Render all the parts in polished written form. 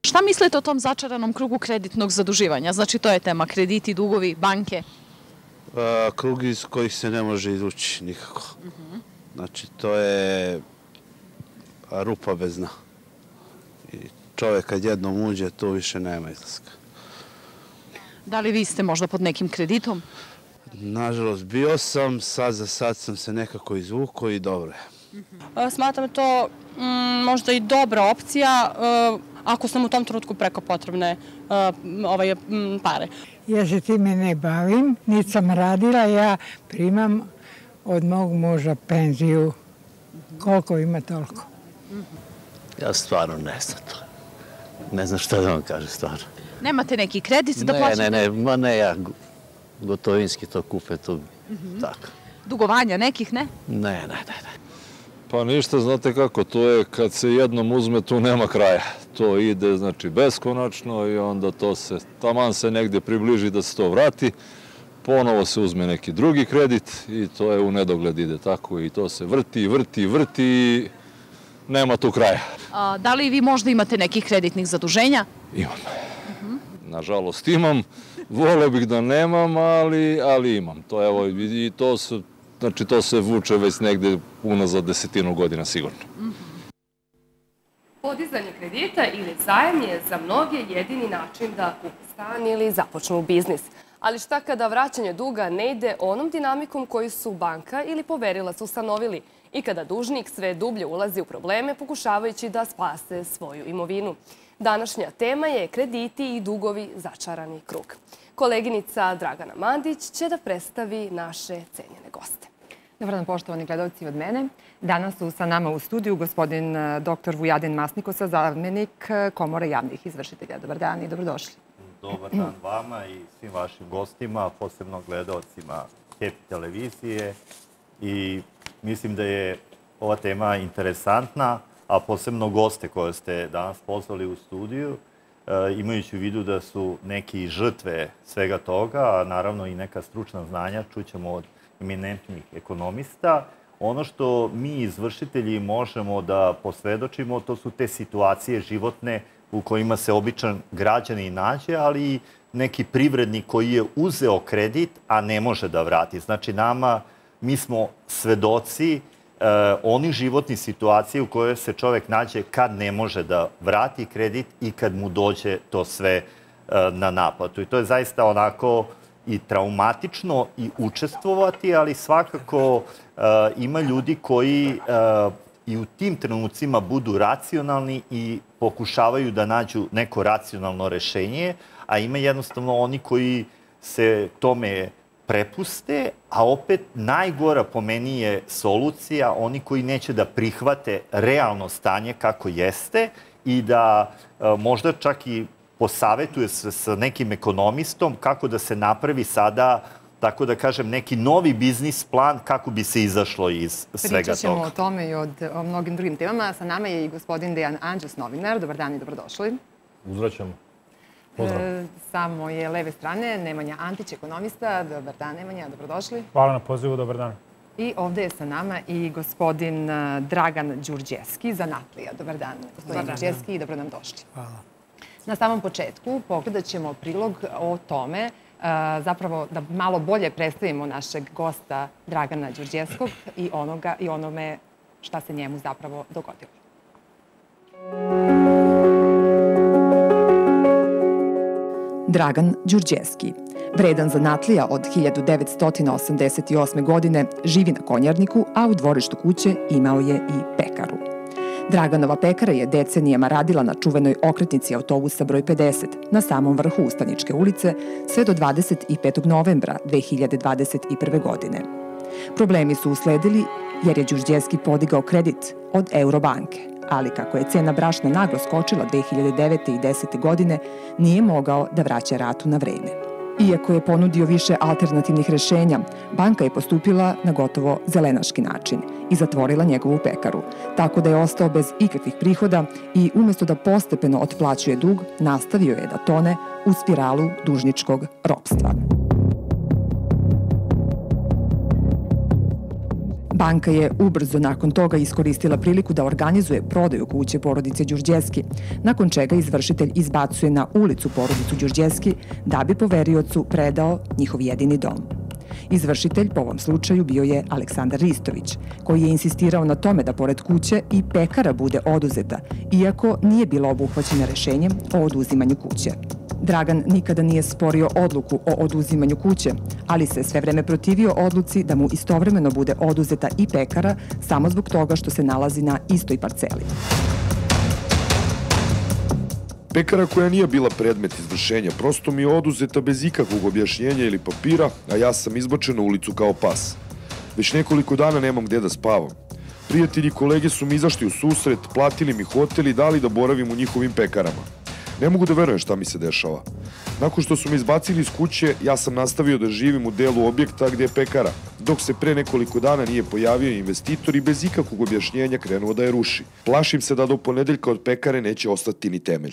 Šta mislite o tom začaranom krugu kreditnog zaduživanja? Znači, to je tema krediti, dugovi, banke. Krug iz kojih se ne može izvući nikako. Znači, to je rupa bez dna. I čovjek kad jednom uđe, tu više nema izlaska. Da li vi ste možda pod nekim kreditom? Nažalost, bio sam, sad za sad sam se nekako izvukao i dobro je. Smatram to možda i dobra opcija ako sam u tom trenutku preko potrebne pare. Ja se time ne bavim, niti sam radila, ja primam od mog muža penziju. Koliko ima, toliko. Ja stvarno ne znam to. Ne znam šta da vam kažem stvarno. Nemate neki kredit da plaćate? Ne, ja gotovinski to kupe, to tako. Dugovanja nekih, ne? Ne. Pa ništa, znate kako, to je kad se jednom uzme, tu nema kraja. To ide, znači, beskonačno i onda to se, taman se negdje približi da se to vrati, ponovo se uzme neki drugi kredit i to je u nedogled ide tako i to se vrti i nema tu kraja. Da li vi možda imate nekih kreditnih zaduženja? Imam. Nažalost imam, voleo bih da nemam, ali imam. To evo i to se, znači to se vuče već negde unazad 10 godina sigurno. Podizanje kredita ili zajam je za mnoge jedini način da kupe stan ili započnu biznis. Ali šta kada vraćanje duga ne ide onom dinamikom koju su banka ili poverilac ustanovili i kada dužnik sve dublje ulazi u probleme pokušavajući da spase svoju imovinu? Današnja tema je krediti i dugovi začarani krug. Koleginica Dragana Mandić će da predstavi naše cenjene goste. Dobar dan, poštovani gledalci od mene. Danas su sa nama u studiju gospodin dr. Vujadin Masnikosa, zamenik Komore javnih izvršitelja. Dobar dan i dobrodošli. Dobar dan vama i svim vašim gostima, posebno gledalcima Happy televizije. I mislim da je ova tema interesantna, a posebno goste koje ste danas pozvali u studiju, imajući u vidu da su neki žrtve svega toga, a naravno i neka stručna znanja, čućemo od eminentnih ekonomista. Ono što mi izvršitelji možemo da posvedočimo, to su te situacije životne u kojima se običan građanin nađe, ali i neki privrednik koji je uzeo kredit, a ne može da vrati. Znači, mi smo svedoci onih životnih situacija u kojoj se čovek nađe kad ne može da vrati kredit i kad mu dođe to sve na naplatu. I to je zaista onako i traumatično i učestvovati, ali svakako ima ljudi koji i u tim trenucima budu racionalni i pokušavaju da nađu neko racionalno rešenje, a ima jednostavno oni koji se tome prepuste, a opet najgora po meni je solucija oni koji neće da prihvate realno stanje kako jeste i da možda čak i posavetuje se sa nekim ekonomistom kako da se napravi sada, tako da kažem, neki novi biznis plan kako bi se izašlo iz svega toga. Pričat ćemo o tome i o mnogim drugim temama. Sa nama je i gospodin Dejan Anđus, novinar. Dobar dan i dobrodošli. Uzvraćamo. Pozdrav. Sa moje leve strane Nemanja Antić, ekonomista. Dobar dan, Nemanja, dobrodošli. Hvala na pozivu, dobar dan. I ovde je sa nama i gospodin Dragan Đurđevski, zanatlija. Dobar dan, gospodin Đurđevski, i dobro nam došli. Hvala. Na samom početku pogledat ćemo prilog o tome, zapravo da malo bolje predstavimo našeg gosta Dragana Đurđevskog i onome šta se njemu zapravo dogodilo. Dragan Đurđevski, vredan zanatlija od 1988. godine, živi na Konjarniku, a u dvorištu kuće imao je i pekaru. Draganova pekara je decenijama radila na čuvenoj okretnici autobusa broj 50 na samom vrhu Ustaničke ulice sve do 25. novembra 2021. godine. Problemi su usledili jer je Đurđevski podigao kredit od Eurobanke, ali kako je cena brašna naglo skočila 2009. i 2010. godine, nije mogao da vraća ratu na vreme. Iako je ponudio više alternativnih rešenja, banka je postupila na gotovo zelenaški način i zatvorila njegovu pekaru, tako da je ostao bez ikakvih prihoda i umjesto da postepeno otplaćuje dug, nastavio je da tone u spiralu dužničkog ropstva. Banka je ubrzo nakon toga iskoristila priliku da organizuje prodaju kuće porodice Đurđevski, nakon čega izvršitelj izbacuje na ulicu porodicu Đurđevski da bi poveriocu predao njihov jedini dom. Izvršitelj po ovom slučaju bio je Aleksandar Ristović, koji je insistirao na tome da pored kuće i pekara bude oduzeta, iako nije bila obuhvaćena rešenjem o oduzimanju kuće. Dragan nikada nije sporio odluku o oduzimanju kuće, ali se sve vreme protivio odluci da mu istovremeno bude oduzeta i pekara samo zbog toga što se nalazi na istoj parceli. Pekara koja nije bila predmet izvršenja prosto mi je oduzeta bez ikakvog objašnjenja ili papira, a ja sam izbačen na ulicu kao pas. Već nekoliko dana nemam gde da spavam. Prijatelji i kolege su mi izašli u susret, platili mi hotel i dali da boravim u njihovim pekarama. Ne mogu da verujem šta mi se dešava. Nakon što su me izbacili iz kuće, ja sam nastavio da živim u delu objekta gde je pekara, dok se pre nekoliko dana nije pojavio investitor i bez ikakvog objašnjenja krenuo da je ruši. Plašim se da do ponedeljka od pekare neće ostati ni temelj.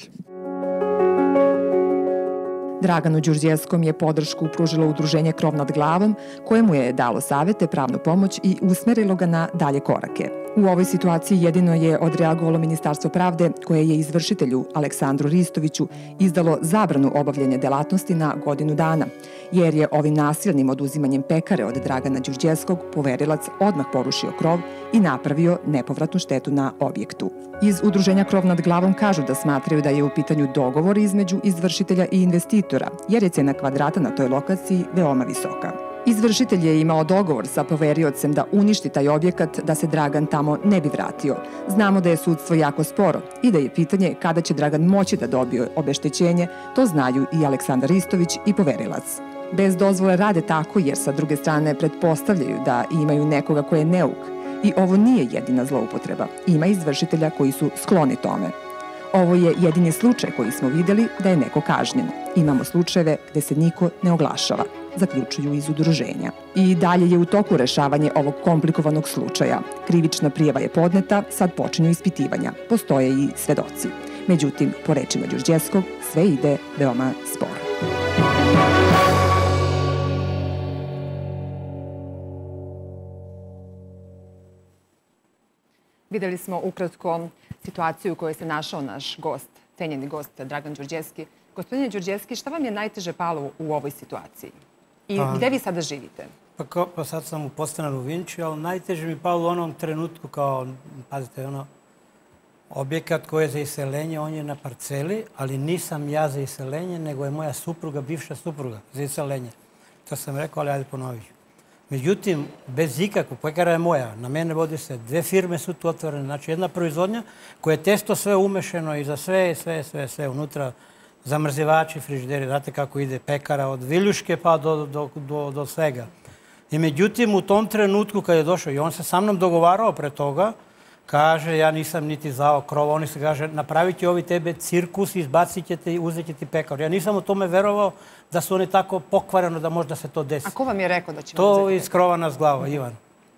Draganu Đurđevskom je podršku pružilo udruženje Krov nad glavom, kojemu je dalo savete, pravnu pomoć i usmerilo ga na dalje korake. U ovoj situaciji jedino je odreagovalo Ministarstvo pravde, koje je izvršitelju Aleksandru Ristoviću izdalo zabranu obavljanja delatnosti na godinu dana, jer je ovim nasilnim oduzimanjem pekare od Dragana Đurđevskog poverilac odmah porušio krov i napravio nepovratnu štetu na objektu. Iz udruženja Krov nad glavom kažu da smatraju da je u pitanju dogovor između izvršitelja i investitora, jer je cena kvadrata na toj lokaciji veoma visoka. Izvršitelj je imao dogovor sa poveriocem da uništi taj objekat da se Dragan tamo ne bi vratio. Znamo da je sudstvo jako sporo i da je pitanje kada će Dragan moći da dobije obeštećenje, to znaju i Aleksandar Ristović i poverilac. Bez dozvole rade tako jer sa druge strane pretpostavljaju da imaju nekoga ko je neuk. I ovo nije jedina zloupotreba. Ima izvršitelja koji su skloni tome. Ovo je jedini slučaj koji smo videli da je neko kažnjen. Imamo slučajeve gde se niko ne oglašava, zaključuju iz udruženja. I dalje je u toku rešavanje ovog komplikovanog slučaja. Krivična prijava je podneta, sad počinju ispitivanja. Postoje i svedoci. Međutim, po rečima Đurđevskog, sve ide veoma sporo. Videli smo ukratko situaciju u kojoj se našao naš gost, cenjeni gost Dragan Đurđevski. Gospodine Đurđevski, šta vam je najteže palo u ovoj situaciji? I gde vi sada živite? Pa sad sam u podstanaru u Vinči, ali najteže mi palo u onom trenutku kao, pazite, objekat koji je za iselenje, on je na parceli, ali nisam ja za iselenje, nego je moja supruga, bivša supruga za iselenje. To sam rekao, ali ajde ponovit ću. Međutim, bez ikakvog, pekara je moja, na mene vodi se, 2 firme su tu otvorene, znači jedna proizvodnja koja je testo sve umešeno i za sve unutra, zamrzivači, frižideri, znate kako ide pekara od viljuške pa do svega. I međutim, u tom trenutku kad je došao i on se sa mnom dogovarao pre toga, kaže, ja nisam niti zao krova, oni se kaže, napravit će ovi tebe cirkus, izbacit ćete i uzet će ti pekaru. Ja nisam u tome verovao da su oni tako pokvareno da možda se to desi. A ko vam je rekao da će vam uzeti? To iz krova nas glava, Ivan.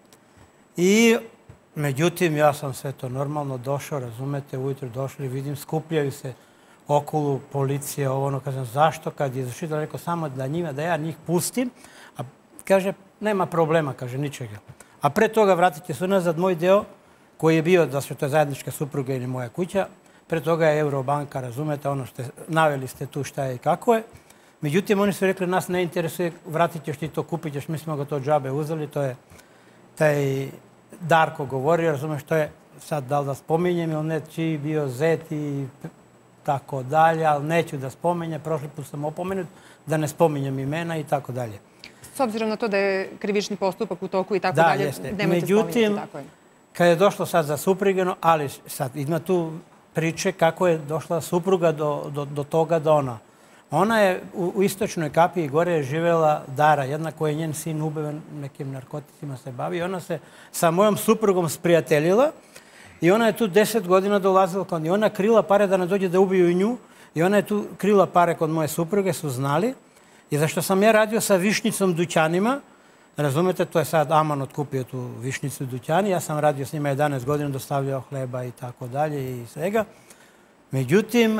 I međutim, ja sam sve to normalno došao, razumete, ujutro došli, vidim, skupljaju se okolo policije, kažem, zašto? Kad je izvršitelj rekao samo da ja njih pustim, a kaže, nema problema, kaže, ničega. A pre toga vratite se nazad moj deo, koji je bio da su to zajednička supruga ili moja kuća. Pre toga je Eurobanka, razumete, naveli ste tu šta je i kako je. Međutim, oni su rekli, nas ne interesuje, vratit ćeš ti to, kupit ćeš, mi smo ga to džabe uzeli, to je taj Darko govorio, razumeš, to je sad da li da spominjem ili ne, čiji bio zet i tako dalje, ali neću da spominjem, prošli put sam opomenut, da ne spominjem imena i tako dalje. S obzirom na to da je krivični postupak u toku i tako dalje, nemojte spominjati, tako je. Kad je došlo sad za suprugeno, ali sad ima tu priče kako je došla supruga do toga da ona je u istočnoj kapiji gore je živela Dara, jedna koja je njen sin ubiven, nekim narkoticima se bavi. Ona se sa mojom suprugom sprijateljila i ona je tu 10 godina dolazila kod nje. Ona krila pare da ne dođe da ubiju i nju i ona je tu krila pare kod moje supruge, su znali. I zašto sam ja radio sa Višnjicom dućanima, razumete, to je sad Aman otkupio tu Višnjicu dućani, ja sam radio s njima 11 godina, dostavljao hleba i tako dalje i svega. Međutim,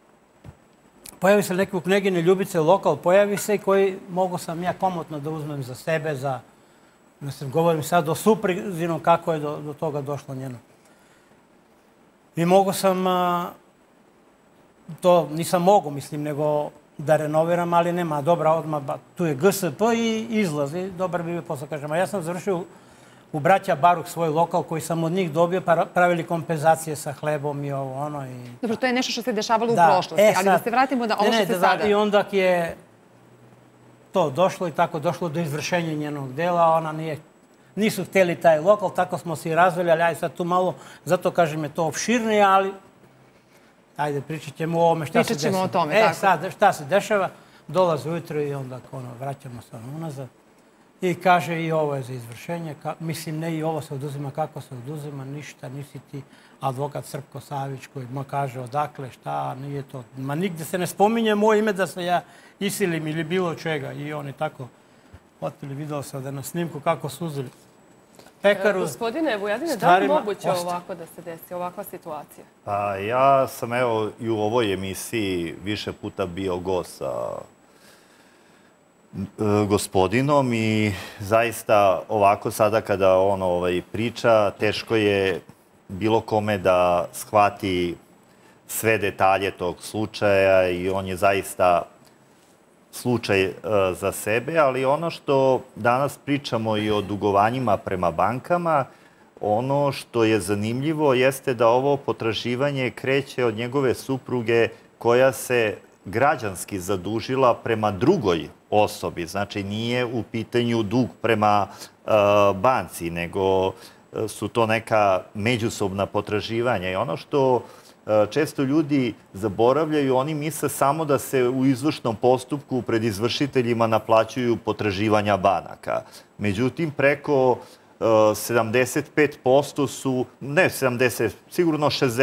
pojavi se neki u knjegine Ljubice, lokal pojavi se i koji mogu sam ja komotno da uzmem za sebe, za Mislim, govorim sad o supruzinom kako je do toga došlo njeno. I mogo sam, to nisam mogo, mislim, nego da renoviram, ali nema, dobra, odmah, tu je GSP i izlazi, dobar bi posao, kažem. A ja sam završio u Braća Baruk svoj lokal koji sam od njih dobio, pa pravili kompenzacije sa hlebom i ovo, ono. Dobro, to je nešto što se dešavalo u prošlosti, ali da se vratimo na ovo što se sada... I onda je to došlo i tako došlo do izvršenja njenog dela, ona nisu htjeli taj lokal, tako smo se i razveli, ali ajde sad tu malo, zato kažem je to opširnije, ali ajde, pričat ćemo o ovome šta se dešava. Pričat ćemo o tome, tako. Sad, šta se dešava, dolaze ujutro i onda vraćamo se unazad. I kaže i ovo je za izvršenje, mislim ne i ovo se oduzima, kako se oduzima, ništa, nisi ti advokat Srpko Savić koji mu kaže odakle, šta, nije to. Ma nigde se ne spominje moje ime da se ja isilim ili bilo čega. I oni tako otpili, video sam da na snimku kako su uzeli pekaru. Gospodine Vujadine, da li je moguće ovako da se desi, ovakva situacija? Pa ja sam evo i u ovoj emisiji više puta bio gost sa gospodinom i zaista ovako sada kada on priča, teško je bilo kome da shvati sve detalje tog slučaja i on je zaista slučaj za sebe, ali ono što danas pričamo i o dugovanjima prema bankama, ono što je zanimljivo jeste da ovo potraživanje kreće od njegove supruge koja se građanski zadužila prema drugoj osobi. Znači, nije u pitanju dug prema banci, nego su to neka međusobna potraživanja. I ono što često ljudi zaboravljaju, oni misle samo da se u izvršnom postupku pred izvršiteljima naplaćuju potraživanja banaka. Međutim, preko 75% su, ne 70, sigurno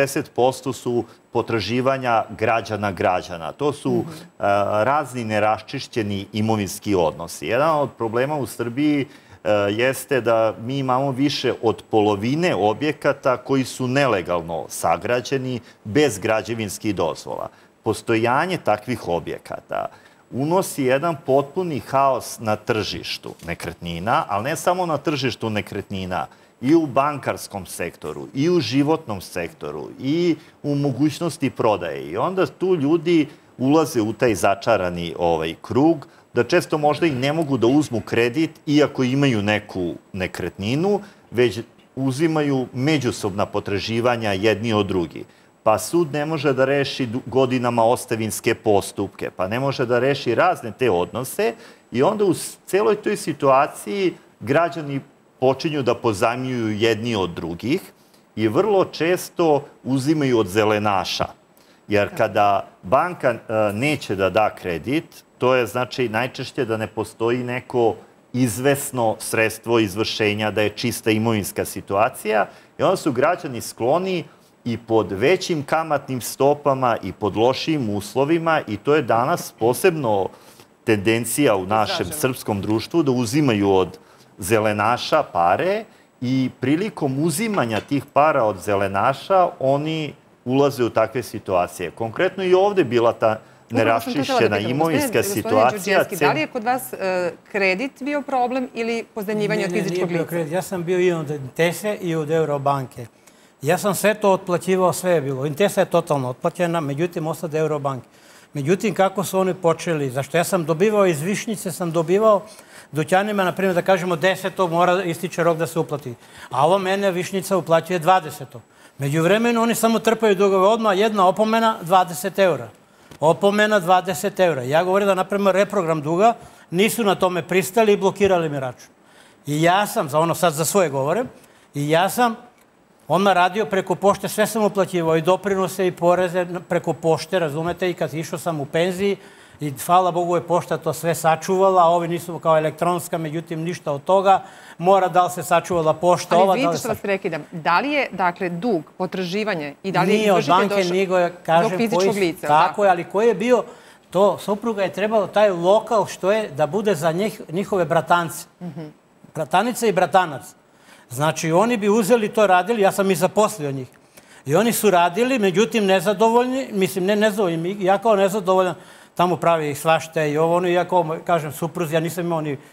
60% su potraživanja građana. To su razni neraščišćeni imovinski odnosi. Jedan od problema u Srbiji jeste da mi imamo više od polovine objekata koji su nelegalno sagrađeni bez građevinskih dozvola. Postojanje takvih objekata unosi jedan potpuni haos na tržištu nekretnina, ali ne samo na tržištu nekretnina, i u bankarskom sektoru, i u životnom sektoru, i u mogućnosti prodaje. I onda tu ljudi ulaze u taj začarani krug, da često možda i ne mogu da uzmu kredit, iako imaju neku nekretninu, već uzimaju međusobna potraživanja jedni od drugih. Pa sud ne može da reši godinama ostavinske postupke, pa ne može da reši razne te odnose i onda u celoj toj situaciji građani počinju da pozajmljuju jedni od drugih i vrlo često uzimaju od zelenaša. Jer kada banka neće da da kredit, to je znači najčešće da ne postoji neko izvesno sredstvo izvršenja, da je čista imovinska situacija i onda su građani skloni i pod većim kamatnim stopama i pod lošijim uslovima i to je danas posebno tendencija u našem srpskom društvu da uzimaju od zelenaša pare i prilikom uzimanja tih para od zelenaša oni ulaze u takve situacije. Konkretno i ovde bila ta neraščišćena imovinska situacija. Da li je kod vas kredit bio problem ili pozajmljivanje od fizičkog lica? Ja sam bio i od Intese i od Eurobanke. Ja sam sve to otplaćivao, sve je bilo. Intesa je totalno otplaćena, međutim, ostao od Eurobanke. Međutim, kako su oni počeli? Zašto ja sam dobivao iz Višnjice, sam dobivao dućanima, na primjer, da kažemo 10. mora ističe rok da se uplati. A ovo mene Višnjica uplaćuje 20. Međuvremeno, oni samo trpaju dugove odmah, jedna opomena, 20 eura. Opomena 20 eura. Ja govorim da napravimo reprogram duga, nisu na tome pristali i blokirali mi račun. I ja sam, za ono sad za svoje govore, i ja sam odmah radio preko pošte, sve sam uplaćivao i doprinose i poreze preko pošte, razumete, i kad išao sam u penziji i hvala Bogu je pošta to sve sačuvala, a ovi nisu kao elektronska, međutim ništa od toga, mora da li se sačuvala pošta, ova da li se... Ali vidite što vas prekidam, da li je, dakle, dug, potraživanje i da li je izvršitelj došao do fizičkog lica? Tako je, ali koji je bio, to supruga je trebalo taj lokal što je da bude za njihove bratance. Bratanice i bratanac. Znači, oni bi uzeli to, radili, ja sam i zaposlio njih. I oni su radili, međutim, nezadovoljni, mislim, ne nezadovoljni, ja kao nezadovoljan, tamo pravi svašte i ovo, ono, ja kao, kažem, supruzi, ja nisam imao ni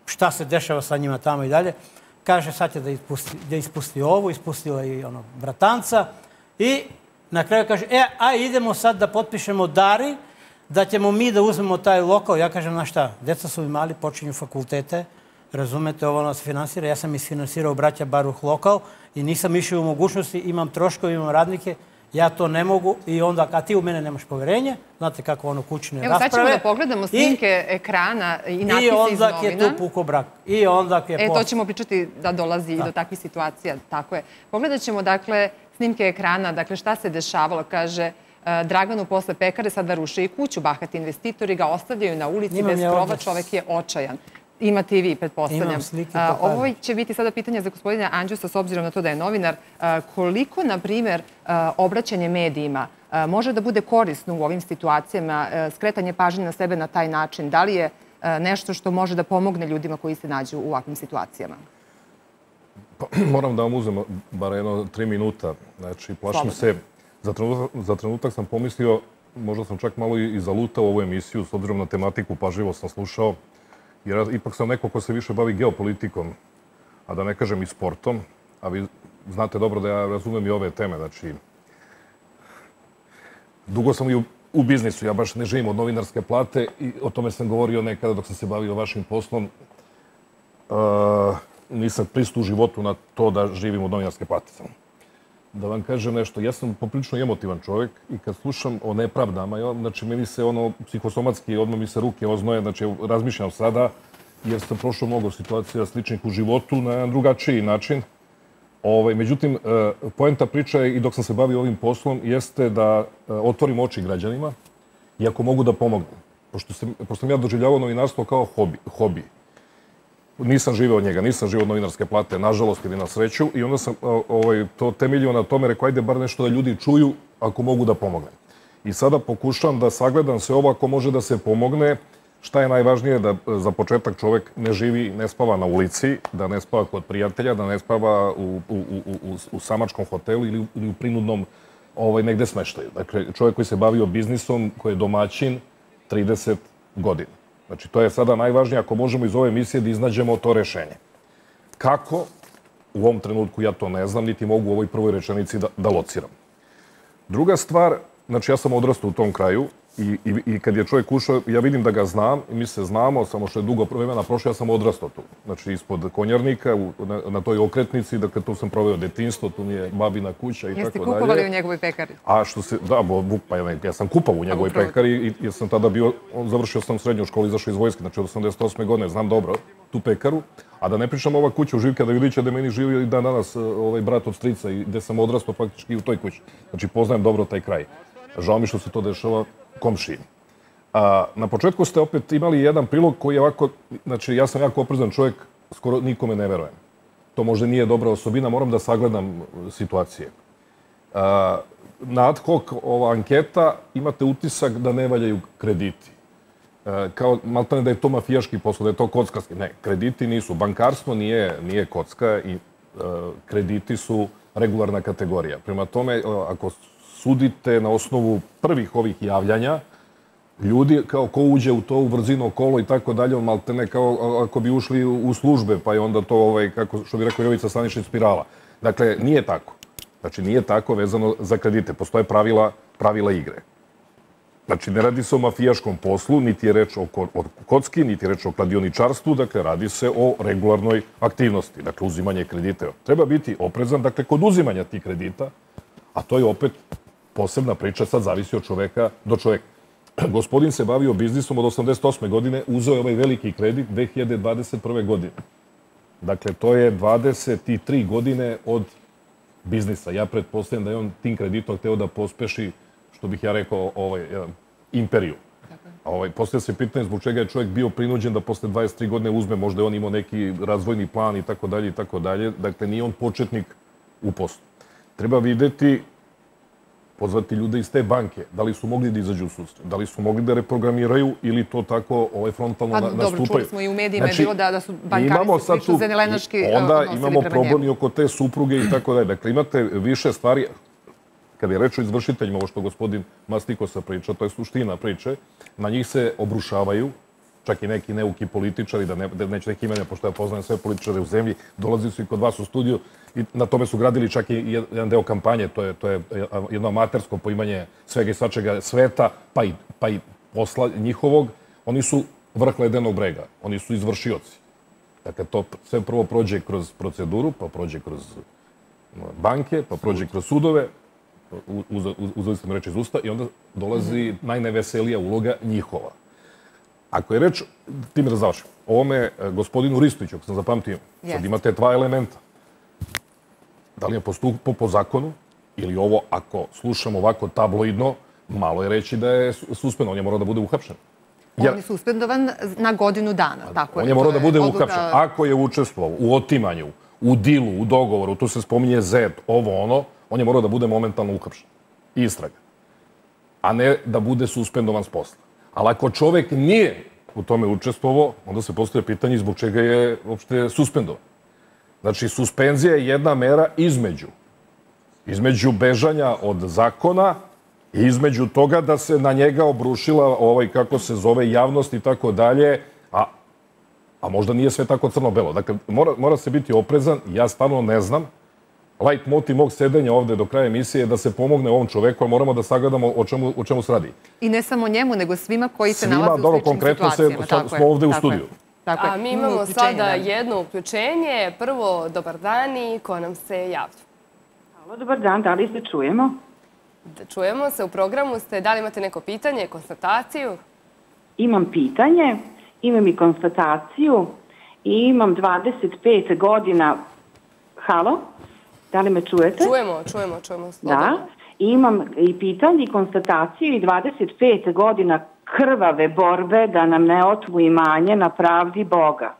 šta se dešava sa njima tamo i dalje. Kaže, sad će da ispusti ovu, ispustila i bratanca. I na kraju kaže, a idemo sad da potpišemo Dari, da ćemo mi da uzmemo taj lokal. Ja kažem, znaš šta, deca su i mali, počinju fakultete, razumete, ovo nas finansira. Ja sam isfinansirao braća Baruh lokal i nisam išao u mogućnosti, imam troškove, imam radnike, ja to ne mogu i onda, a ti u mene nemaš poverenje, znate kako ono kućne rasprave. Evo sad ćemo da pogledamo snimke ekrana i natpise iz novina. I onda je tu puko brak. I onda je to ćemo pričati da dolazi i do takvih situacija, tako je. Pogledat ćemo, dakle, snimke ekrana, dakle, šta se dešavalo, kaže Draganu posle pekare sada ruše i kuću, bahati investitori ga ostavljaju na ulici bez krova, čovek je očajan. Imate i vi, pretpostavljam. Imam slike. Ovo će biti sada pitanje za gospodina Andžusa, s obzirom na to da je novinar. Koliko, na primjer, obraćanje medijima može da bude korisno u ovim situacijama, skretanje pažnje na sebe na taj način? Da li je nešto što može da pomogne ljudima koji se nađu u ovakvim situacijama? Moram da vam uzem bar 3 minuta. Znači, plašim se. Za trenutak sam pomislio, možda sam čak malo i zalutao ovu emisiju, s obzirom na tematiku, pažljivo sam slušao. Jer ipak sam neko ko se više bavi geopolitikom, a da ne kažem i sportom, a vi znate dobro da ja razumem i ove teme. Znači, dugo sam i u biznisu, ja baš ne živim od novinarske plate i o tome sam govorio nekada dok sam se bavio vašim poslom. Nisam pristao u životu na to da živim od novinarske plate. Da vam kažem nešto, ja sam poprilično emotivan čovjek i kad slušam o nepravdama, znači meni se psihosomatski, odmah mi se ruke oznoje, znači razmišljam sada, jer sam prošao mnogo situacija sličnih u životu na jedan drugačiji način. Međutim, poenta priče, i dok sam se bavio ovim poslom, jeste da otvorim oči građanima i ako mogu da pomognem. Pošto sam ja doživljavao novinarstvo kao hobi. Nisam živeo od njega, nisam živeo od novinarske plate, nažalost ili na sreću, i onda sam to temeljio na tome, rekao, ajde bar nešto da ljudi čuju ako mogu da pomognem. I sada pokušam da sagledam sve ovo ako može da se pomogne. Šta je najvažnije? Da za početak čovek ne živi, ne spava na ulici, da ne spava kod prijatelja, da ne spava u samačkom hotelu ili u prinudnom negde smeštaju. Dakle, čovek koji se bavio biznisom, koji je domaćin 30 godina. Znači, to je sada najvažnije, ako možemo iz ove emisije da iznađemo to rešenje. Kako? U ovom trenutku ja to ne znam, niti mogu u ovoj prvoj rečenici da lociram. Druga stvar, znači ja sam odrastao u tom kraju i kad je čovjek ušao, ja vidim da ga znam i mi se znamo, samo što je dugo vremena prošlo, ja sam odrastao tu. Znači, ispod Konjarnika, na toj okretnici, dakle, tu sam proveo detinjstvo, tu mi je babina kuća i tako dalje. Jeste kupovali u njegovoj pekari? Ja sam kupao u njegovoj pekari jer sam tada bio, završio sam srednju školu, izašao iz vojske, znači od 88. godine, znam dobro tu pekaru. A da ne pričam ova kuća u Živka Davidića, gde meni živio i dan danas ovaj brat od strica i gde sam odrastao faktički u toj kući. Znači, poznajem dobro taj kraj. Žao mi što se to dešava komšiji. Na početku ste opet imali jedan prilog koji je ovako, znači ja sam jako oprezan čovjek, skoro nikome ne verujem. To možda nije dobra osobina, moram da sagledam situacije. Na ad hoc ova anketa imate utisak da ne valjaju krediti. Kao maltene da je to mafijaški posao, da je to kockarski. Ne, krediti nisu. Bankarstvo nije kocka i krediti su regularna kategorija. Prema tome, ako sudite na osnovu prvih ovih javljanja, ljudi kao ko uđe u to u brzino kolo i tako dalje, on maltene kao ako bi ušli u službe, pa je onda to, kako što bi rekao Jovica Stanišić, spirala. Dakle, nije tako. Znači, nije tako vezano za kredite. Postoje pravila igre. Znači, ne radi se o mafijaškom poslu, niti je reč o kocki, niti je reč o kladioničarstvu, dakle, radi se o regularnoj aktivnosti, dakle, uzimanje kredita. Treba biti oprezan, dakle, kod uzimanja tih kredita, a to je opet posebna priča, sad zavisi od čoveka do čoveka. Gospodin se bavio biznisom od 88. godine, uzeo je ovaj veliki kredit 2021. godine. Dakle, to je 23 godine od biznisa. Ja pretpostavljam da je on tim kreditom hteo da pospeši, što bih ja rekao, imperiju. Postavlja se pitanje zbog čega je čovjek bio prinuđen da posle 23 godine uzme, možda je on imao neki razvojni plan i tako dalje i tako dalje. Dakle, nije on početnik u poslu. Treba videti, pozvati ljude iz te banke, da li su mogli da izađu u susret, da li su mogli da reprogramiraju ili to tako frontalno nastupaju. Dobro, čuli smo i u medijima je bilo da su bankari slično zenelenaški odnosili prema njemu. Onda imamo problem i oko te supruge i tako dalje. Dakle, imate više stvari. Kada je reč o izvršiteljima, ovo što gospodin Mastikosa priča, to je suština priče, na njih se obrušavaju čak i neki neuki političari, da neću neki imena, pošto ja poznajem sve političare u zemlji, dolazili su i kod vas u studiju i na tome su gradili čak i jedan deo kampanje, to je jedno amatersko poimanje svega i svačega sveta, pa i posla njihovog. Oni su vrh ledenog brega, oni su izvršioci. Dakle, to sve prvo prođe kroz proceduru, pa prođe kroz banke, pa prođe kroz sudove, uzeli ste mi reći iz usta, i onda dolazi najneveselija uloga njihova. Ako je reč, tim da završim, ovome gospodinu Ristoviću, ako sam zapamtio, sad imate dva elementa. Da li je postupao po zakonu, ili ovo, ako slušamo ovako tabloidno, malo je reći da je suspendovan, on je morao da bude uhapšen. On je suspendovan na godinu dana, tako je. On je morao da bude uhapšen. Ako je učestvovao u otimanju, u dilu, u dogovoru, tu se spominje ZEP, ovo ono, on je morao da bude momentalno uhapšen. Istraga. A ne da bude suspendovan s posla. Ali ako čovek nije u tome učestvovao, onda se postoje pitanje zbog čega je uopšte suspendovan. Znači, suspenzija je jedna mera između bežanja od zakona i između toga da se na njega obrušila kako se zove, javnost i tako dalje, a možda nije sve tako crno-belo. Dakle, mora se biti oprezan, ja stvarno ne znam. Light motiv mog sedenja ovde do kraja emisije je da se pomogne ovom čoveku, ali moramo da sagledamo o čemu se radi. I ne samo njemu, nego svima koji se nalaze u sličnim situacijama. Konkretno smo ovde u studiju. A mi imamo sada jedno uključenje. Prvo, dobar dan i ko nam se javlja? Halo, dobar dan, da li se čujemo? Čujemo se, u programu ste. Da li imate neko pitanje, konstataciju? Imam pitanje, imam i konstataciju i imam 25 godina. Halo? Da li me čujete? Čujemo. Da, imam i pitanje i konstataciju i 25 godina krvave borbe da nam ne otmu imanje na pravdi Boga.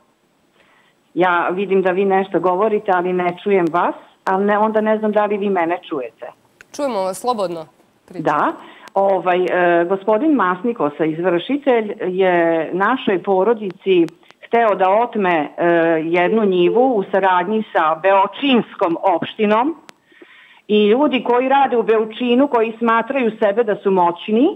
Ja vidim da vi nešto govorite, ali ne čujem vas, ali onda ne znam da li vi mene čujete. Čujemo vas, slobodno. Da, gospodin Masnikosa, izvršitelj, je našoj porodici hteo da otme jednu njivu u saradnji sa Beočinskom opštinom i ljudi koji rade u Beočinu, koji smatraju sebe da su moćni,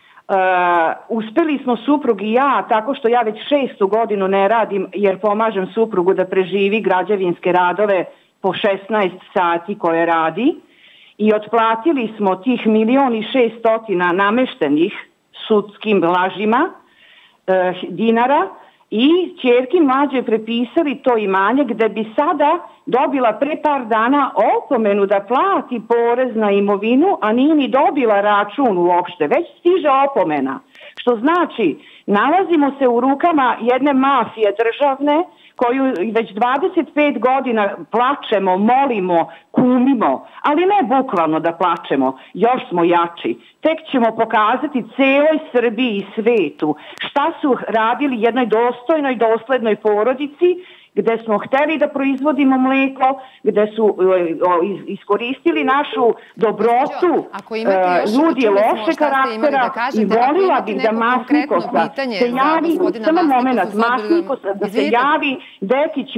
uspeli smo suprug i ja, tako što ja već 6. godinu ne radim jer pomažem suprugu da preživi građevinske radove po 16 sati koje radi, i otplatili smo tih 1.600.000 nameštenih sudskim lažima dinara i ćerki mlađe prepisali to imanje gde bi sada dobila pre par dana opomenu da plati porez na imovinu, a nije ni dobila račun uopšte, već stiže opomena. Što znači, nalazimo se u rukama jedne mafije državne koju već 25 godina plačemo, molimo, kumimo, ali ne bukvalno da plačemo, još smo jači. Tek ćemo pokazati celoj Srbiji i svetu šta su radili jednoj dostojnoj, doslednoj porodici, gde smo hteli da proizvodimo mleko, gde su iskoristili našu dobrotu, ljudi loše karaktera, i volila bih da Masnikosa se javi, samo moment, Masnikosa da se javi Dekić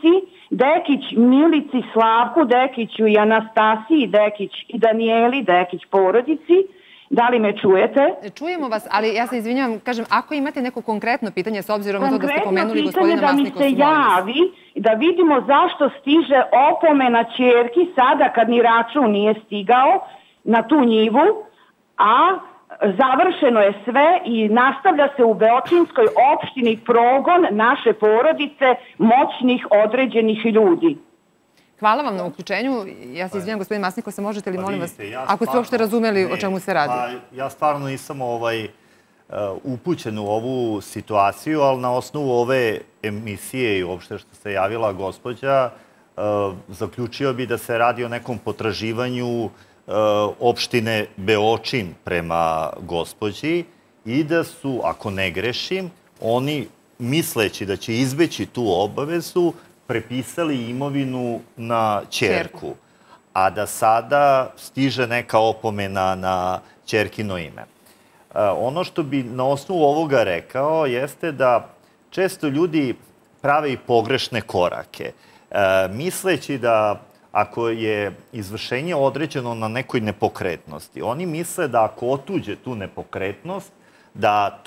Milici, Slavku Dekiću i Anastasiji Dekić i Danijeli Dekić porodici. Da li me čujete? Čujemo vas, ali ja se izvinjavam, kažem, ako imate neko konkretno pitanje, s obzirom na to da ste pomenuli gospodina Masnikosu, da mi se javi, da vidimo zašto stiže opomena ćerki sada kad ni račun nije stigao na tu njivu, a završeno je sve i nastavlja se u Beočinskoj opštini progon naše porodice moćnih određenih ljudi. Hvala vam na uključenju. Ja se izvinjam, gospodin Masnikosa, možete li, molim vas, ako ste uopšte razumeli o čemu se radi? Ja stvarno nisam upućen u ovu situaciju, ali na osnovu ove emisije i uopšte što se javila gospođa, zaključio bi da se radi o nekom potraživanju opštine Beočin prema gospođi i da su, ako ne grešim, oni, misleći da će izbeći tu obavezu, prepisali imovinu na ćerku, a da sada stiže neka opomena na ćerkino ime. Ono što bi na osnovu ovoga rekao jeste da često ljudi prave i pogrešne korake, misleći da ako je izvršenje određeno na nekoj nepokretnosti, oni misle da ako otuđe tu nepokretnost, da to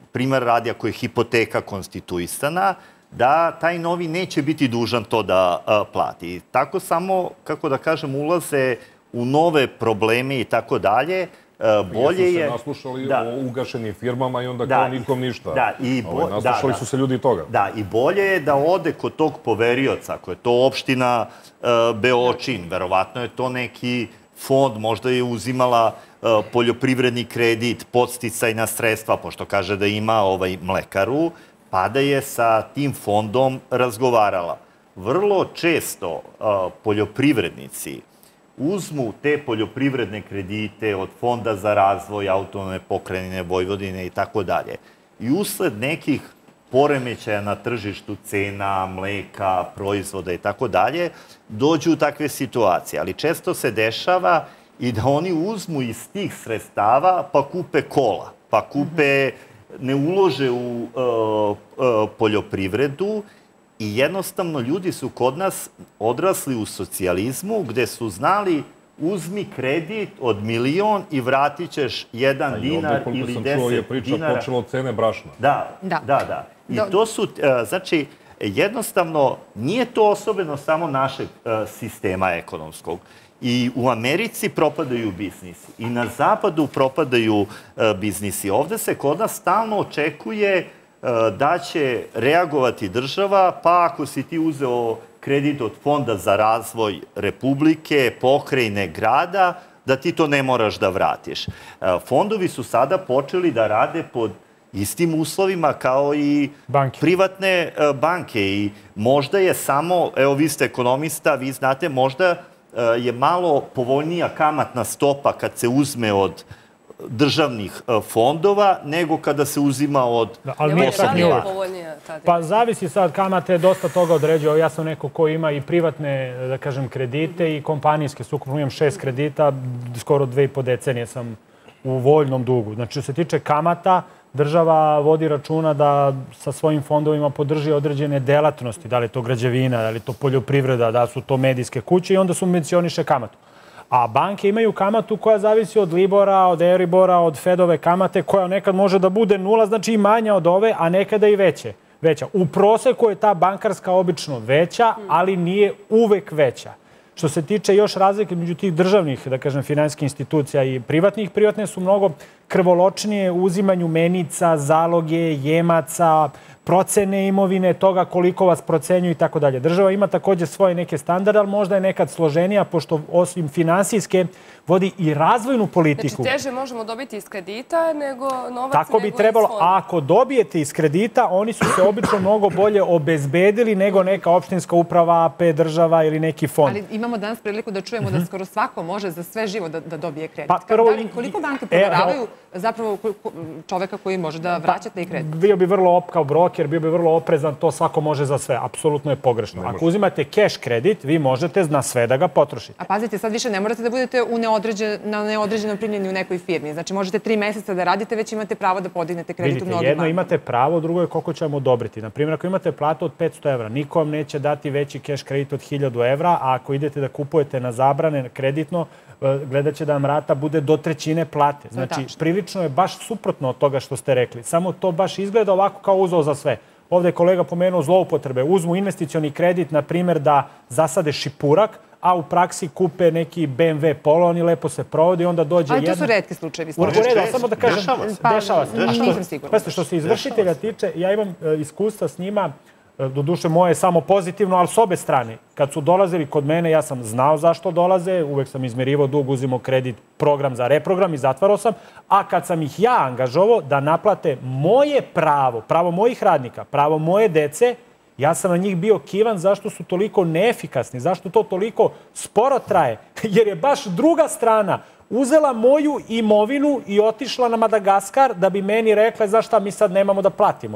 primer radi ako je hipoteka konstituisana, da taj novi neće biti dužan to da plati. Tako samo, kako da kažem, ulaze u nove probleme i tako dalje. Bolje je... Jesu se naslušali o ugašenim firmama i onda kao nikom ništa. Naslušali su se ljudi toga. Da, i bolje je da ode kod tog poverioca, ako je to opština Beočin, verovatno je to neki fond, možda je uzimala poljoprivredni kredit, podsticajna sredstva, pošto kaže da ima mlekaru, pa da je sa tim fondom razgovarala. Vrlo često poljoprivrednici uzmu te poljoprivredne kredite od Fonda za razvoj autonomne pokrajine Vojvodine i tako dalje. I usled nekih poremećaja na tržištu cena, mleka, proizvoda i tako dalje, dođu u takve situacije. Ali često se dešava i da oni uzmu iz tih sredstava pa kupe kola, pa kupe, ne ulože u poljoprivredu i jednostavno ljudi su kod nas odrasli u socijalizmu gde su znali uzmi kredit od 1.000.000 i vratit ćeš 1 dinar ili 10 dinara. Koliko sam čuo je priča počela od cene brašna. Da. I to su, znači, jednostavno, nije to osobeno samo našeg sistema ekonomskog. I u Americi propadaju biznisi. I na zapadu propadaju biznisi. Ovde se kod nas stalno očekuje da će reagovati država, pa ako si ti uzeo kredit od Fonda za razvoj Republike, pokrajine, grada, da ti to ne moraš da vratiš. Fondovi su sada počeli da rade pod istim uslovima kao i privatne banke. I možda je samo, evo vi ste ekonomista, vi znate, možda je malo povoljnija kamatna stopa kad se uzme od državnih fondova, nego kada se uzima od posebnih banaka. Pa zavisi sad, kamate dosta toga određuje. Ja sam neko ko ima i privatne, da kažem, kredite i kompanijske. Sukupno imam 6 kredita, skoro 2,5 decenije sam u voljnom dugu. Znači, što se tiče kamata, država vodi računa da sa svojim fondovima podrži određene delatnosti, da li je to građevina, da li je to poljoprivreda, da su to medijske kuće i onda subvencioniše kamatu. A banke imaju kamatu koja zavisi od Libora, od Euribora, od Fedove kamate, koja nekad može da bude 0, znači i manja od ove, a nekada i veća. U proseku je ta bankarska obično veća, ali nije uvek veća. Što se tiče još razlike među tih državnih, da kažem, finansijskih institucija i privatne su mnogo krvoločnije u uzimanju menica, zaloge, jemaca, procene imovine, toga koliko vas procenjuju i tako dalje. Država ima takođe svoje neke standarde, ali možda je nekad složenija, pošto osim finansijske vodi i razvojnu politiku. Znači, teže možemo dobiti iz kredita nego novac tako bi trebalo. A ako dobijete iz kredita, oni su se obično mnogo bolje obezbedili nego neka opštinska uprava, AP, država ili neki fond. Ali imamo danas priliku da čujemo da skoro svako može za sve živo da dobije kredit. Koliko banke proveravaju zapravo čoveka koji može da vraća taj kredit? Bio bi vrlo kao broker, bio bi vrlo oprezan, to svako može za sve. Apsolutno je pogrešno. Ako uzimate cash kredit, vi možete na sve da ga potrošite. A pazite, sad više ne morate da budete na neodređenom primljenju u nekoj firmi. Znači, možete 3 meseca da radite, već imate pravo da podignete kredit u mnogim bankama. Jedno imate pravo, drugo je koliko će vam odobriti. Naprimjer, ako imate platu od 500 evra, niko vam neće dati veći cash kredit od 1000 evra, a ako idete da kupujete na zabrane kreditno, gledat će da vam rata bude do 1/3 plate. Znači, prilično je baš suprotno od toga što ste rekli. Samo to baš izgleda ovako kao uzeo za sve. Ovde je kolega pomenuo zloupotrebe. Uzmu investicioni kredit, na primjer, da zasade šipurak, a u praksi kupe neki BMW Polo, oni lepo se provodi i onda dođe jedna... Ali to su retki slučajevi. U redu, samo da kažem, dešava se. Nisam sigurna. Što se izvršitelja tiče, ja imam iskustva s njima, doduše moje je samo pozitivno, ali s obe strane. Kad su dolazili kod mene, ja sam znao zašto dolaze, uvek sam izmerivao dug, uzimao kredit, program za reprogram i zatvarao sam, a kad sam ih ja angažovao da naplate moje pravo mojih radnika, pravo moje dece, ja sam na njih bio kivan zašto su toliko neefikasni, zašto to toliko sporo traje, jer je baš druga strana uzela moju imovinu i otišla na Madagaskar da bi meni rekla za šta mi sad nemamo da platimo.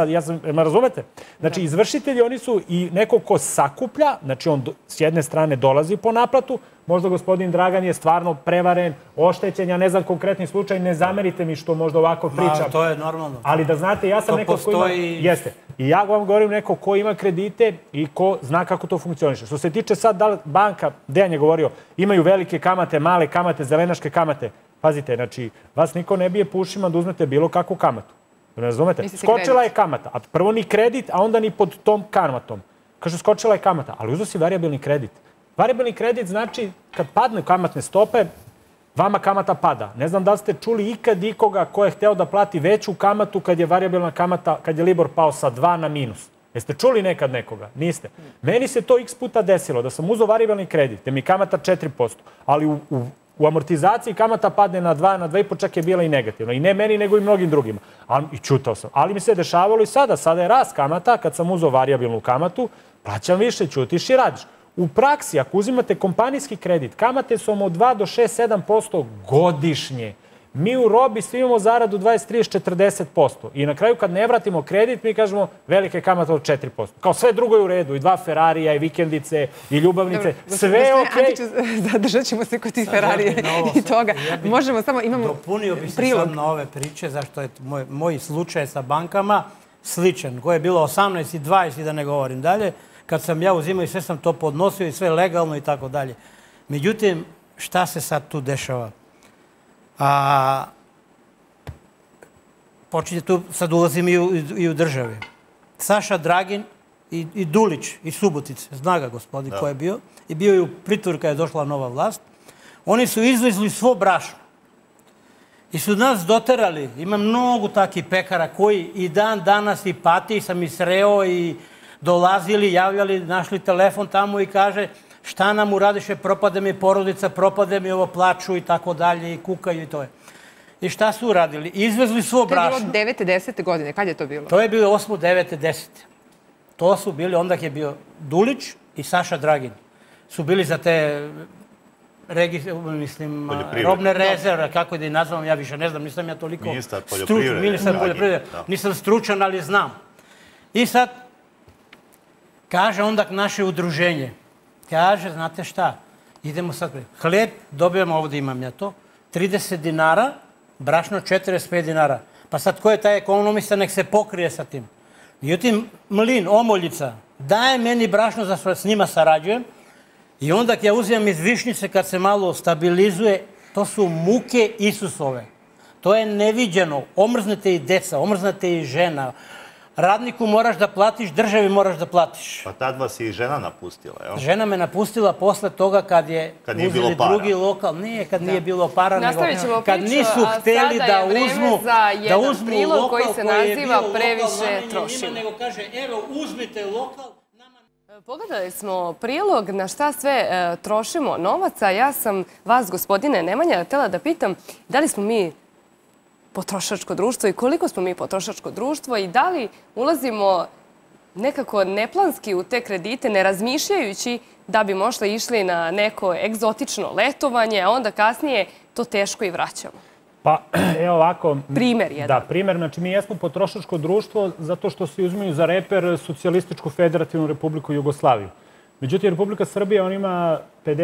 Me razumete? Znači, izvršitelji, oni su i neko ko sakuplja, znači on s jedne strane dolazi po naplatu, možda gospodin Dragan je stvarno prevaren, oštećen, ja ne znam konkretni slučaj, ne zamerite mi što možda ovako pričam. To je normalno. Ali da znate, ja sam neko ko ima... Jeste. I ja vam govorim neko ko ima kredite i ko zna kako to funkcioniše. Što se tiče sad da banka, Dejan je govorio, imaju velike kamate, male kamate, zelenaške kamate. Pazite, znači, vas niko ne bije po ušima da uzmete bilo kakvu kamatu. Razumete? Skočila je kamata. A prvo ni kredit, a onda ni pod tom kamatom. Kaže, skočila je kamata, ali uzeo si variabilni kredit. Variabilni kredit znači kad padne kamatne stope, vama kamata pada. Ne znam da li ste čuli ikad ikoga ko je hteo da plati veću kamatu kad je variabilna kamata, kad je Libor pao sa 2 na minus. Jeste čuli nekad nekoga? Niste. Meni se to x puta desilo, da sam uzeo variabilni kredit, da mi kamata 4%, ali u amortizaciji kamata padne na 2, na 2,5, čak je bila i negativna. I ne meni, nego i mnogim drugima. I čutao sam. Ali mi se dešavalo i sada. Sada je rast kamata, kad sam uzeo variabilnu kamatu, plaćam više, ćutiš i radiš. U praksi, ako uzimate kompanijski kredit, kamate su od 2 do 6, 7% godišnje. Mi u robi svi imamo zaradu 20, 30, 40%. I na kraju kad ne vratimo kredit, mi kažemo velike kamate od 4%. Kao sve drugo je u redu. I 2 Ferrarija, i vikendice, i ljubavnice. Sve je okej. Zadržat ćemo se kod tih Ferrarije i toga. Možemo samo, imamo Dopunio bi se sad na ove priče, zašto je moj slučaj sa bankama sličan. Koje je bilo 18 i 20, da ne govorim dalje. Kad sam ja uzimao i sve sam to podnosio i sve legalno i tako dalje. Međutim, šta se sad tu dešava? Počinje tu, sad ulazim i u državi. Saša Dragin i Dulić iz Subotice, zna ga gospodin ko je bio, i bio je u pritvoru kada je došla nova vlast. Oni su izvezli svo brašno i su nas doterali. Ima mnogo takih pekara koji i dan danas i pati, sam i sreo i dolazili, javljali, našli telefon tamo i kaže šta nam uradiše, propade mi porodica, propade mi ovo, plaču i tako dalje i kukaju i to je. I šta su uradili? Izvezli svo brašno. To je bilo 9. 10. godine. Kad je to bilo? To je bilo 8. 9. 10. To su bili, onda je bio Dulić i Saša Dragin. Su bili za te robne rezerve, kako da ih nazvam, ja više ne znam, nisam ja toliko stručan. Ministar poljoprivrede. Nisam stručan, ali znam. I sad, kaže onda naše udruženje, kaže, znate šta, idemo sad, hljeb, dobijamo, ovdje imam ja to, 30 dinara, brašno 45 dinara. Pa sad ko je taj ekonomista, nek se pokrije sa tim. Međutim, Mlin, Omoljica, daje meni brašno za što s njima sarađujem i onda kad ja uzimam iz Višnjice, kad se malo stabilizuje, to su muke Isusove. To je neviđeno. Omrznete i deca, omrznete i žena. Radniku moraš da platiš, državi moraš da platiš. Pa tad vas je i žena napustila, jel? Žena me napustila posle toga kad je uzeli drugi lokal. Nije kad nije bilo para, nego kad nisu hteli da uzmu prilog koji se naziva Previše trošimo. Nego kaže, evo, uzmite lokal. Pogledali smo prilog na šta sve trošimo novaca. Ja sam vas, gospodine Nemanja, htjela da pitam da li smo mi potrošačko društvo i koliko smo mi potrošačko društvo i da li ulazimo nekako neplanski u te kredite, ne razmišljajući da bi možda išli na neko egzotično letovanje, a onda kasnije to teško i vraćamo. Pa, evo ovako... Primer jedan. Da, primer. Znači, mi jesmo potrošačko društvo zato što se uzimaju za reper Socijalističku federativnu republiku Jugoslaviju. Međutim, Republika Srbija, on ima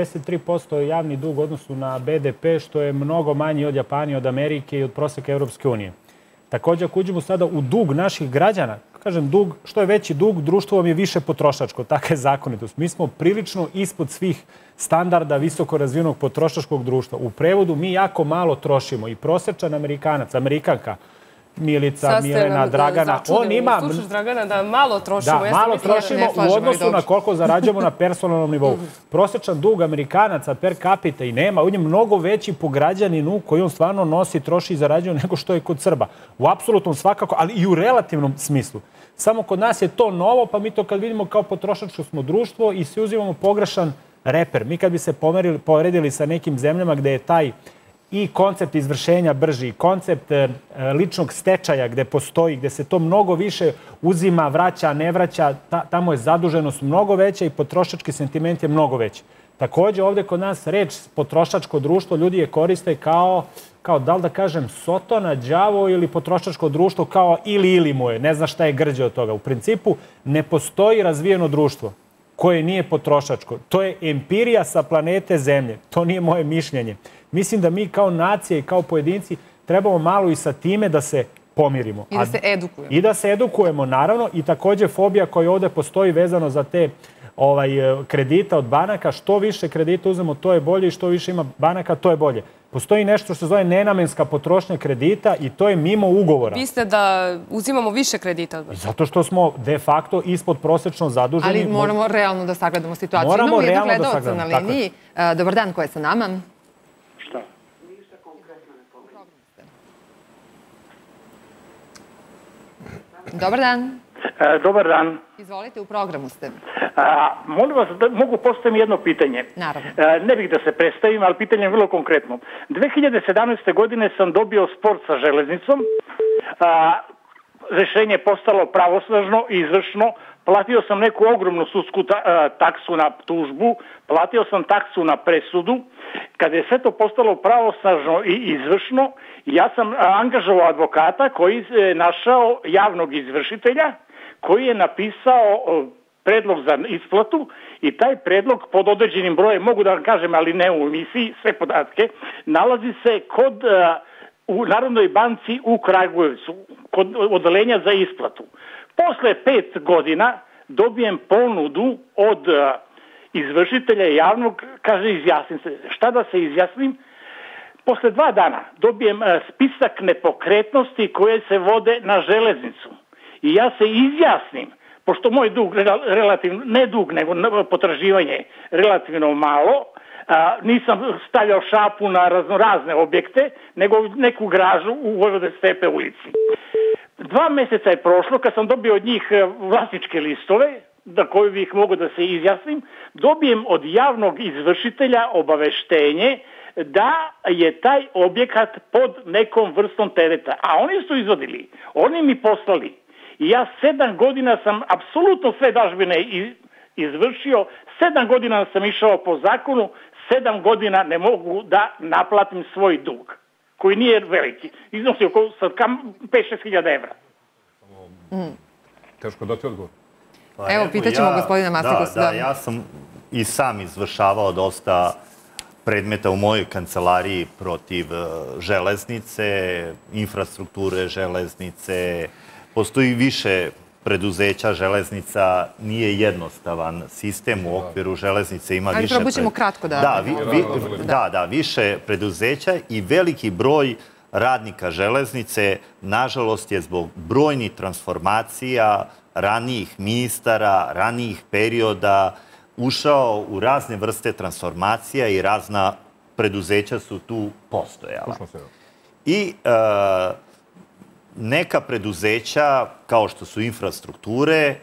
53% javni dug u odnosu na BDP, što je mnogo manji od Japana, od Amerike i od proseka Evropske unije. Također, ako uđemo sada u dug naših građana, kažem dug, što je veći dug, društvo vam je više potrošačko, taka je zakonitost. Mi smo prilično ispod svih standarda visoko razvijenog potrošačkog društva. U prevodu mi jako malo trošimo i prosječan Amerikanac, Amerikanka, Milica, Milena, Dragana, on ima... Slušaš, Dragana, da malo trošimo. Da, malo trošimo u odnosu na koliko zarađujemo na personalnom nivou. Prosječan dug Amerikanaca per capita i nema, on je mnogo veći po građaninu koji on stvarno nosi, troši i zarađuje nego što je kod Srba. U apsolutnom svakako, ali i u relativnom smislu. Samo kod nas je to novo, pa mi to kad vidimo kao potrošačko smo društvo i svi uzimamo pogrešan reper. Mi kad bi se poredili sa nekim zemljama gde je taj i koncept izvršenja brži, i koncept ličnog stečaja gde postoji, gde se to mnogo više uzima, vraća, ne vraća, tamo je zaduženost mnogo veća i potrošački sentiment je mnogo veći. Također ovdje kod nas reč potrošačko društvo ljudi je koriste kao da li da kažem sotona, đavo ili potrošačko društvo kao ili mu je, ne zna šta je grđe od toga. U principu ne postoji razvijeno društvo koje nije potrošačko. To je empirija sa planete Zemlje. To nije moje mišljenje. Mislim da mi kao nacija i kao pojedinci trebamo malo i sa time da se pomirimo. I da se edukujemo. I da se edukujemo, naravno. I također fobija koja ovdje postoji vezano za te kredita od banaka. Što više kredita uzmemo, to je bolje i što više ima banaka, to je bolje. Postoji nešto što se zove nenamenska potrošnja kredita i to je mimo ugovora. Vi ste da uzimamo više kredita od vas. Zato što smo de facto ispod prosečno zaduženi. Ali moramo realno da sagledamo situaciju. Imamo jednog gledalca na liniji. Dobar dan, ko je sa nama? Šta? Dobar dan. Dobar dan. Izvolite, u programu ste. Molim vas, mogu postaviti jedno pitanje. Naravno. Ne bih da se predstavim, ali pitanje je vrlo konkretno. 2017. godine sam dobio spor sa železnicom. Rešenje je postalo pravosnažno i izvršno. Platio sam neku ogromnu sudsku taksu na tužbu. Platio sam taksu na presudu. Kada je sve to postalo pravosnažno i izvršno, ja sam angažovao advokata koji je našao javnog izvršitelja, koji je napisao predlog za isplatu i taj predlog pod određenim brojem, mogu da vam kažem, ali ne u emisiji, sve podatke, nalazi se kod u Narodnoj banci u Kragujevcu, kod odeljenja za isplatu. Posle 5 godina dobijem ponudu od izvršitelja javnog, kaže izjasnim se. Šta da se izjasnim? Posle 2 dana dobijem spisak nepokretnosti koje se vode na železnicu. I ja se izjasnim, pošto moj dug, relativno, ne dug, nego potraživanje relativno malo, nisam stavljao šapu na raznorazne objekte, nego neku gražu u Vojvode Stepe ulici. 2 meseca je prošlo, kad sam dobio od njih vlasničke listove, na koju bih mogu da se izjasnim, dobijem od javnog izvršitelja obaveštenje da je taj objekat pod nekom vrstom tereta. A oni su izvodili, oni mi poslali. I ja 7 godina sam apsolutno sve dažbine izvršio, 7 godina sam išao po zakonu, 7 godina ne mogu da naplatim svoj dug, koji nije veliki. Iznosi oko 5-6 hiljada evra. Teško da ti odgovor. Evo, pitaćemo gospodina Maslikosa. Da, ja sam i sam izvršavao dosta predmeta u mojoj kancelariji protiv železnice, infrastrukture železnice. Postoji više preduzeća železnica, nije jednostavan sistem u okviru železnice, ima više... Ali probućemo kratko da... Da, više preduzeća i veliki broj radnika železnice, nažalost, je zbog brojnih transformacija, ranijih ministara, ranijih perioda, ušao u razne vrste transformacija i razna preduzeća su tu postojala. I neka preduzeća, kao što su infrastrukture,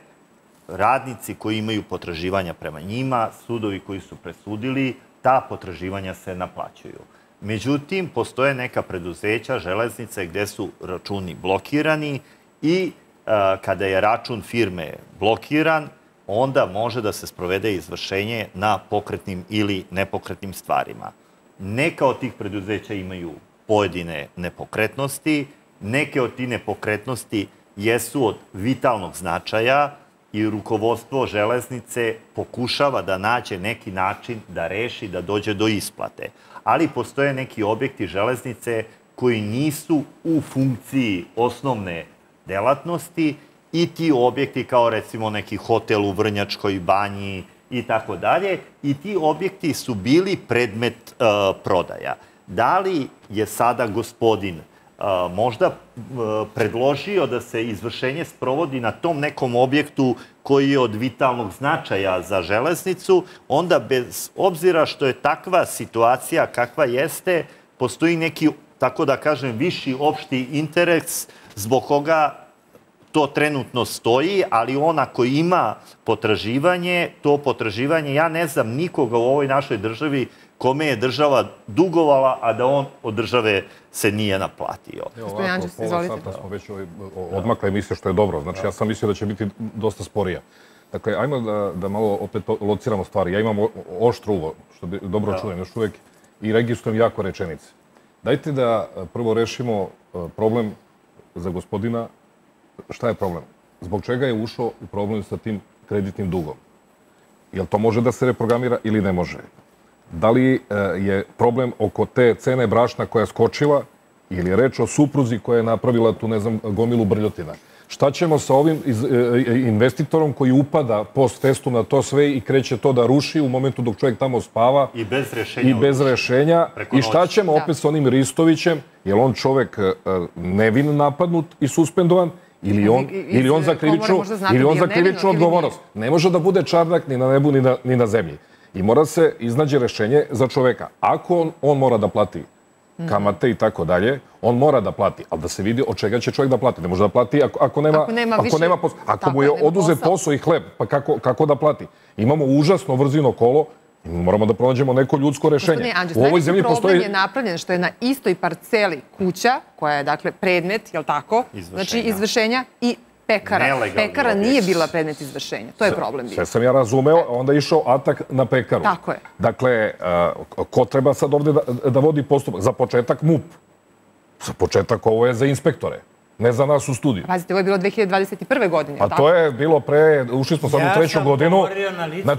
radnici koji imaju potraživanja prema njima, sudovi koji su presudili, ta potraživanja se naplaćuju. Međutim, postoje neka preduzeća, železnice, gde su računi blokirani i kada je račun firme blokiran, onda može da se sprovede izvršenje na pokretnim ili nepokretnim stvarima. Neka od tih preduzeća imaju pojedine nepokretnosti, neke od tih nepokretnosti jesu od vitalnog značaja i rukovodstvo železnice pokušava da nađe neki način da reši, da dođe do isplate. Ali postoje neki objekti železnice koji nisu u funkciji osnovne delatnosti i ti objekti kao recimo neki hotel u Vrnjačkoj banji i tako dalje. I ti objekti su bili predmet prodaja. Da li je sada gospodin možda predložio da se izvršenje sprovodi na tom nekom objektu koji je od vitalnog značaja za železnicu, onda bez obzira što je takva situacija kakva jeste, postoji neki, tako da kažem, viši opšti interes zbog koga to trenutno stoji, ali ona koji ima potraživanje, to potraživanje, ja ne znam nikoga u ovoj našoj državi kome je država dugovala, a da on od države se nije naplatio. Gospodin Andžić, izvolite. Pola sata smo već odmakle emisije, što je dobro. Znači, ja sam mislio da će biti dosta sporija. Dakle, ajmo da malo opet lociramo stvari. Ja imam oštro uvo, što dobro čujem još uvek, i registrujem jako rečenice. Dajte da prvo rešimo problem za gospodina. Šta je problem? Zbog čega je ušao u problem sa tim kreditnim dugom? Jel to može da se reprogramira ili ne može? Da li je problem oko te cene brašna koja je skočila ili je reč o supruzi koja je napravila tu, ne znam, gomilu brljotina? Šta ćemo sa ovim investitorom koji upada post festum na to sve i kreće to da ruši u momentu dok čovjek tamo spava i bez rešenja? I šta ćemo opet sa onim Ristovićem? Je li on čovjek nevin napadnut i suspendovan? Ili on za krivičnu odgovornost? Ne može da bude čardak ni na nebu ni na zemlji. I mora se iznađe rešenje za čoveka. Ako on mora da plati kamate i tako dalje, on mora da plati, ali da se vidi od čega će čovjek da plati. Ne može da plati ako nema posao. Ako mu je oduzet posao i hleb, pa kako da plati? Imamo užasno vrzino kolo i moramo da pronađemo neko ljudsko rešenje. U ovoj zemlji problem je napravljen što je na istoj parceli kuća, koja je dakle predmet, je li tako? Znači izvršenja i pekara. Pekara nije bila predmet izvršenja. To je problem bio. Sve sam ja razumeo, onda je išao atak na pekaru. Tako je. Dakle, ko treba sad ovde da vodi postupak? Za početak MUP. Za početak ovo je za inspektore. Ne za nas u studiju. Pazite, ovo je bilo 2021. godine. A to je bilo ušli smo sad u 3. godinu. Ja sam govorio na licu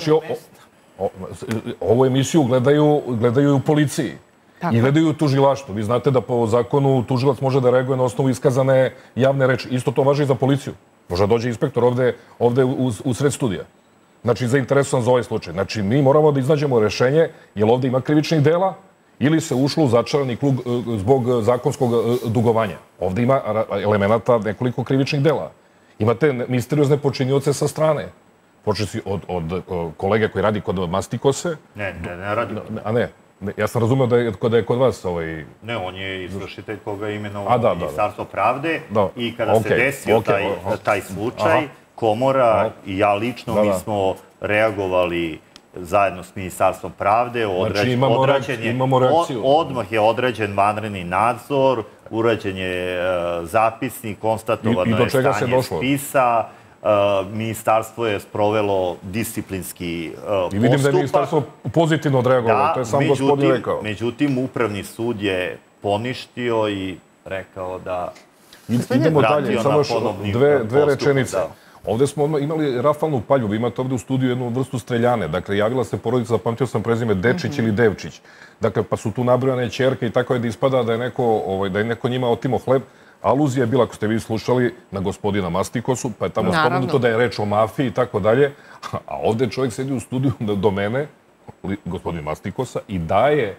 mesta. Ovu emisiju gledaju u policiji. I gledaju u tužilaštvu. Vi znate da po zakonu tužilac može da reaguje na osnovu iskazane javne reči. Isto to važi i za policiju. Može dođe inspektor ovde u sred studija. Znači, zainteresovan za ovaj slučaj. Znači, mi moramo da iznađemo rešenje, jer ovde ima krivičnih dela ili se ušlo u začarani krug zbog zakonskog dugovanja. Ovde ima elemenata nekoliko krivičnih dela. Imate misteriozne počinioce sa strane. Početi od kolege koji radi kod Mastikose. Ne radi. A ne. Ja sam razumeo da je kod vas Ne, on je izvršitelj koga je imenovao Ministarstvo pravde i kada se desio taj slučaj, Komora i ja lično mi smo reagovali zajedno s Ministarstvom pravde. Znači imamo reakciju. Odmah je određen vanredni nadzor, urađen je zapisnik, konstatovano je stanje spisa. Ministarstvo je sprovelo disciplinski postupak. I vidim da je ministarstvo pozitivno odreagovalo, to je sam gospodin rekao. Međutim, Upravni sud je poništio i rekao da idemo dalje, samo još dve rečenice. Ovde smo imali rafalnu palju, vi imate ovde u studiju jednu vrstu streljane. Dakle, javila se porodica, zapamtio sam prezime Dečić ili Devčić. Dakle, pa su tu nabrojane ćerke i tako je da ispada da je neko njima otimo hleb. Aluzija je bila, ako ste vi slušali, na gospodina Mastikosu, pa je tamo spomenuto da je reč o mafiji i tako dalje. A ovde čovjek sedi u studiju do mene, gospodin Mastikosa, i daje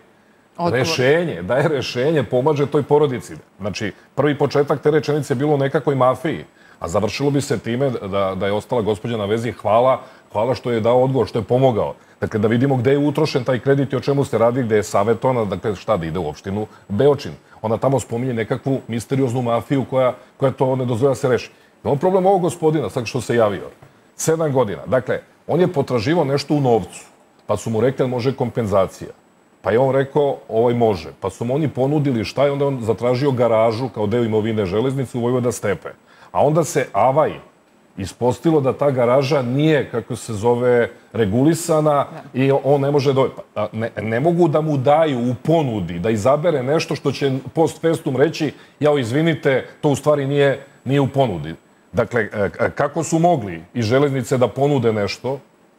rešenje, pomaže toj porodici. Znači, prvi početak te rečenice je bilo u nekakvoj mafiji, a završilo bi se time da je ostala gospođa na vezi. Hvala što je dao odgovor, što je pomogao. Dakle, da vidimo gde je utrošen taj kredit i o čemu se radi, gde je savjetovana, dakle, šta da ide u opštinu Beočin. Ona tamo spominje nekakvu misterioznu mafiju koja to ne dozvoljava se reši. Imamo problem ovog gospodina, sad što se javio. 7 godina. Dakle, on je potraživao nešto u novcu, pa su mu rekli da može kompenzacija. Pa je on rekao, može. Pa su mu oni ponudili šta je, onda on zatražio garažu kao deo imovine Železnice u Vojvoda Stepe. A onda se ispostavilo da ta garaža nije, kako se zove, regulisana i on ne može ne mogu da mu daju u ponudi, da izabere nešto što će post festum reći, izvinite, to u stvari nije u ponudi. Dakle, kako su mogli iz Železnice da ponude nešto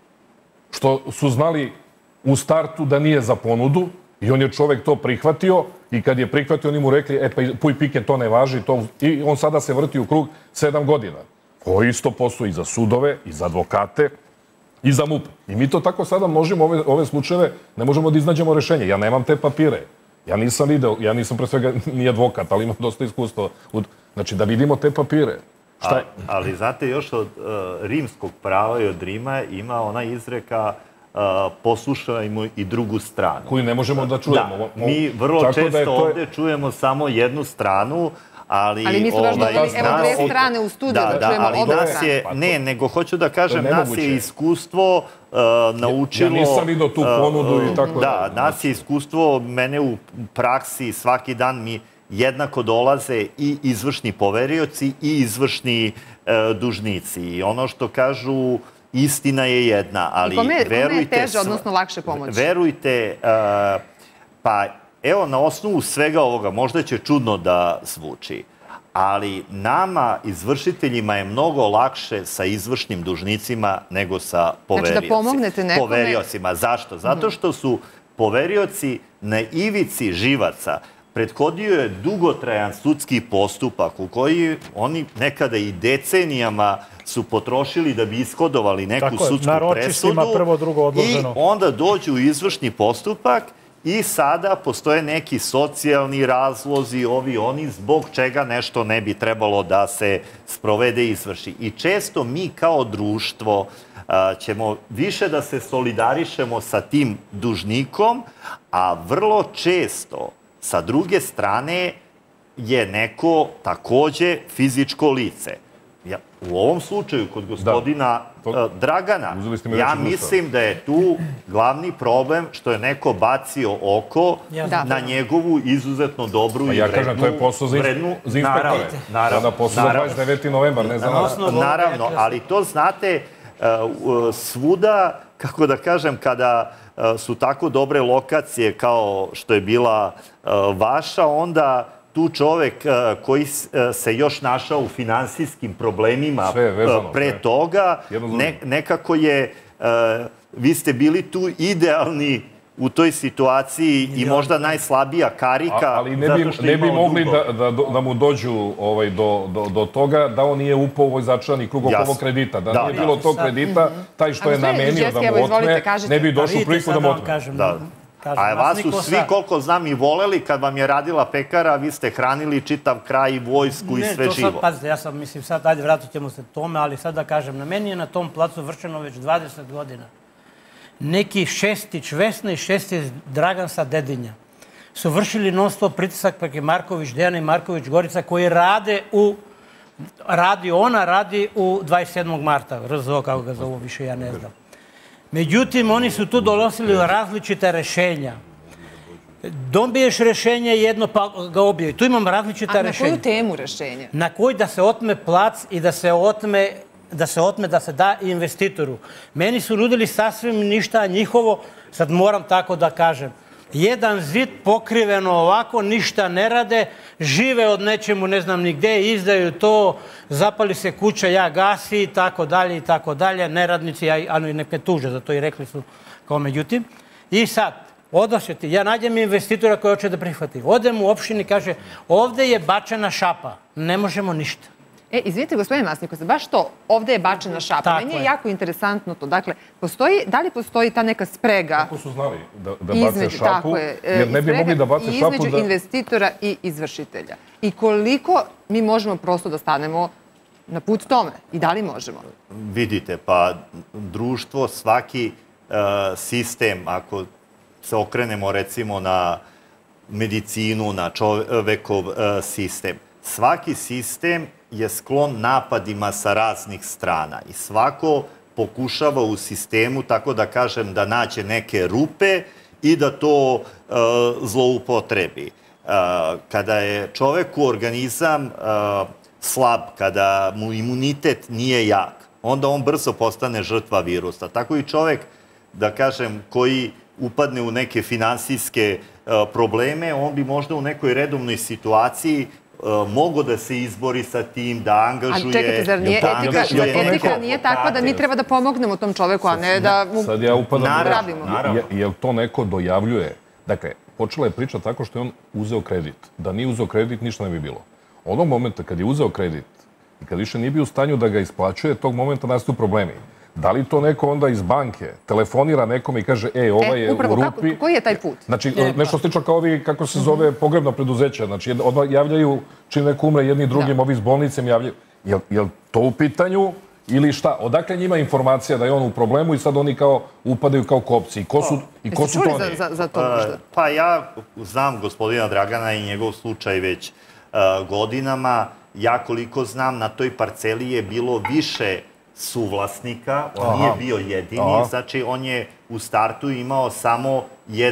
što su znali u startu da nije za ponudu i on je čovek to prihvatio i kad je prihvatio, oni mu rekli, pa puj pike, to ne važi, i on sada se vrti u krug 7 godina. Ovo isto postoji i za sudove, i za advokate, i za MUP. I mi to tako sada možemo, ove slučajeve, ne možemo da iznađemo rešenje. Ja nemam te papire. Ja nisam video, ja nisam pre svega ni advokat, ali imam dosta iskustva. Znači, da vidimo te papire. Ali znate, još od rimskog prava i od Rima ima ona izreka poslušajmo i drugu stranu. Koju ne možemo da čujemo. Mi vrlo često ovde čujemo samo jednu stranu, ali nisu baš dobili, evo dve strane u studiju, da čujemo oba strane. Ne, nego hoću da kažem, nas je iskustvo naučilo... Ja nisam vidio tu ponudu i tako da. Da, nas je iskustvo, mene u praksi svaki dan mi jednako dolaze i izvršni poverioci i izvršni dužnici. I ono što kažu, istina je jedna, ali verujte... Kome je teže, odnosno lakše pomoći? Verujte, pa... Evo, na osnovu svega ovoga, možda će čudno da zvuči, ali nama, izvršiteljima, je mnogo lakše sa izvršnim dužnicima nego sa poveriocima. Znači da pomognete nekome... Zašto? Zato što su poverioci na ivici živaca. prethodio je dugotrajan sudski postupak u koji oni nekada i decenijama su potrošili da bi ishodovali neku sudsku presudu i onda dođu u izvršni postupak i sada postoje neki socijalni razlozi, oni, zbog čega nešto ne bi trebalo da se sprovede i izvrši. I često mi kao društvo ćemo više da se solidarišemo sa tim dužnikom, a vrlo često sa druge strane je neko takođe fizičko lice. U ovom slučaju, kod gospodina Dragana, ja mislim da je tu glavni problem što je neko bacio oko na njegovu izuzetno dobru i vrednu... Ja kažem, to je posao za inspektore. Naravno. Posao za 29. novembar, ne znam. Naravno, ali to znate svuda, kako da kažem, kada su tako dobre lokacije kao što je bila vaša, onda tu čovek koji se još našao u finansijskim problemima pre toga, nekako je, vi ste bili tu idealni u toj situaciji i možda najslabija karika. Ali ne bi mogli da mu dođu do toga da on nije upao u ovoj začarani krug oko ovog kredita. Da nije bilo tog kredita, taj što je namenio da mu otme, ne bi došao priliku da mu otme. A vas su svi, koliko znam, i voleli kad vam je radila pekara, vi ste hranili čitav kraj, vojsku i sve živo. Pazite, ja sam, mislim, sad, ajde, vratit ćemo se tome, ali sad da kažem, na meni je na tom placu vršeno već 20 godina. Neki Šestić Vesna i Šestić Dragan sa Dedinja su vršili non-stop pritisak preko Marković Dejana i Marković Gorica, koji radi u 27. marta, RZO, kako ga zovu, više ja ne znam. Međutim, oni su tu donosili različite rešenja. Dobiješ rešenje jedno, pa ga objavi. Tu imam različita rešenja. A na koju temu rešenja? Na koju da se otme plac i da se da investitoru. Meni su nudili sasvim ništa njihovo, sad moram tako da kažem. Jedan zid pokriveno ovako, ništa ne rade, žive od nečemu, ne znam ni gde, izdaju to, zapali se kuća, ja gasi i tako dalje, neradnici, ali neke tuže za to i rekli su kao međutim. I sad, odošeti, ja nađem investitora koji hoće da prihvati. Odem u opštini, kaže, ovde je bačena šapa, ne možemo ništa. Izvinite, gospodine Masniković, baš to, ovde je bačena šapa. Meni je jako interesantno to. Dakle, da li postoji ta neka sprega... Kako su znali da bace šapu? Jer ne bi mogli da bace šapu između investitora i izvršitelja. I koliko mi možemo prosto da stanemo na put tome? I da li možemo? Vidite, pa društvo, svaki sistem, ako se okrenemo recimo na medicinu, na čovekov sistem, svaki sistem je sklon napadima sa raznih strana i svako pokušava u sistemu, tako da kažem, da nađe neke rupe i da to zloupotrebi. Kada je čoveku organizam slab, kada mu imunitet nije jak, onda on brzo postane žrtva virusa. Tako i čovek, da kažem, koji upadne u neke finansijske probleme, on bi možda u nekoj redovnoj situaciji mogo da se izbori sa tim, da angažuje... Ali čekajte, zar etika nije takva da mi treba da pomognemo tom čoveku, a ne da mu sad ja upadam da radimo? Jel to neko dojavljuje? Dakle, počela je priča tako što je on uzeo kredit. Da nije uzeo kredit, ništa ne bi bilo. Onog momenta kad je uzeo kredit i kad više nije bio u stanju da ga isplaćuje, tog momenta nastaju problemi. Da li to neko onda iz banke telefonira nekome i kaže, ovaj je u rupi... Koji je taj put? Znači, nešto slično kao ovi, kako se zove, pogrebna preduzeća. Znači, javljaju, čim neko umre, jedni drugim, ovi s bolnicem javljaju. Je li to u pitanju ili šta? Odakle njima informacija da je on u problemu i sad oni kao upadaju kao kopci? I ko su to oni? Za to možda? Pa ja znam gospodina Dragana i njegov slučaj već godinama. Ja koliko znam, na toj parceli je bilo više suvlasnika, on nije bio jedini, znači on je u startu imao samo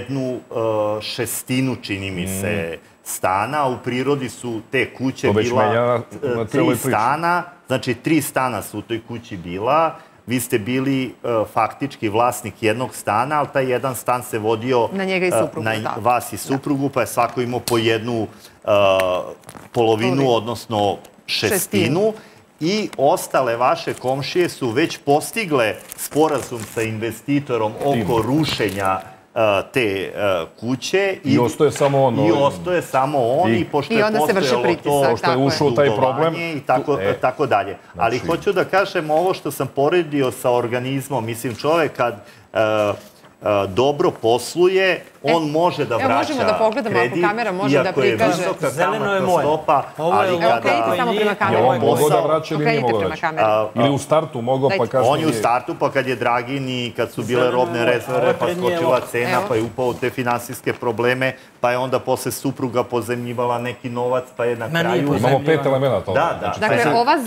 1/6, čini mi se, stana, a u prirodi su te kuće bila 3 stana, znači 3 stana su u toj kući bila, vi ste bili faktički vlasnik jednog stana, ali taj jedan stan se vodio na njega i suprugu, na vas i suprugu, pa je svako imao po jednu polovinu, odnosno 1/6. I ostale vaše komšije su već postigle sporazum sa investitorom oko rušenja te kuće. I ostaje samo on. I ostaje samo on i pošto je postojalo to pošto je ušao u taj problem. I tako dalje. Ali hoću da kažem ovo što sam poredio sa organizmom. Mislim, čovek kad dobro posluje, on može da vraća kredit. Možemo da pogledamo ako kamera može da prikaže. Zeleno je moje. Ovo je okrenite samo prema kameru. Je on mogao da vraća ili nije mogao da vraća? Ili u startu mogao pa kasnije? On je u startu pa kad je Dragin i kad su bile robne rezerve pa skočila cena pa je upao u te finansijske probleme pa je onda posle supruga pozemljivala neki novac pa je na kraju... Imamo 5 elemenata. Dakle,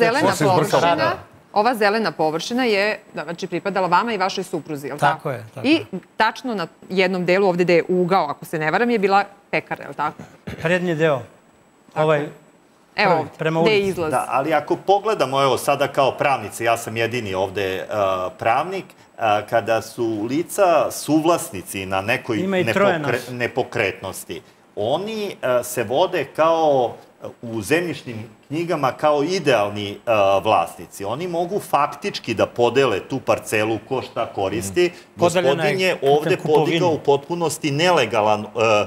ova zelena površina je, znači, pripadala vama i vašoj supruzi, je li tako? Tako je. I tačno na jednom delu, ovde gde je ugao, ako se ne varam, je bila pekara, je li tako? Prednji deo. Evo, gde je izlaz. Da, ali ako pogledamo, evo, sada kao pravnici, ja sam jedini ovde pravnik, kada su lica suvlasnici na nekoj nepokretnosti, oni se vode kao u zemljišnim knjigama kao idealni vlasnici. Oni mogu faktički da podele tu parcelu ko šta koristi. Gospodin je ovde podigao u potpunosti nelegalan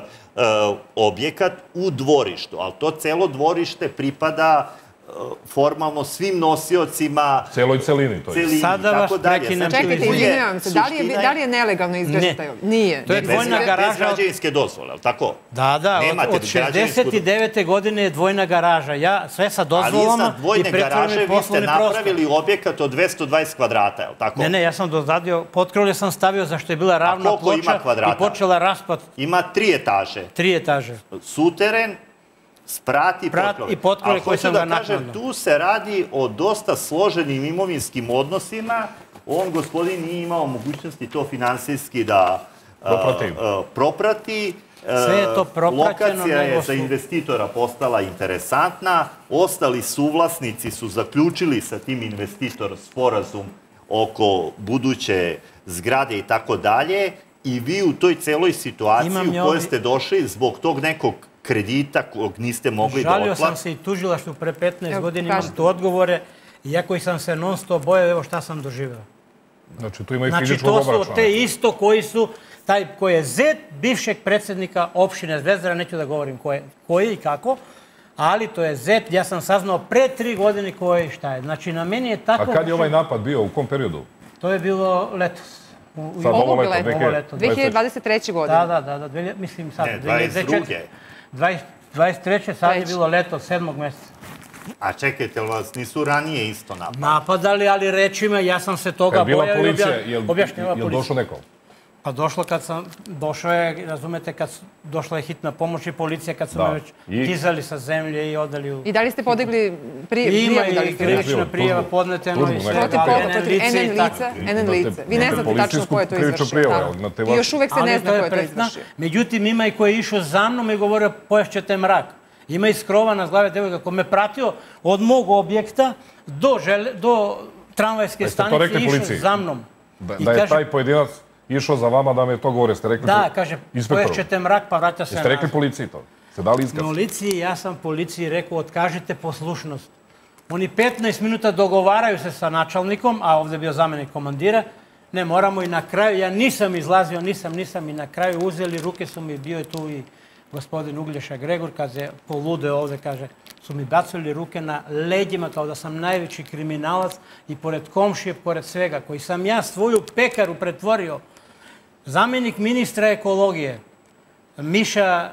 objekat u dvorištu, ali to celo dvorište pripada formalno svim nosiocima... Celoj celini. Sada vas prekinem. Čekajte, izvinjavam se, da li je nelegalno izgrađen taj objekt? Nije. To je dvojna garaža. Bez građevinske dozvole, ali tako? Da, od 69. godine je dvojna garaža. Ja sve sa dozvolama ali iznad dvojne garaže vi ste napravili objekat od 220 kvadrata, je li tako? Ne, ja sam dozadio, potkrolje sam stavio zašto je bila ravna ploča i počela raspad. Ima 3 etaže. 3 etaže. Suteren, sprat i potkrolje koji sam ga naknadno. Tu se radi o dosta složenim imovinskim odnosima. On, gospodin, nije imao mogućnosti to finansijski da proprati. Sve je to propraćeno. Lokacija je za investitora postala interesantna. Ostali suvlasnici su zaključili sa tim investitorom sporazum oko buduće zgrade i tako dalje. I vi u toj celoj situaciji u kojoj ste došli zbog tog nekog kredita kog niste mogli da otplatite. Žalio sam se i tužilaštvu pre 15 godina, imam tu odgovore, iako sam se non stop bojao, evo šta sam doživeo. Znači, tu ima i fizičkog obračuna. Znači, to su te isto koji su, taj koji je zet bivšeg predsjednika opštine Zvezdara, neću da govorim koji i kako, ali to je zet, ja sam saznao pre 3 godine koji šta je. Znači, na meni je tako... A kad je ovaj napad bio, u kom periodu? To je bilo letos. Sad ovo leto, 2023. godine. Da, mislim sad. Ne, 22. 23. sad je bilo leto, 7. meseca. A čekajte, li vas nisu ranije isto napadali? Napadali, ali rečima, ja sam se toga bojao i objašnjava policija. Je li došao neko? Pa došao je, razumete, kad došla je hitna pomoć i policija, kad su me već dizali sa zemlje i odali u... I da li ste podigli prijavu? Ima i krivična prijava podneteno i sve. NN lice. Vi ne znate tačno ko je to izvršio. I još uvek se ne zna ko je to izvršio. Međutim, ima i koji je išao za mnom i govorio poješćete mrak. Ima i skrova na glave devojka ko me pratio od mog objekta do tramvajske stanice i išao za mnom. Da je taj pojedinac išao za vama da me to govore, ste rekli da, kaže, poješćete mrak pa vraća se nazad. Jeste rekli policiji to? Ste dali iskaz? Policiji, ja sam policiji rekao, otkažite poslušnost. Oni 15 minuta dogovaraju se sa načelnikom, a ovdje je bio zamenik komandira. Ne, moramo i na kraju, ja nisam izlazio, nisam i na kraju uzeli, ruke su mi, bio je tu i gospodin Uglješa Gregor, kad se poludeo ovdje, kaže, su mi bacili ruke na leđima kao da sam najveći kriminalac i pored komšije, pored svega, koji sam ja svoju pekaru pretvorio. Zamenik ministra ekologije, Miša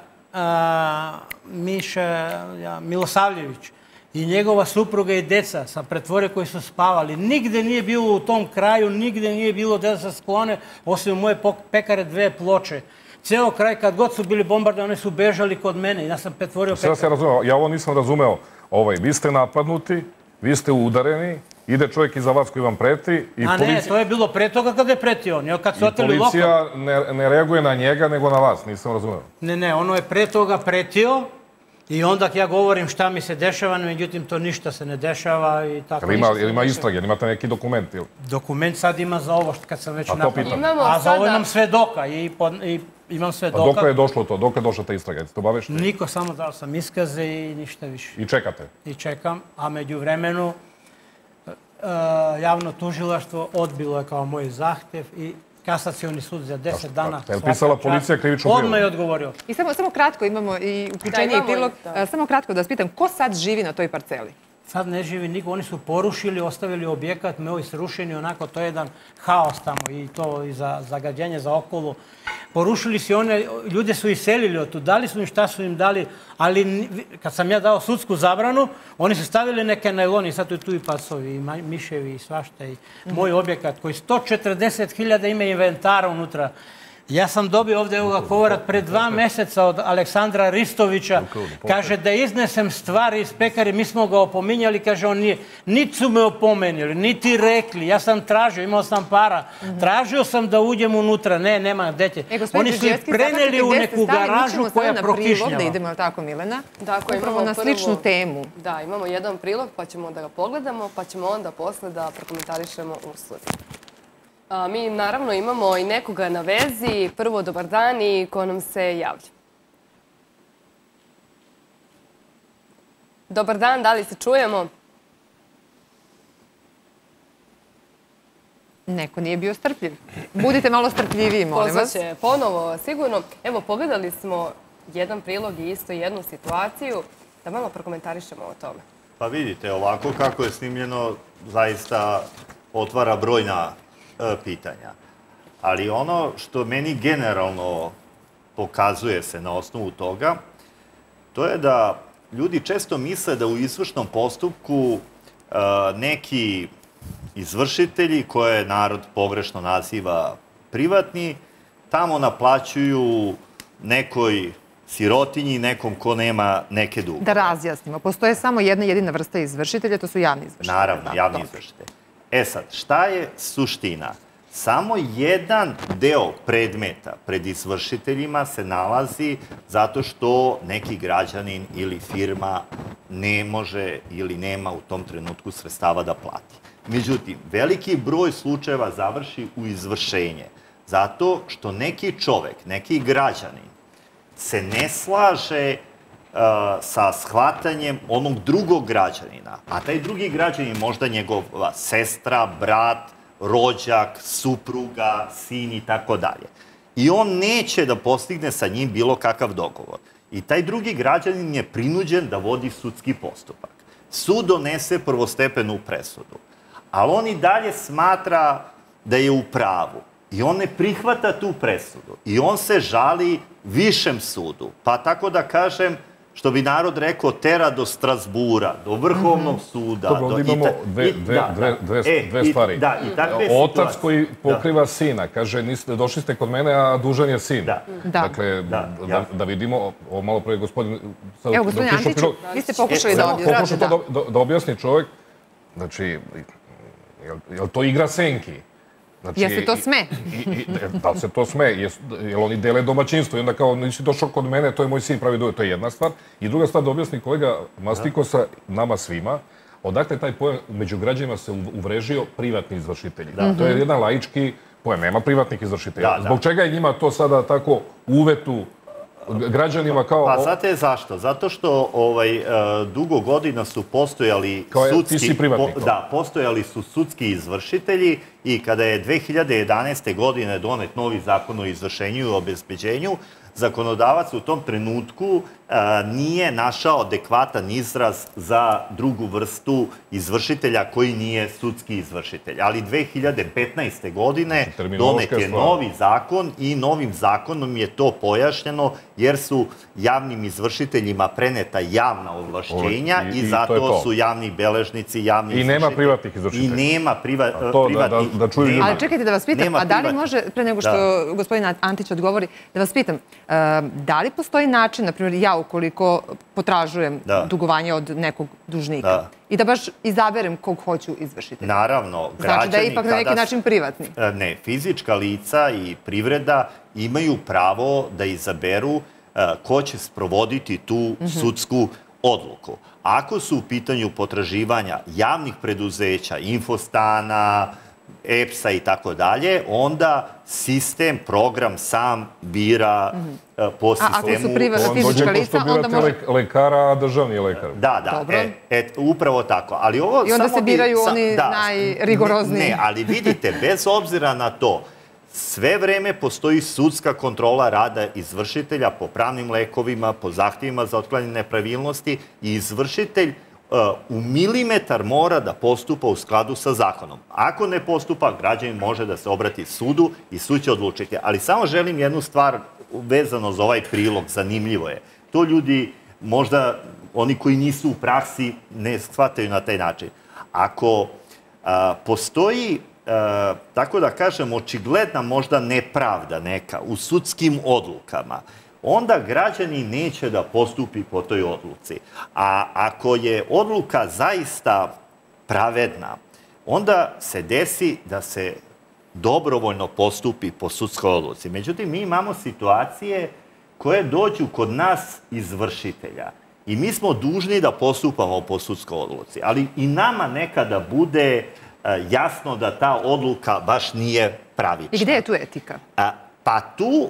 Milosavljević i njegova supruga i deca sam pretvorio koji su spavali. Nigde nije bilo u tom kraju, nigde nije bilo da se sklone, osim moje pekare 2 ploče. Ceo kraj, kad god su bili bombarde, oni su bežali kod mene i ja sam pretvorio pekaru. Ja ovo nisam razumeo. Vi ste napadnuti, vi ste udareni, ide čovjek iza vas koji vam preti i policija... A ne, to je bilo pre toga kada je pretio on. I policija ne reaguje na njega, nego na vas, nisam razumeo. Ne, ono je pre toga pretio i onda ja govorim šta mi se dešava, međutim to ništa se ne dešava i tako. Ili ima istrage, imate neki dokument? Dokument sad ima za ovo kad sam već napadao. A za ovo imam svedoka i imam svedoka. A dok je došlo to? Dok je došla ta istraga? Jeste obavešteni? Niko, samo dao sam iskaze i ništa više. I čekate? I čekam, a među vremenu javno tužilaštvo odbilo je kao moj zahtev i kasacioni sud za 10 dana. Je li pisala policija krivičnu prijavu? Odmah je odgovorio. I samo kratko imamo i uključenje i prilog. Samo kratko da vas pitam, ko sad živi na toj parceli? Sad ne živi niko, oni su porušili, ostavili objekat, ovi srušeni, onako, to je jedan haos tamo i to i za zagađenje za okolo. Porušili su one, ljude su iselili od tu, dali su im šta su im dali, ali kad sam ja dao sudsku zabranu, oni su stavili neke najloni, sad tu i pasovi, i miševi, i svašta, i moj objekat koji 140.000 ima inventara unutra. Ja sam dobio ovdje ovoga kovorat pred 2 meseca od Aleksandra Ristovića. Kaže da iznesem stvari iz pekare, mi smo ga opominjali, kaže on nije. Niti su me opomenuli, niti rekli. Ja sam tražio, imao sam para. Tražio sam da uđem unutra. Ne, nema, gde će. Oni su ih preneli u neku garažu koja prokišnjava. Da idemo, tako Milena? Dakle, upravo na sličnu temu. Da, imamo jedan prilog pa ćemo da ga pogledamo, pa ćemo onda posle da prokomentarišemo uslov. Mi naravno imamo i nekoga na vezi. Prvo, dobar dan i ko nam se javlja. Dobar dan, da li se čujemo? Neko nije bio strpljiv. Budite malo strpljiviji, molim vas. Pozvaće ponovo, sigurno. Evo, pogledali smo jedan prilog i isto jednu situaciju. Da malo prokomentarišemo o tome. Pa vidite, ovako kako je snimljeno, zaista otvara brojna pitanja. Ali ono što meni generalno pokazuje se na osnovu toga, to je da ljudi često misle da u izvršnom postupku neki izvršitelji, koje narod pogrešno naziva privatni, tamo naplaćuju nekoj sirotinji, nekom ko nema neke duge. Da razjasnimo, postoje samo jedna jedina vrsta izvršitelja, to su javni izvršitelji. Naravno, javni izvršitelji. E sad, šta je suština? Samo jedan deo predmeta pred izvršiteljima se nalazi zato što neki građanin ili firma ne može ili nema u tom trenutku sredstava da plati. Međutim, veliki broj slučajeva završi u izvršenje zato što neki čovek, neki građanin se ne slaže sa shvatanjem onog drugog građanina, a taj drugi građanin možda njegova sestra, brat, rođak, supruga, sin i tako dalje. I on neće da postigne sa njim bilo kakav dogovor. I taj drugi građanin je prinuđen da vodi sudski postupak. Sud donese prvostepenu presudu, ali on i dalje smatra da je u pravu. I on ne prihvata tu presudu. I on se žali višem sudu. Pa tako da kažem, što bi narod rekao, tera do Strasbura, do Vrhovnog suda. Dobro, ovdje imamo dve stvari. Otac koji pokriva sina, kaže, došli ste kod mene, a dužan je sin. Dakle, da vidimo, malo pre gospodin... Evo, gospodin Antiću, vi ste pokušali da objasnite. Pokušao da objasni čovjek, znači, je li to igra senki? Jel se to sme? Da li se to sme? Jer oni dele domaćinstvo i onda kao nisi došao kod mene, to je moj sin pravi duje. To je jedna stvar. I druga stvar da objasni kolega Mastikosa, nama svima, odakle taj pojam među građanima se uvrežio privatni izvršitelji. To je jedan laički pojam, nema privatnih izvršitelja. Zbog čega je njima to sada tako uvetu građanima kao... Pa znate zašto? Zato što dugo godina su postojali sudski izvršitelji i kada je 2011. godine donet novi zakon o izvršenju i obezbeđenju, zakonodavac u tom trenutku nije našao adekvatan izraz za drugu vrstu izvršitelja koji nije sudski izvršitelj. Ali 2015. godine donet je novi zakon i novim zakonom je to pojašnjeno jer su javnim izvršiteljima preneta javna ovlašćenja i zato su javni beležnici, javni izvršitelji. I nema privatnih izvršitelja. I nema privatnih. Ali čekajte da vas pitam, a da li može, pre nego što gospodin Antić odgovori, da vas pitam, da li postoji način, na primjer, ja ukoliko potražujem dugovanje od nekog dužnika i da baš izaberem kog hoću izvršiti? Naravno. Znači da je ipak na neki način privatni? Ne, fizička lica i privreda imaju pravo da izaberu ko će sprovoditi tu sudsku odluku. Ako su u pitanju potraživanja javnih preduzeća, Infostana, EPS-a i tako dalje, onda sistem, program sam bira po sistemu... A ako su fizička lica, onda može... lekara, a državni lekar. Da, upravo tako. I onda se biraju oni najrigorozniji. Ne, ali vidite, bez obzira na to, sve vreme postoji sudska kontrola rada izvršitelja po pravnim lekovima, po zahtjevima za otklanjanje nepravilnosti i izvršitelj u milimetar mora da postupa u skladu sa zakonom. Ako ne postupa, građanin može da se obrati sudu i sud će odlučiti. Ali samo želim jednu stvar vezano za ovaj prilog, zanimljivo je. To ljudi, možda oni koji nisu u praksi, ne shvataju na taj način. Ako postoji, tako da kažem, očigledna možda nepravda neka u sudskim odlukama, onda građani neće da postupi po toj odluci. A ako je odluka zaista pravedna, onda se desi da se dobrovoljno postupi po sudskoj odluci. Međutim, mi imamo situacije koje dođu kod nas izvršitelja i mi smo dužni da postupamo po sudskoj odluci. Ali i nama nekada bude jasno da ta odluka baš nije pravična. I gde je tu etika? Pa tu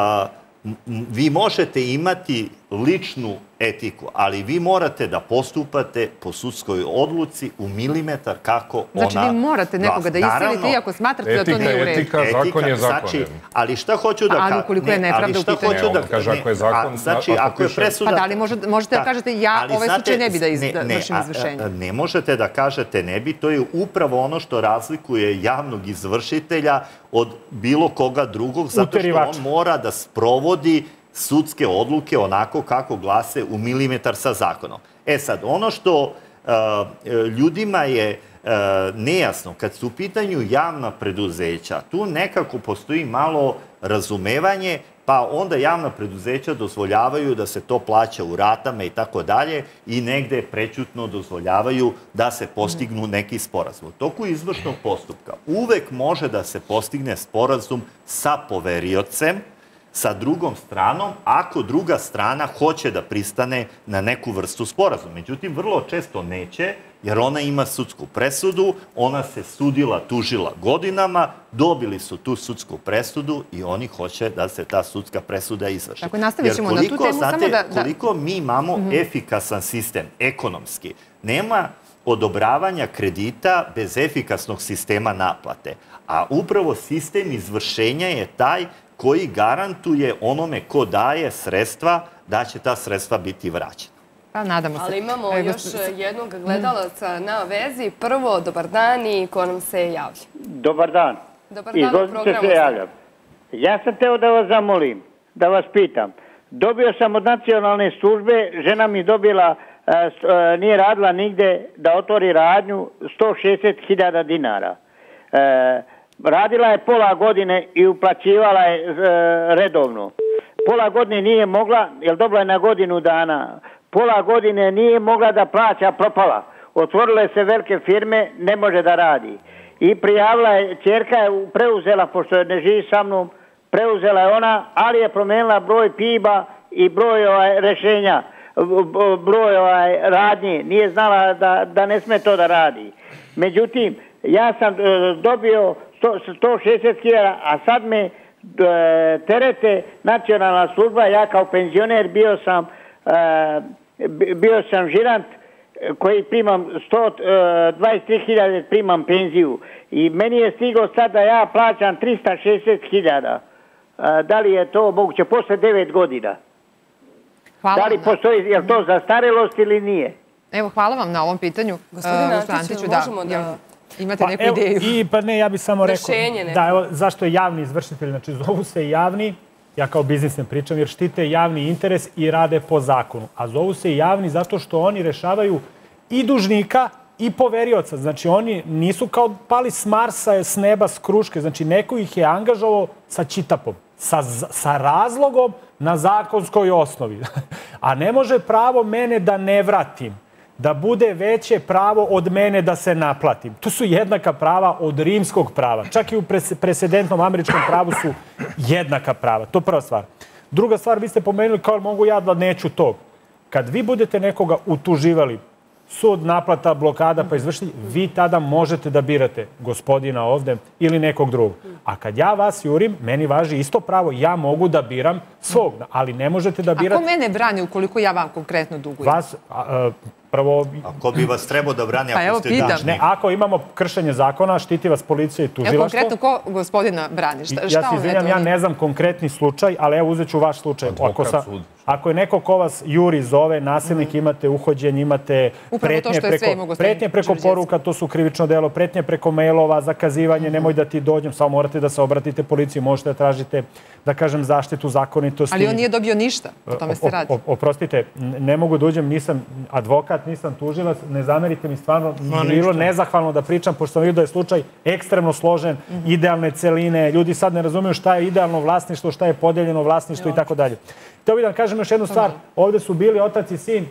vi možete imati ličnu etiku, ali vi morate da postupate po sudskoj odluci u milimetar kako ona... Znači, vi morate nekoga da isilite iako smatrate da to nije u redu. Etika, zakon je zakon. Ali šta hoću da kažem... Ali ukoliko je nepravda u pitanju... On kaže ako je zakon... Znači, ako je presuda... Pa da li možete da kažete ja ovaj slučaj ne bi da vršim izvršenje? Ne možete da kažete ne bi, to je upravo ono što razlikuje javnog izvršitelja od bilo koga drugog, zato što on mora da sprovodi sudske odluke onako kako glase u milimetar sa zakonom. Sad, ono što ljudima je nejasno, kad su u pitanju javna preduzeća, tu nekako postoji malo razumevanje, pa onda javna preduzeća dozvoljavaju da se to plaća u ratama i tako dalje i negde prećutno dozvoljavaju da se postignu neki sporazum. U toku izvršnog postupka uvek može da se postigne sporazum sa poveriocem, sa drugom stranom, ako druga strana hoće da pristane na neku vrstu sporazuma. Međutim, vrlo često neće, jer ona ima sudsku presudu, ona se sudila, tužila godinama, dobili su tu sudsku presudu i oni hoće da se ta sudska presuda izvrši. Tako, nastavit ćemo na tu temu, samo da... Koliko mi imamo efikasan sistem, ekonomski, nema odobravanja kredita bez efikasnog sistema naplate. A upravo sistem izvršenja je taj koji garantuje onome ko daje sredstva da će ta sredstva biti vraćena. Pa nadamo se. Ali imamo još jednog gledalaca na vezi. Prvo, dobar dan i ko nam se javlja? Dobar dan. Dobar dan u programu. Se javljam. Ja sam teo da vas zamolim, da vas pitam. Dobio sam od nacionalne službe, žena mi dobila, nije radila nigde da otvori radnju, 160.000 dinara. Radila je pola godine i uplaćivala je redovno. Pola godine nije mogla, jer dobila je na godinu dana. Pola godine nije mogla da plaća, propala. Otvorile se velike firme, ne može da radi. I prijavila je, ćerka je preuzela, pošto ne živi sa mnom, preuzela je ona, ali je promenila broj PIB-a i broj rešenja, broj radnje. Nije znala da ne sme to da radi. Međutim, ja sam dobio 160.000, a sad me terete nacionalna služba. Ja kao penzioner bio sam žirant koji primam 23.000 primam penziju. I meni je stiglo sad da ja plaćam 360.000. Da li je to moguće posle 9 godina? Da li postoji, je li to zastarelost ili nije? Evo, hvala vam na ovom pitanju. Gospodine Antiću, možemo da... Imate neku ideju? Pa ne, ja bih samo rekao, da, evo, zašto je javni izvršitelj, znači zovu se javni, ja kao biznis ne pričam, jer štite javni interes i rade po zakonu. A zovu se javni zato što oni rešavaju i dužnika i poverioca. Znači, oni nisu kao pali s Marsa, s neba, s kruške. Znači, neko ih je angažovao sa čitapom, sa razlogom na zakonskoj osnovi. A ne može pravo mene da ne vratim, da bude veće pravo od mene da se naplatim. To su jednaka prava od rimskog prava. Čak i u presedentnom američkom pravu su jednaka prava. To je prva stvar. Druga stvar, vi ste pomenuli kao mogu ja da neću to. Kad vi budete nekoga utuživali, sud, naplata, blokada, pa izvršiti, vi tada možete da birate gospodina ovde ili nekog drugog. A kad ja vas jurim, meni važi isto pravo, ja mogu da biram svog, ali ne možete da birate... A ko mene brani ukoliko ja vam konkretno dugujem? Prvo... A ko bi vas trebao da brani ako ste dužni? Ne, ako imamo kršenje zakona, štiti vas policija i tužilaštvo. Evo konkretno ko gospodina brani? Ja se izvinjam, ja ne znam konkretni slučaj, ali evo uzet ću vaš slučaj. Ako je neko ko vas juri, zove, nasilnik, imate uhođenje, imate pretnje preko poruka, to su krivično delo, pretnje preko mailova, zakazivanje, nemoj da ti dođem, samo morate da se obratite policiji, možete da tražite, da kažem, zaštitu zakonitosti. Ali on nije dobio ništa, o tome se radi. Oprostite, ne mogu da uđem, nisam advokat, nisam tužilac, ne zamerite mi, stvarno bilo nezahvalno da pričam, pošto sam vidio da je slučaj ekstremno složen, idealne celine, ljudi sad ne razumiju šta je idealno vlasništvo, šta je podeljeno vlasništvo i tako dalje. Htio bih da kažem još jednu stvar, ovde su bili otac i sin,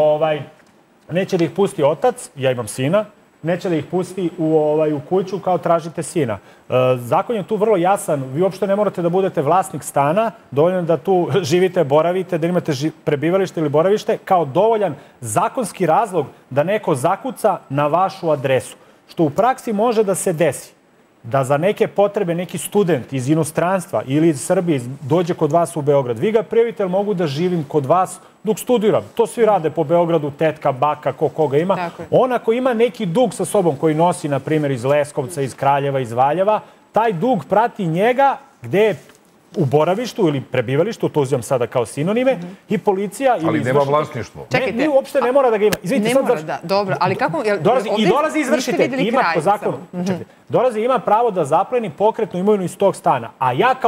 neće da ih pusti otac, ja imam sina, neće da ih pusti u kuću kao tražite sina. Zakon je tu vrlo jasan, vi uopšte ne morate da budete vlasnik stana, dovoljno da tu živite, boravite, da imate prebivalište ili boravište, kao dovoljan zakonski razlog da neko zakuca na vašu adresu. Što u praksi može da se desi. Da za neke potrebe neki student iz inostranstva ili iz Srbije dođe kod vas u Beograd. Vi ga prijavite, ali mogu da živim kod vas dok studiram. To svi rade po Beogradu, tetka, baka, koga ima. On ako ima neki dug sa sobom koji nosi, na primjer, iz Leskovca, iz Kraljeva, iz Valjeva, taj dug prati njega gde je u boravištu ili prebivalištu, to uzimam sada kao sinonime, i policija... Ali nema vlasništvo. Ne, uopšte ne mora da ga ima. Ne mora, da, dobro. Ali kako... I dolazi izvršitelj. Ima po zakonu. Dolazi i ima pravo da zapleni pokretnu imovinu iz tog stana. A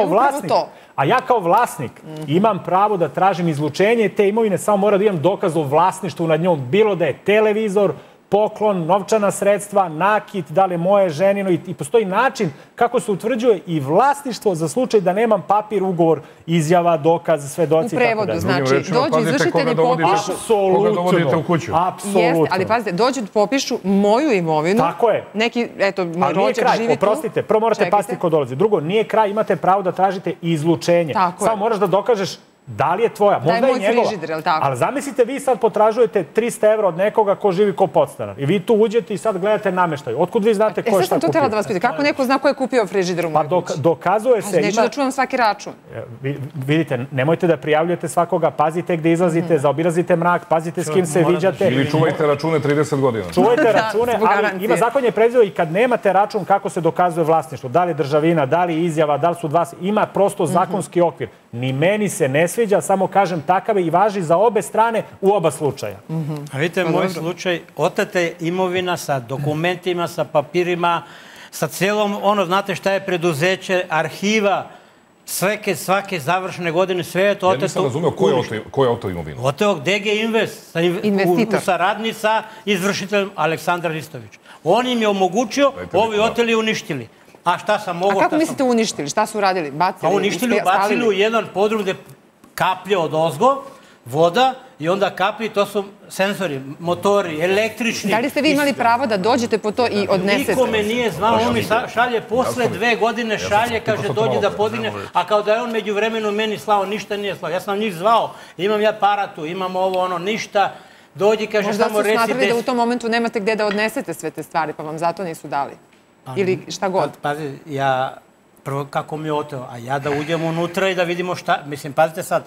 ja kao vlasnik imam pravo da tražim izlučenje te imovine, samo mora da imam dokaz o vlasništvu nad njom. Bilo da je televizor, poklon, novčana sredstva, nakit, da li moje, ženino, i postoji način kako se utvrđuje i vlasništvo za slučaj da nemam papir, ugovor, izjava, dokaz, svedoci i tako dalje. U prevodu, znači, dođu izvršitelji popišu... Koga dovodite u kuću. Jeste, ali pazite, dođu popišu moju imovinu. Tako je. Neki, eto, moj rođak živi tu. Oprostite, prvo morate paziti ko dolazi. Drugo, nije kraj, imate pravo da tražite izlučenje. Samo moraš da dokažeš da li je tvoja, možda je njegova. Ali zamislite, vi sad potražujete 300 evra od nekoga ko živi ko podstanar. I vi tu uđete i sad gledate nameštaj. Otkud vi znate ko je šta kupio? Sad sam to htjela da vas pitam. Kako neko zna ko je kupio frižider u mojoj kući? Dokazuje se... Neću da čuvam svaki račun. Vidite, nemojte da prijavljujete svakoga. Pazite gde izlazite, zaobilazite mrak, pazite s kim se viđate. Ili čuvajte račune 30 godina. Čuvajte račune, ali ima zakon je predvidio i kad nemate račun kako se dokazuje vlasništvo. Da li državina, da li izjava, da li su dva... Ima prosto zakonski okvir. Ni meni se ne sviđa, samo kažem takav i važi za obe strane u oba slučaja. A vidite, moj slučaj, oteta je imovina sa dokumentima, sa papirima, sa celom, znate šta je preduzeće, arhiva, svake završene godine, sve je to oteto. Ja nisam razumeo ko je oteo imovinu. Oteo DG Invest, u saradnji sa izvršiteljem Aleksandar Ristović. On im je omogućio, ovi oteli i uništili. A šta sam mogo... A kako mislite uništili? Šta su uradili? Bacili? Uništili, bacili u jedan podrum gde kaplje od ozgo, voda i onda kaplje, to su senzori, motori, električni. Da li ste vi imali pravo da dođete po to i odnesete? Niko me nije znao, on mi šalje posle 2 godine, kaže dođi da podigne, a kao da je on među vremenu meni slao, ništa nije slao. Ja sam njih zvao, imam ja paratu, imam ovo, ništa, dođi, kaže samo reci... Možda su smatrali da u tom momentu nemate gde da odnesete sve te stvari, pa vam zato nisu dali. Ili šta god. Pazi, ja, prvo kako mi je oteo, a ja da uđem unutra i da vidimo šta, mislim, pazite sad,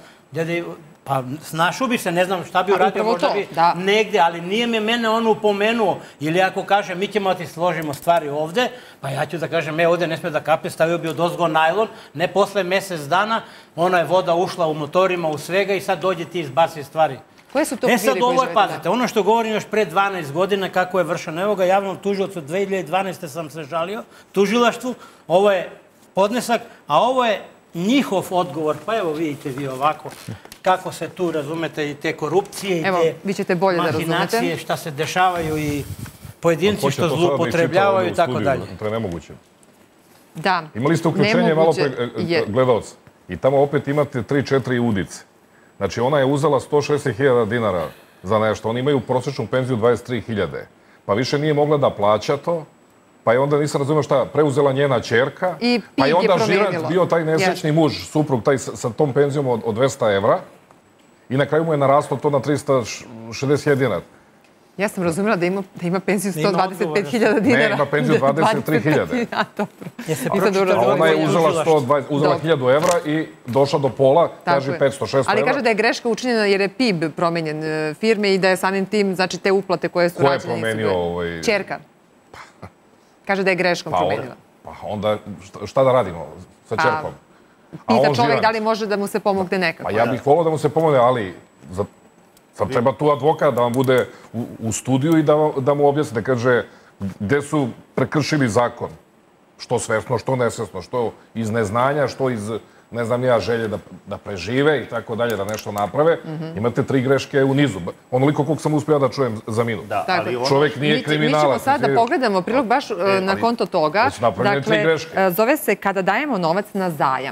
pa snašao bi se, ne znam šta bi uradio, možda bi negde, ali nije mene on upomenuo, ili ako kaže, mi ćemo da ti složimo stvari ovde, pa ja ću da kažem, ovde ne sme da kape, stavio bi od ozgo najlon, ne posle mesec dana, ona je voda ušla u motorima, u svega i sad dođe ti izbaci stvari. Koje su to okviri koji želite? Sad ovo je, pazite, ono što govorim još pre 12 godina kako je vršeno. Evo ga, javnom tužilacu 2012. sam se žalio, tužilaštvu, ovo je podnesak, a ovo je njihov odgovor. Pa evo vidite vi ovako kako se tu, razumete, i te korupcije i te mahinacije, šta se dešavaju i pojedinci što zloupotrebljavaju i tako dalje. To je nemoguće. Da. Imali ste uključenje malo pre gledalca i tamo opet imate 3-4 udice. Znači, ona je uzela 160.000 dinara za nešto. Oni imaju prosječnu penziju 23.000. Pa više nije mogla da plaća to. Pa je onda, nisam razumio šta, preuzela njena ćerka. Pa je onda žirant bio taj nesrećni muž, suprug, taj sa tom penzijom od 200 evra. I na kraju mu je naraslo to na 360.000 dinara. Ja sam razumela da ima penziju 125.000 dinara. Ne, ima penziju 23.000. Dobro. A ona je uzela 1.000 evra i došla do pola, kaže 500-600 evra. Ali kaže da je greška učinjena jer je PIB promenjen firme i da je samim tim, znači, te uplate koje su rađene... Ko je promenio ovaj... Čerka. Kaže da je greškom promenila. Pa onda šta da radimo sa čerkom? Pita čovjek da li može da mu se pomogne nekako. Pa ja bih volao da mu se pomogne, ali sad treba tu advokat da vam bude u studiju i da mu objasne, kaže, gde su prekršili zakon. Što svesno, što nesvesno, što iz neznanja, što iz, ne znam ja, želje da prežive i tako dalje, da nešto naprave. Imate 3 greške u nizu. Onoliko koliko sam uspio da čujem za minut. Čovjek nije kriminalac. Mi ćemo sad da pogledamo prilog baš na konto toga. Dakle, zove se Kada dajemo novac na zajam.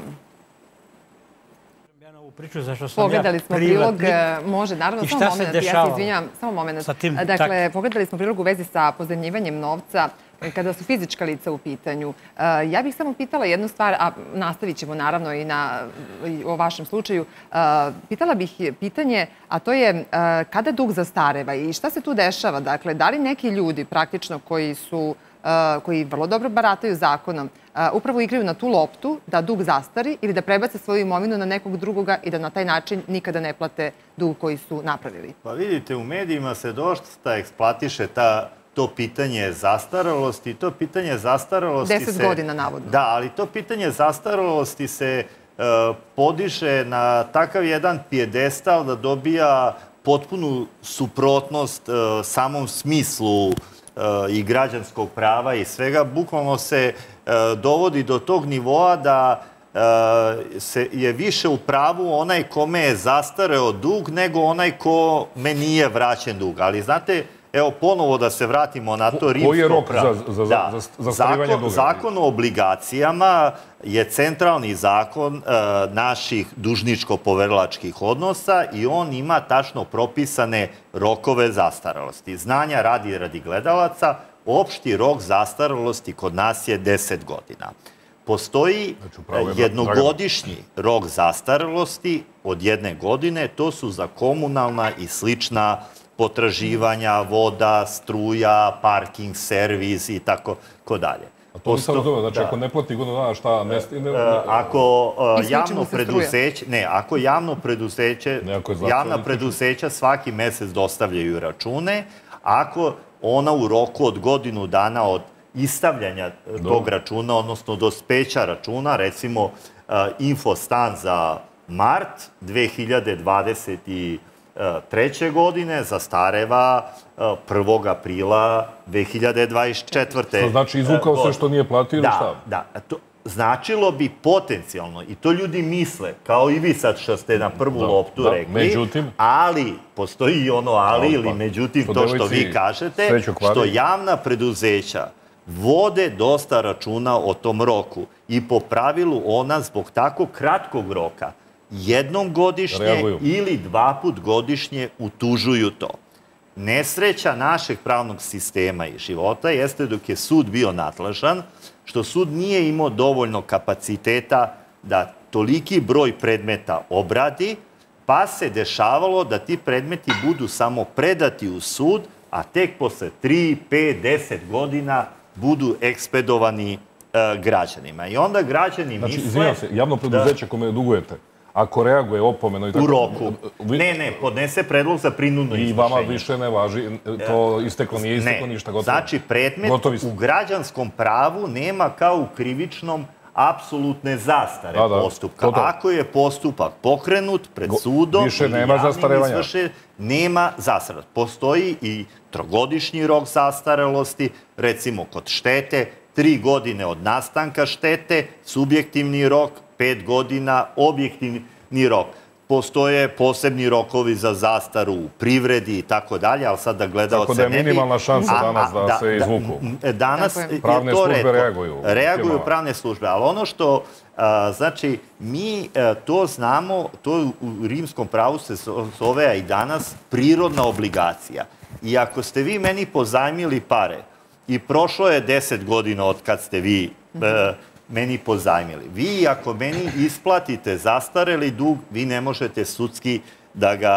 Pogledali smo prilog, može, naravno, samo moment, ja se izvinjam, samo moment. Dakle, pogledali smo prilog u vezi sa pozajmljivanjem novca kada su fizička lica u pitanju. Ja bih samo pitala jednu stvar, a nastavit ćemo naravno i o vašem slučaju. Pitala bih pitanje, a to je kada dug zastareva i šta se tu dešava? Dakle, da li neki ljudi praktično koji vrlo dobro barataju zakonom, upravo igraju na tu loptu da dug zastari ili da prebace svoju imovinu na nekog drugoga i da na taj način nikada ne plate dug koji su napravili? Pa vidite, u medijima se dosta eksploatiše to pitanje zastarelosti. To pitanje zastarelosti se... 10 godina, navodno. Da, ali to pitanje zastarelosti se podiže na takav jedan pijedestal da dobija potpunu suprotnost samom smislu i građanskog prava i svega. Bukvalno se dovodi do tog nivoa da je više u pravu onaj kome je zastareo dug nego onaj kome nije vraćen dug. Ali znate, evo ponovo da se vratimo na to rimsko pravo. Koji je rok za zastarivanje duga? Zakon o obligacijama je centralni zakon naših dužničko-poverilačkih odnosa i on ima tačno propisane rokove zastarelosti. Znanja radi gledalaca, opšti rok zastarelosti kod nas je 10 godina. Postoji jednogodišnji rok zastarelosti od 1 godine, to su za komunalna i slična potraživanja, voda, struja, parking, servis i tako dalje. A to nisam razumio, znači ako ne plati godinu dana, šta ne stigne? Ako javna preduzeća svaki mesec dostavljaju račune, ako ona u roku od godinu dana od istavljanja tog računa, odnosno dospeća računa, recimo Infostan za mart 2023. godine zastareva 1. aprila 2024. Što znači izvukao se što nije platio ili šta? Da, značilo bi potencijalno, i to ljudi misle, kao i vi sad što ste na prvu loptu rekli, ali, postoji i ono ali ili međutim to što vi kažete, što javna preduzeća vode dosta računa o tom roku i po pravilu ona zbog tako kratkog roka jednom godišnje ili 2 put godišnje utužuju to. Nesreća našeg pravnog sistema i života jeste dok je sud bio nadležan, što sud nije imao dovoljno kapaciteta da toliki broj predmeta obradi, pa se dešavalo da ti predmeti budu samo predati u sud, a tek posle 3, 5, 10 godina budu ekspedovani građanima. I onda građani misle... Znači, izvinjam se, javno preduzeće kome dugujete, ako reaguje opomeno i tako... U roku. Ne, podnese predlog za prinudno izvršenje. I vama više ne važi, to isteklo, nije isteklo, ništa gotovo. Znači, predmet u građanskom pravu nema kao u krivičnom apsolutne zastare postupka. Ako je postupak pokrenut pred sudom, više nema zastarevanja. Nema zastarelosti. Postoji i trogodišnji rok zastarelosti, recimo kod štete, 3 godine od nastanka štete, subjektivni rok, 5 godina, objektivni rok. Postoje posebni rokovi za zastaru u privredi i tako dalje, ali sad da gledaoce ne bi... Tako da je minimalna šansa danas da se izvuku. Danas je to pravne službe reaguju. Reaguju pravne službe, ali ono što, znači, mi to znamo, to u rimskom pravu se zove, a i danas, prirodna obligacija. I ako ste vi meni pozajmili pare i prošlo je 10 godina od kad ste vi meni pozajmili. Vi, ako meni isplatite zastareli dug, vi ne možete sudski da ga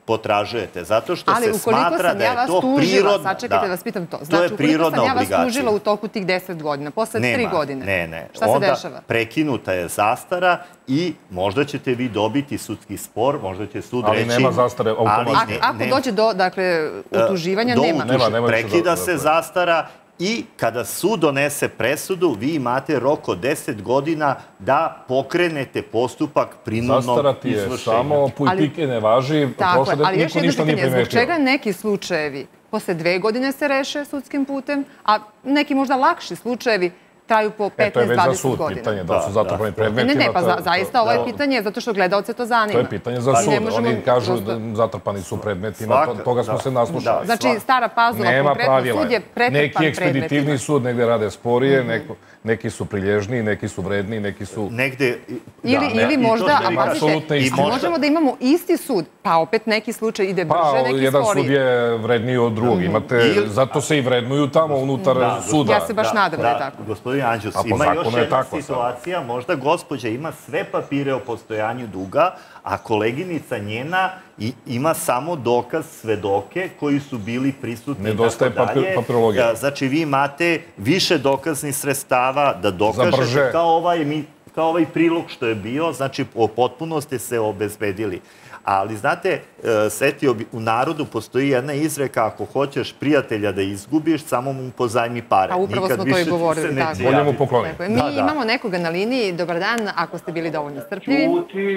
potražujete, zato što ali se smatra da je to prirodna... Sačekajte da vas pitam to. Znači, ukoliko sam ja vas tužila u toku tih 10 godina, posle 3 godine, šta se dešava? Onda prekinuta je zastara i možda ćete vi dobiti sudski spor, možda će sud reći... Ali nema zastare automatski. Ako dođe do utuživanja, nema. Prekida se zastara i kada sud donese presudu, vi imate rok od 10 godina da pokrenete postupak prinudnog izvršenja. Zastara ti je samo pujtike ne važi, prošle da niko ništa nije primetio. Zbog čega neki slučajevi posle 2 godine se reše sudskim putem, a neki možda lakši slučajevi traju po 15-20 godina. To je već za sud pitanje, da su zatrpani predmeti. Ne, pa zaista ovo je pitanje zato što gledalce to zanima. To je pitanje za sud. Oni kažu da zatrpani su predmetima, toga smo se naslušali. Znači, Stara Pazova, konkretno sud je pretrpan predmetima. Neki ekspeditivni sud negde rade sporije, neki su prilježniji, neki su vredniji, neki su... Ili možda, a pazite, možemo da imamo isti sud, pa opet neki slučaj ide brže, neki sporije. Jedan sud je vredniji od drugog. Zato se i vrednuju tamo unutar suda. Ja se baš nadam da je tako. Gospodin Anđus, ima još jedna situacija, možda gospođa ima sve papire o postojanju duga, a koleginica njena ima samo dokaz, svedoke koji su bili prisutni. Nedostaje papirologija. Znači, vi imate više dokaznih sredstava da dokažete kao ovaj prilog što je bio, znači, potpuno ste se obezbedili. Ali, znate, u narodu postoji jedna izreka, ako hoćeš prijatelja da izgubiš, samo mu pozajmi pare. A upravo smo to i govorili, tako. Bolje mu pokloni. Mi imamo nekoga na liniji. Dobar dan, ako ste bili dovoljno strpljivi.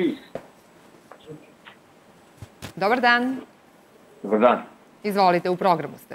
Dobar dan. Dobar dan. Izvolite, u programu ste.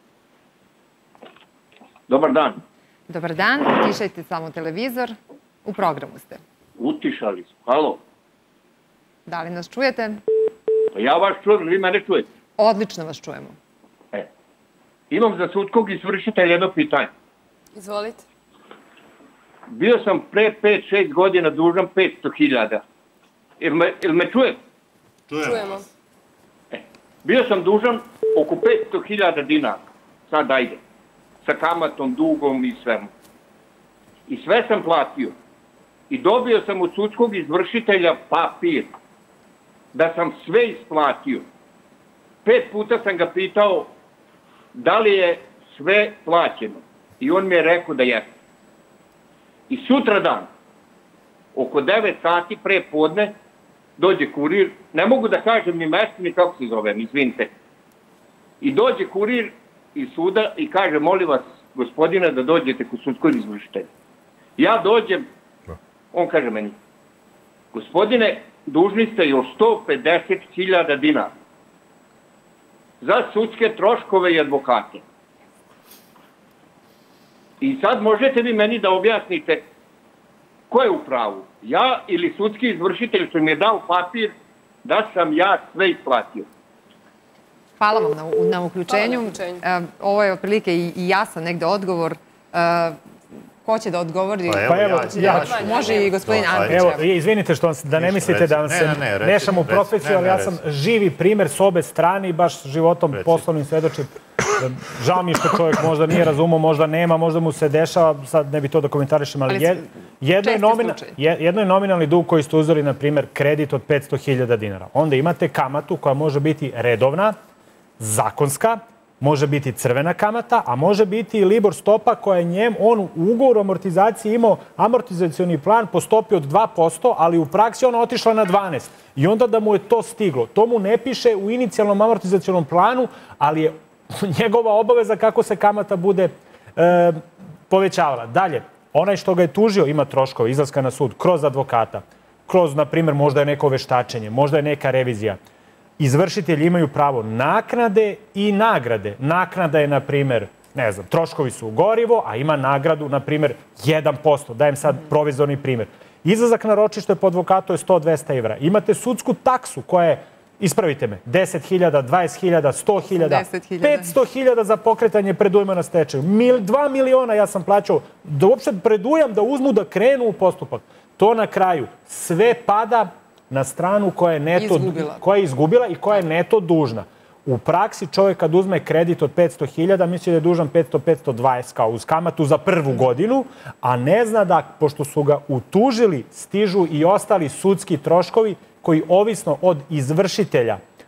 Dobar dan. Dobar dan, utišajte samo televizor. U programu ste. Utišali smo. Halo. Da li nas čujete? Ja vas čujem, vi mene čujete. Odlično vas čujemo. Imam za sudskog izvršitelja jedno pitanje. Izvolite. Bio sam pre 5-6 godina dužan 500.000. Jel me čujete? Čujemo. Bio sam dužan oko 500.000 dinara. Sad ajde. Sa kamatom, dugom i svemu. I sve sam platio. I dobio sam od sudskog izvršitelja papir da sam sve isplatio. 5 puta sam ga pitao da li je sve plaćeno. I on mi je rekao da jeste. I sutra dan, oko 9 sati pre podne, dođe kurir, ne mogu da kažem ni mesto ni kako se zovem, izvinite. I dođe kurir iz suda i kaže, molim vas, gospodine, da dođete kod sudskog izvršitelja. Ja dođem, on kaže meni, gospodine, dužni ste još 150.000 dinara za sudske troškove i advokate. I sad možete vi meni da objasnite ko je u pravu? Ja ili sudski izvršitelj što mi je dao papir da sam ja sve isplatio. Hvala vam na uključenju. Ovo je otprilike i jasan negde odgovor. Ko će da odgovori? Pa evo, ja ću. Može i gospodin Andrić. Evo, izvinite da ne mislite da vam se mešam u profesiju, ali ja sam živi primer s obe strane i baš životom poslovnim svedočim. Žao mi što čovjek možda nije razumao, možda nema, možda mu se dešava, sad ne bi to da komentarišem, ali jedno je nominalni dug koji ste uzeli, na primjer, kredit od 500.000 dinara. Onda imate kamatu koja može biti redovna, zakonska, može biti crvena kamata, a može biti i Libor stopa koja je on u ugovoru o amortizaciji imao amortizacioni plan po stopi od 2%, ali u praksi ona otišla na 12%. I onda da mu je to stiglo. To mu ne piše u inicijalnom amortizacionom planu, ali je njegova obaveza kako se kamata bude povećavala. Dalje, onaj što ga je tužio ima troškove izlaska na sud kroz advokata, kroz, na primjer, možda je neko veštačenje, možda je neka revizija. Izvršitelji imaju pravo naknade i nagrade. Naknada je, na primjer, ne znam, troškovi su gorivo, a ima nagradu, na primjer, 1%. Dajem sad provizorni primjer. Izlazak na ročište po advokatu je 100-200 evra. Imate sudsku taksu koja je, ispravite me, 10.000, 20.000, 100.000, 500.000 za pokretanje predujma na stečaju. 2 miliona ja sam plaćao da uopšte predujam da uzmu da krenu u postupak. To na kraju sve pada na stranu koja je izgubila i koja je neto dužna. U praksi čovjek kad uzme kredit od 500.000, misli da je dužan 500-520 kao uz kamatu za prvu godinu, a ne zna da, pošto su ga utužili, stižu i ostali sudski troškovi koji ovisno od izvršitelja,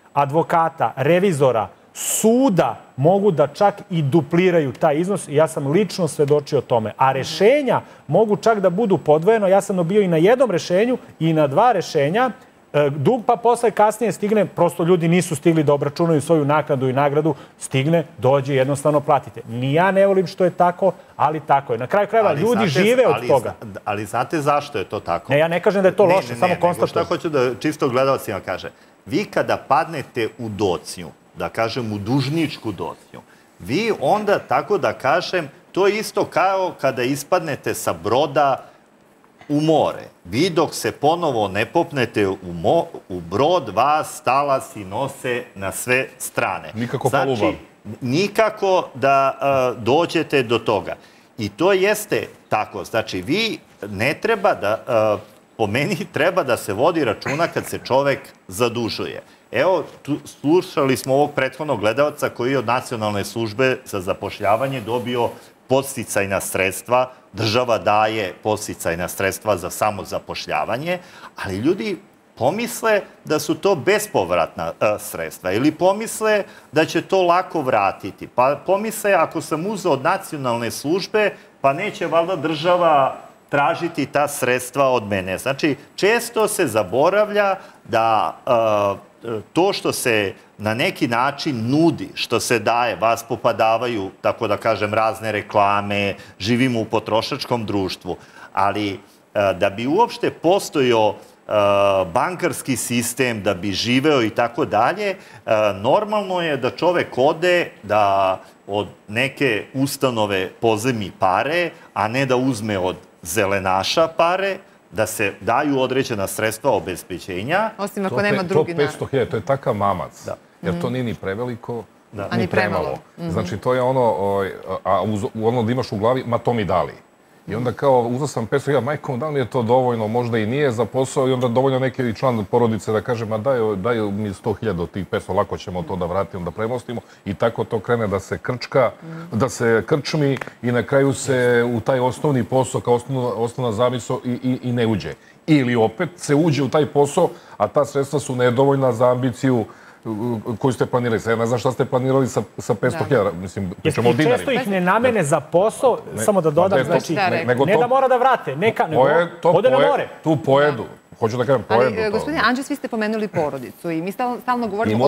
advokata, revizora, suda mogu da čak i dupliraju taj iznos i ja sam lično svedočio tome. A rešenja mogu čak da budu podvojeno. Ja sam bio i na jednom rešenju i na 2 rešenja. Dug pa posle kasnije stigne, prosto ljudi nisu stigli da obračunaju svoju naknadu i nagradu, stigne, dođe, jednostavno platite. Ni ja ne volim što je tako, ali tako je. Na kraju krajeva ljudi žive od toga. Ali znate zašto je to tako? Ne, ja ne kažem da je to loše, samo konstatujem. Šta hoću da čisto gledalcima kaže? Vi kada padnete u docnju, da kažem u dužničku docnju, vi onda, tako da kažem, to je isto kao kada ispadnete sa broda u more. Vi dok se ponovo ne popnete u brod, vas talasi nose na sve strane. Nikako paluba. Znači, nikako da dođete do toga. I to jeste tako. Znači, vi ne treba da, po meni treba da se vodi računa kad se čovek zadužuje. Evo, slušali smo ovog prethodnog gledalca koji je od Nacionalne službe za zapošljavanje dobio podsticajna sredstva, država daje podsticajna sredstva za samozapošljavanje, ali ljudi pomisle da su to bespovratna sredstva ili pomisle da će to lako vratiti. Pa pomisle ako sam uzeo od Nacionalne službe, pa neće valjda država tražiti ta sredstva od mene. Znači, često se zaboravlja da to što se na neki način nudi, što se daje, vas popadavaju, tako da kažem, razne reklame, živimo u potrošačkom društvu, ali da bi uopšte postojao bankarski sistem, da bi živeo i tako dalje, normalno je da čovek ode, da od neke ustanove pozemi pare, a ne da uzme od zelenaša pare, da se daju određena sredstva obezbeđenja. Osim ako nema drugi način. To 500.000, to je takav mamac. Jer to nije ni preveliko, ni premalo. Znači, to je ono, a ono da imaš u glavi, ma to mi dali. I onda kao, uzao sam 500.000, majko, da li je to dovoljno, možda i nije za posao, i onda dovoljno neki član porodice da kaže, ma daj mi 100.000 od tih 500, lako ćemo to da vratimo, da premostimo, i tako to krene da se krčka, da se krčmi i na kraju se u taj osnovni posao, kao osnovna zamisao, i ne uđe. Ili opet se uđe u taj posao, a ta sredstva su nedovoljna za ambiciju koju ste planirali. Ja ne znam šta ste planirali sa 500.000, mislim, pričamo o dinarima. Često ih ne namene za posao, samo da dodam, znači, ne da mora da vrate, nego ode na more. Tu pojedu. Hoću da kažem, pojedu to. Ali, gospodine Andžes, vi ste pomenuli porodicu i mi stalno govorimo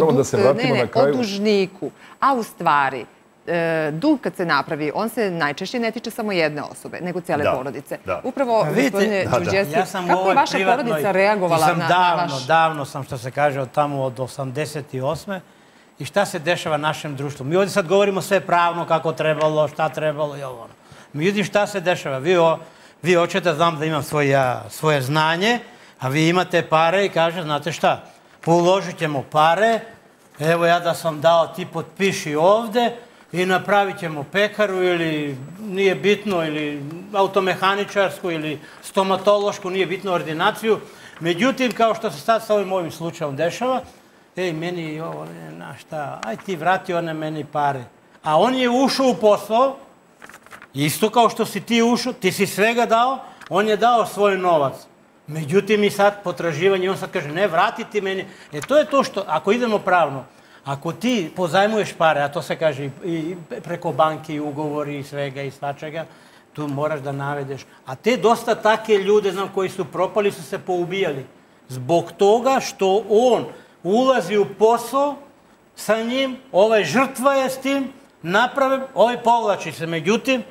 o dužniku, a u stvari, dug kad se napravi, on se najčešće ne tiče samo jedne osobe, nego cele porodice. Upravo, gospodine Đurđevski, kako je vaša porodica reagovala na vaš... Davno sam, što se kaže, od tamo od 88. I šta se dešava našem društvu? Mi ovdje sad govorimo sve pravno, kako trebalo, šta trebalo i ovo. Međutim, šta se dešava? Vi hoćete, znam da imam svoje znanje, a vi imate pare i kaže, znate šta, uložit ćemo pare, evo ja da sam dao, ti potpiši ovde, i napravit ćemo pekaru ili nije bitno, ili automehaničarsku ili stomatološku, nije bitno, ordinaciju. Međutim, kao što se sad sa ovim slučajem dešava, meni ovo, na šta, aj ti vrati one meni pare. A on je ušao u posao, isto kao što si ti ušao, ti si svega dao, on je dao svoj novac. Međutim, i sad potraživanje, on sad kaže, ne, vrati ti meni. To je to što, ako idemo pravno, ako ti pozajmuješ pare, a to se kaže i preko banke, i ugovori, i svega, i svačega, tu moraš da navedeš. A te dosta take ljude, znam, koji su propali, su se poubijali. Zbog toga što on ulazi u posao sa njim, ovaj žrtva je s tim, naprave, ovaj povlači se. Međutim,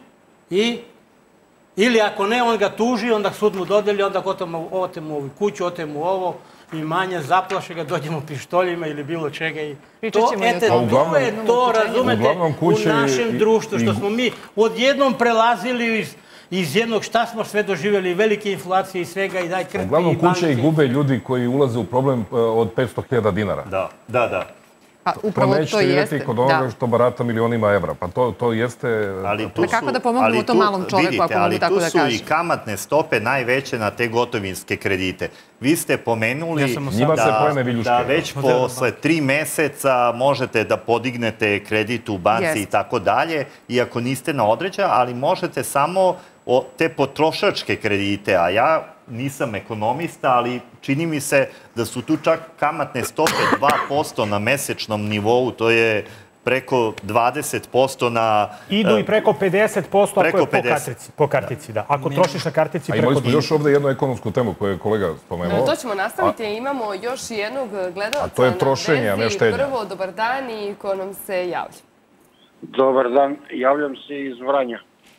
ili ako ne, on ga tuži, onda sud mu dodeli, onda ote mu ovu kuću, ote mu ovo, imanje, zaplaše ga, dođemo pištoljima ili bilo čega. To je to, razumete, u našem društvu, što smo mi odjednom prelazili iz jednog, šta smo sve doživjeli, velike inflacije i svega, i daj krpi. Uglavnom kuće i gube ljudi koji ulaze u problem od 500.000 dinara. Da. Pa upravo to jeste. Nećete vidjeti kod onoga što barata milionima evra. Pa to jeste... Kako da pomognemo tom malom čoveku, ako mogu tako da kažem? Ali tu su i kamatne stope najveće na te gotovinske kredite. Vi ste pomenuli da već posle 3 meseca možete da podignete kredit u banci i tako dalje, iako niste na određa, ali možete samo te potrošačke kredite, a ja nisam ekonomista, ali čini mi se da su tu čak kamatne stope 2% na mesečnom nivou, to je preko 20% na... Idu i preko 50% ako je po kartici, da. Ako trošiš na kartici preko... A imali smo još ovde jednu ekonomsku temu koju je kolega spomenuo. To ćemo nastaviti. Imamo još jednog gledalca a to je trošenje, a ne štednja. Prvo, dobar dan i ko nam se javlja. Dobar dan, javljam se iz Vranja.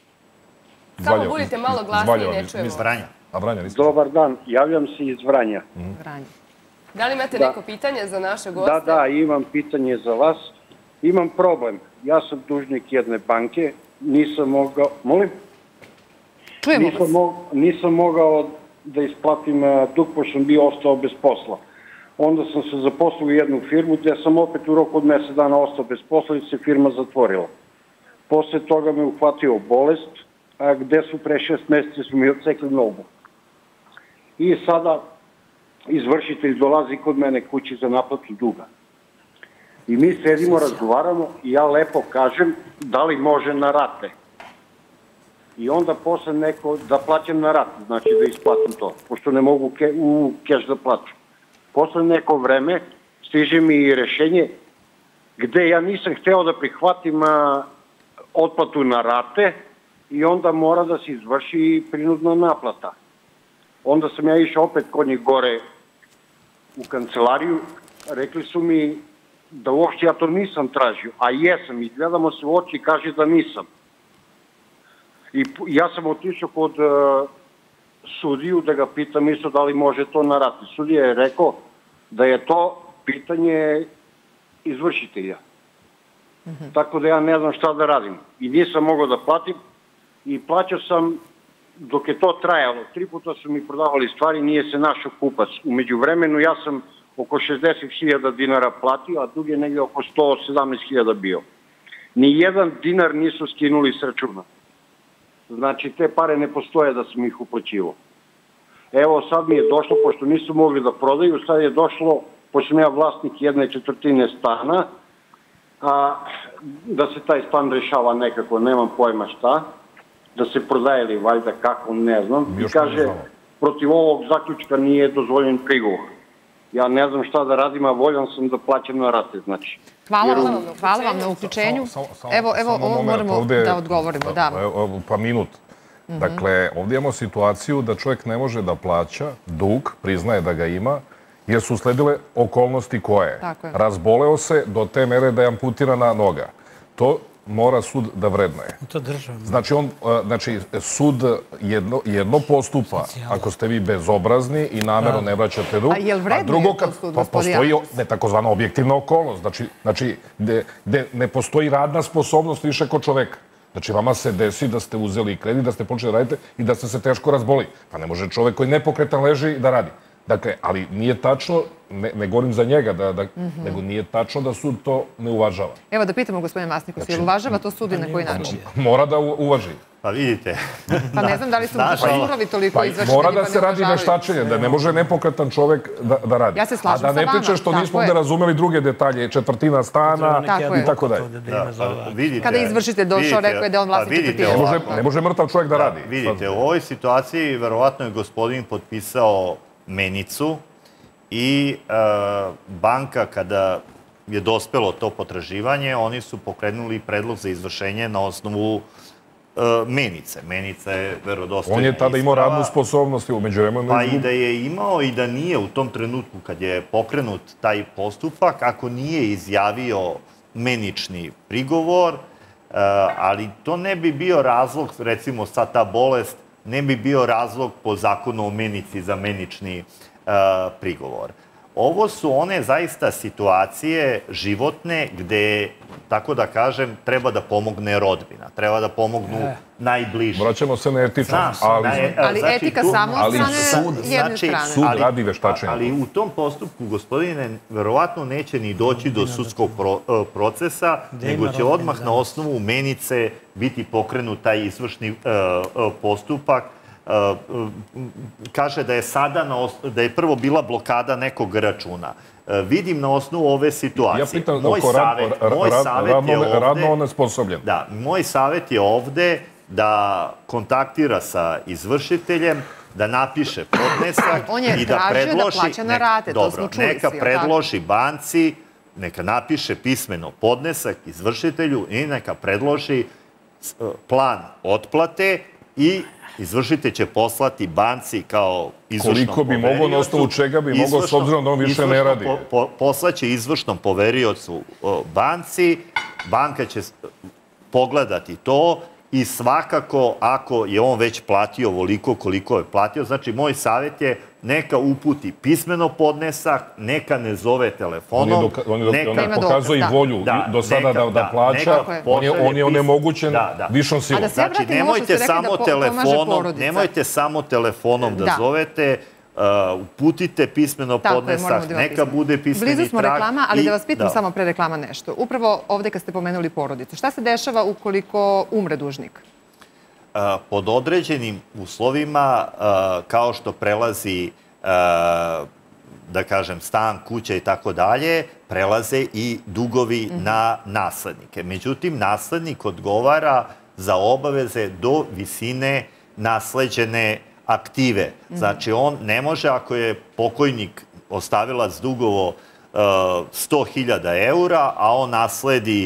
Samo budite malo glasniji, ne čujemo. Iz Vranja. A Vranja niste? Dobar dan, javljam se iz Vranja. Da li imate neko pitanje za naše goste? Da, imam pitanje za vas. Imam problem. Ja sam dužnik jedne banke, nisam mogao... Molim? Čujemo vas. Nisam mogao da isplatim dug, pošto sam bio ostao bez posla. Onda sam se zaposlio u jednu firmu, gde sam opet u roku od mesec dana ostao bez posla i se firma zatvorila. Posle toga me uhvatio bolest, gde su pre 6 meseci su mi odsekli nogu. I sada izvršitelj dolazi kod mene kući za naplatu duga. I mi sedimo, razgovaramo i ja lepo kažem da li može na rate. I onda posle neko da plaćam na rate, znači da isplatim to, pošto ne mogu u keš da plaćam. Posle neko vreme stiže mi rešenje gde ja nisam hteo da prihvatim otplatu na rate i onda mora da se izvrši prinudna naplata. Onda sam ja išao opet kod njih gore u kancelariju, rekli su mi da uopšte ja to nisam tražio, a jesam, i gledamo se u oči i kaže da nisam. I ja sam otišao kod sudiju da ga pitam isto da li može to na rate. Sudija je rekao da je to pitanje izvršitelja. Tako da ja ne znam šta da radim. I nisam mogao da platim i plaćao sam dok je to trajalo. 3 puta su mi prodavali stvari, nije se našao kupac. Umeđu vremenu ja sam oko 60.000 dinara platio, a dug je negdje oko 117.000 bio. Nijedan dinar nisu skinuli s računa. Znači, te pare ne postoje da sam ih uplaćivao. Evo, sad mi je došlo, pošto nisu mogli da prodaju, sad je došlo, pošto sam ja vlasnik 1/4 stana, da se taj stan rešava nekako, nemam pojma šta, da se prodaje ili valjda kako, ne znam. I kaže, protiv ovog zaključka nije dozvoljen prigovor. Ja ne znam šta da radim, a voljan sam da plaćam na rate, znači. Hvala vam na uključenju. Evo, ovo moramo da odgovorimo. Pa minut. Dakle, ovdje imamo situaciju da čovjek ne može da plaća dug, priznaje da ga ima, jer su usledile okolnosti koje. Razboleo se do te mere da je amputirana noga. To mora sud da vrednoje. To država. Znači, sud jedno postupa ako ste vi bezobrazni i namjerno ne vraćate dug. A je li vrednoje to sud, gospodin Jančić? Postoji takozvana objektivna okolnost. Znači, gde ne postoji radna sposobnost više kod čoveka. Znači, vama se desi da ste uzeli kredit, da ste počeli da radite i da ste se teško razboli. Pa ne može čovek koji nepokretan leži da radi. Dakle, ali nije tačno, ne govorim za njega, nego nije tačno da sud to ne uvažava. Evo da pitamo gospodine Masnikus, je li uvažava to sud i na koji način? Mora da uvaži. Pa vidite. Pa ne znam da li su mu surovi toliko izvršeni. Mora da se radi veštačenje, da ne može nepokretan čovek da radi. Ja se slažem sa vama. A da ne priča što nismo ovdje razumeli druge detalje, 1/4 stana i tako dalje. Kada je izvršitelj došao, rekao je da on vlasnik 1/4. Ne može mrtav čovjek da radi. Vidite, u ovoj situaciji verovatno je gospodin potpisao menicu i banka kada je dospelo to potraživanje, oni su pokrenuli predlog za izvršenje na osnovu menice. Menica je verodostojna. On je tada imao radnu sposobnost i umeđu vremenu. Pa i da je imao i da nije u tom trenutku kad je pokrenut taj postupak, ako nije izjavio menični prigovor, ali to ne bi bio razlog, recimo sad ta bolest, ne bi bio razlog po zakonu o menici za menični prigovor. Ovo su one zaista situacije životne gde, tako da kažem, treba da pomogne rodbina, treba da pomognu najbliži. Vraćamo se na etičnost. Ali etika samo od strane jedne strane. Sud radi veštačenje. Ali u tom postupku, gospodine, verovatno neće ni doći do sudskog procesa, nego će odmah na osnovu menice biti pokrenut taj izvršni postupak. Kaže da je sada, da je prvo bila blokada nekog računa. Vidim na osnovu ove situacije. Ja pitam oko radno onesposobljen. Da, moj savjet je ovde da kontaktira sa izvršiteljem, da napiše podnesak On je i da tražio da predloži... plaća na rate, to smo čuli neka svi, predloži banci, neka napiše pismeno podnesak izvršitelju i neka predloži plan otplate i izvršitelj će poslati banci kao izvršnom Koliko bi mogao, na osnovu čega bi mogao, s obzirom da on više ne radi? Poslaće izvršnom poveriocu banci, banka će pogledati to i svakako, ako je on već platio ovoliko koliko je platio, znači moj savjet je neka uputi pismeno podnesak, neka ne zove telefonom. On pokazuje i volju do sada da plaća, on je onemogućen višom silom. Znači, nemojte samo telefonom da zovete, uputite pismeno podnesak, neka bude pismeni trag. Blizu smo reklama, ali da vas pitam samo pre reklama nešto. Upravo ovde kad ste pomenuli porodicu, šta se dešava ukoliko umre dužnik? Pod određenim uslovima, kao što prelazi, da kažem, stan, kuća i tako dalje, prelaze i dugovi na naslednike. Međutim, naslednik odgovara za obaveze do visine nasleđene aktive. Znači, on ne može, ako je pokojnik ostavilac dugovo 100.000 eura, a on nasledi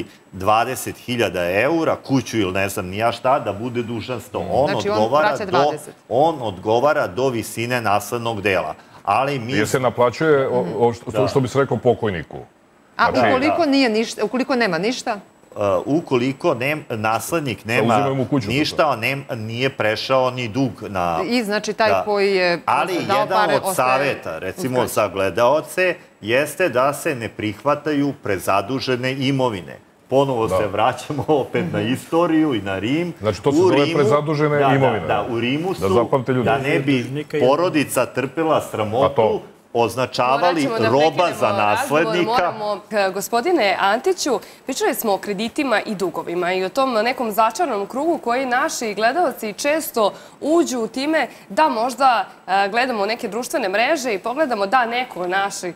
20.000 eura, kuću ili ne znam nija šta, da bude dužan 100. Znači, on vraća 20. On odgovara do visine naslednog dela. Jer se naplaćuje, što bi se rekao, pokojniku. A ukoliko nema ništa? Ukoliko naslednik nema ništa, nije prešao ni dug na... I znači taj koji je dao pare... Ali jedan od savjeta, recimo za gledaoce, jeste da se ne prihvataju prezadužene imovine. Ponovo se vraćamo opet na istoriju i na Rim. Znači to se zove prezadužene imovine. Da, u Rimu su, da ne bi porodica trpela sramotu, označavali roba za naslednika. Gospodine Antiću, pričali smo o kreditima i dugovima i o tom nekom začaranom krugu koji naši gledalci često uđu u time da možda gledamo neke društvene mreže i pogledamo da neko naši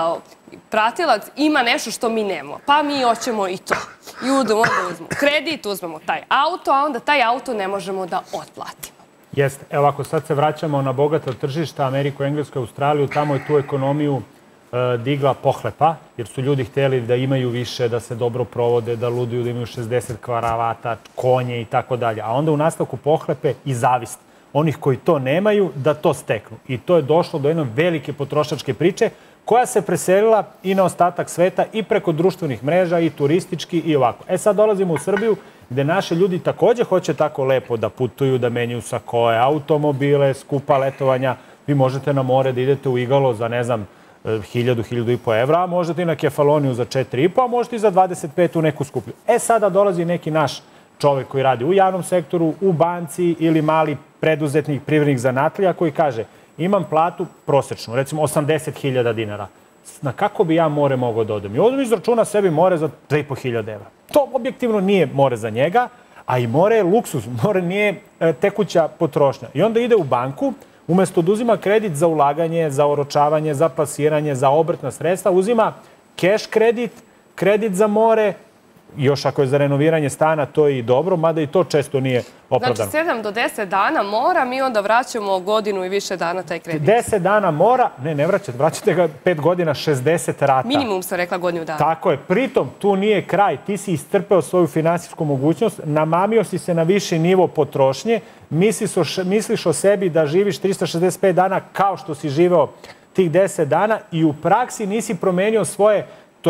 pratilac ima nešto što mi nemamo. Pa mi hoćemo i to. I onda uzmemo kredit, uzmemo taj auto, a onda taj auto ne možemo da otplatimo. Jeste. Evo ako sad se vraćamo na bogata tržišta, Ameriku, Englesku, Australiju, tamo je tu ekonomiju digla pohlepa, jer su ljudi hteli da imaju više, da se dobro provode, da luduju, da imaju 60 kvaravata, konje i tako dalje. A onda u nastavku pohlepe i zavist onih koji to nemaju, da to steknu. I to je došlo do jedne velike potrošačke priče koja se preselila i na ostatak sveta i preko društvenih mreža i turistički i ovako. Sad dolazimo u Srbiju gde naši ljudi takođe hoće tako lepo da putuju, da menjaju sakoe, automobile, skupa letovanja. Vi možete na more da idete u Igalo za, ne znam, 1.000-1.500 evra, a možete i na Kefaloniju za 4.500, a možete i za 25 u neku skuplju. Sada dolazi neki naš čovek koji radi u javnom sektoru, u banci ili mali preduzetnik, privrednik zanatlija koji kaže imam platu prosečnu, recimo 80.000 dinara. Na kako bi ja more mogao da odem? I odem izračuna sebi more za 2.500 evra. To objektivno nije more za njega, a i more je luksuz, more nije tekuća potrošnja. I onda ide u banku, umesto da uzima kredit za ulaganje, za oročavanje, za plasiranje, za obrtna sredstva, uzima keš kredit, kredit za more, još ako je za renoviranje stana, to je i dobro, mada i to često nije opravdano. Znači 7 do 10 dana mora, mi onda vraćamo godinu i više dana taj kredit. 10 dana mora, ne vraćate ga 5 godina, 60 rata. Minimum sam rekla godinu dana. Tako je, pritom tu nije kraj, ti si istrpeo svoju finansijsku mogućnost, namamio si se na viši nivo potrošnje, misliš o sebi da živiš 365 dana kao što si živeo tih 10 dana i u praksi nisi promenio svoje